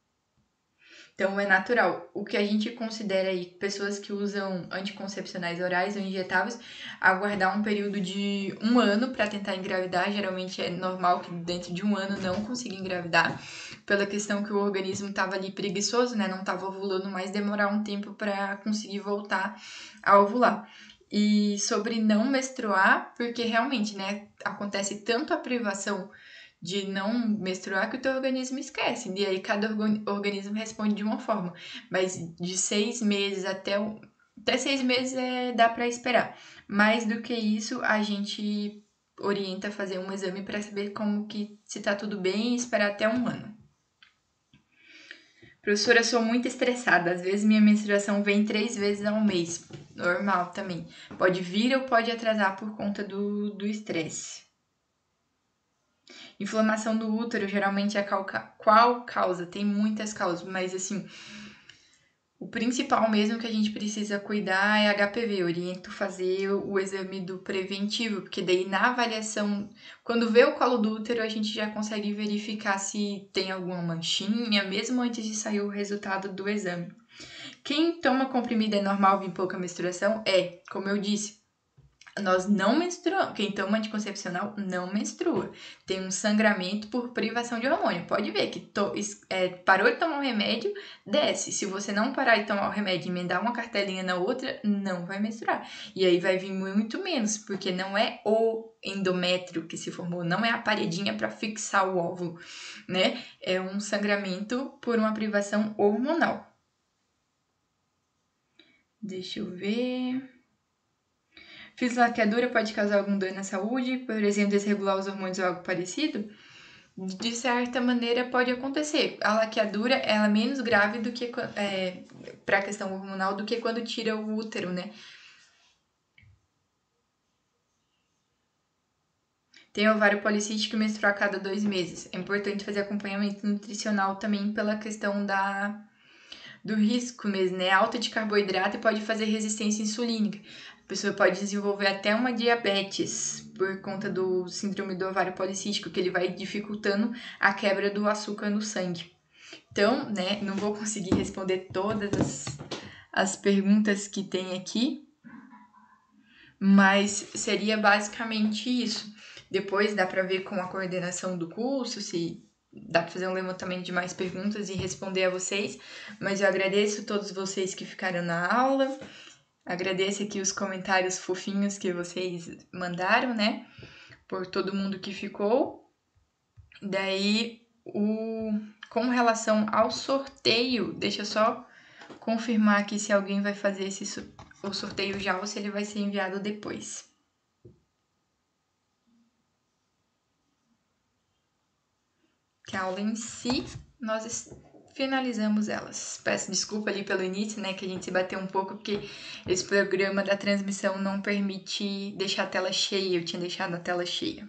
Então é natural. O que a gente considera aí pessoas que usam anticoncepcionais orais ou injetáveis aguardar um período de 1 ano para tentar engravidar. Geralmente é normal que dentro de 1 ano não consiga engravidar, pela questão que o organismo estava ali preguiçoso, né? Não estava ovulando, mas demorar um tempo para conseguir voltar a ovular. E sobre não menstruar, porque realmente, né, acontece tanto a privação de não menstruar que o teu organismo esquece. E aí cada organismo responde de uma forma. Mas de 6 meses até 6 meses dá para esperar. Mais do que isso, a gente orienta a fazer um exame para saber como que se tá tudo bem e esperar até 1 ano. Professora, eu sou muito estressada. Às vezes minha menstruação vem 3 vezes ao mês. Normal também. Pode vir ou pode atrasar por conta do estresse. Inflamação do útero geralmente é qual causa? Tem muitas causas, mas assim, o principal mesmo que a gente precisa cuidar é HPV. Eu oriento fazer o exame do preventivo, porque daí na avaliação, quando vê o colo do útero, a gente já consegue verificar se tem alguma manchinha, mesmo antes de sair o resultado do exame. Quem toma comprimido é normal vir pouca menstruação? É, como eu disse, nós não menstruamos. Quem toma anticoncepcional não menstrua. Tem um sangramento por privação de hormônio. Pode ver que parou de tomar um remédio, desce. Se você não parar de tomar o remédio e emendar uma cartelinha na outra, não vai menstruar. E aí vai vir muito menos, porque não é o endométrio que se formou, não é a paredinha para fixar o óvulo, né? É um sangramento por uma privação hormonal. Deixa eu ver. Fiz laqueadura pode causar algum dano à saúde, por exemplo, desregular os hormônios ou algo parecido? De certa maneira pode acontecer. A laqueadura ela é menos grave do que para a questão hormonal do que quando tira o útero, né? Tem ovário policístico e menstrua a cada 2 meses. É importante fazer acompanhamento nutricional também pela questão do risco mesmo, né? Alta de carboidrato e pode fazer resistência insulínica. A pessoa pode desenvolver até uma diabetes por conta do síndrome do ovário policístico, que ele vai dificultando a quebra do açúcar no sangue. Então, né, não vou conseguir responder todas as perguntas que tem aqui, mas seria basicamente isso. Depois dá para ver com a coordenação do curso se dá para fazer um levantamento de mais perguntas e responder a vocês, mas eu agradeço a todos vocês que ficaram na aula, agradeço aqui os comentários fofinhos que vocês mandaram, né, por todo mundo que ficou. Daí, com relação ao sorteio, deixa eu só confirmar aqui se alguém vai fazer o sorteio já ou se ele vai ser enviado depois. Que a aula em si, nós finalizamos elas. Peço desculpa ali pelo início, né, que a gente se bateu um pouco, porque esse programa da transmissão não permite deixar a tela cheia, eu tinha deixado a tela cheia.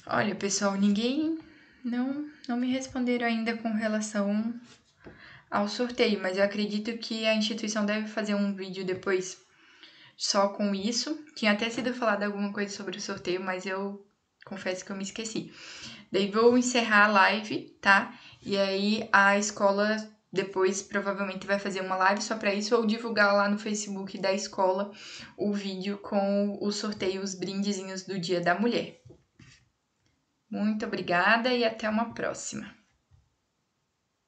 Olha, pessoal, ninguém não me responderam ainda com relação ao sorteio, mas eu acredito que a instituição deve fazer um vídeo depois só com isso. Tinha até sido falado alguma coisa sobre o sorteio, mas eu confesso que eu me esqueci. Daí vou encerrar a live, tá? E aí a escola depois provavelmente vai fazer uma live só para isso ou divulgar lá no Facebook da escola o vídeo com o sorteio, os brindezinhos do Dia da Mulher. Muito obrigada e até uma próxima.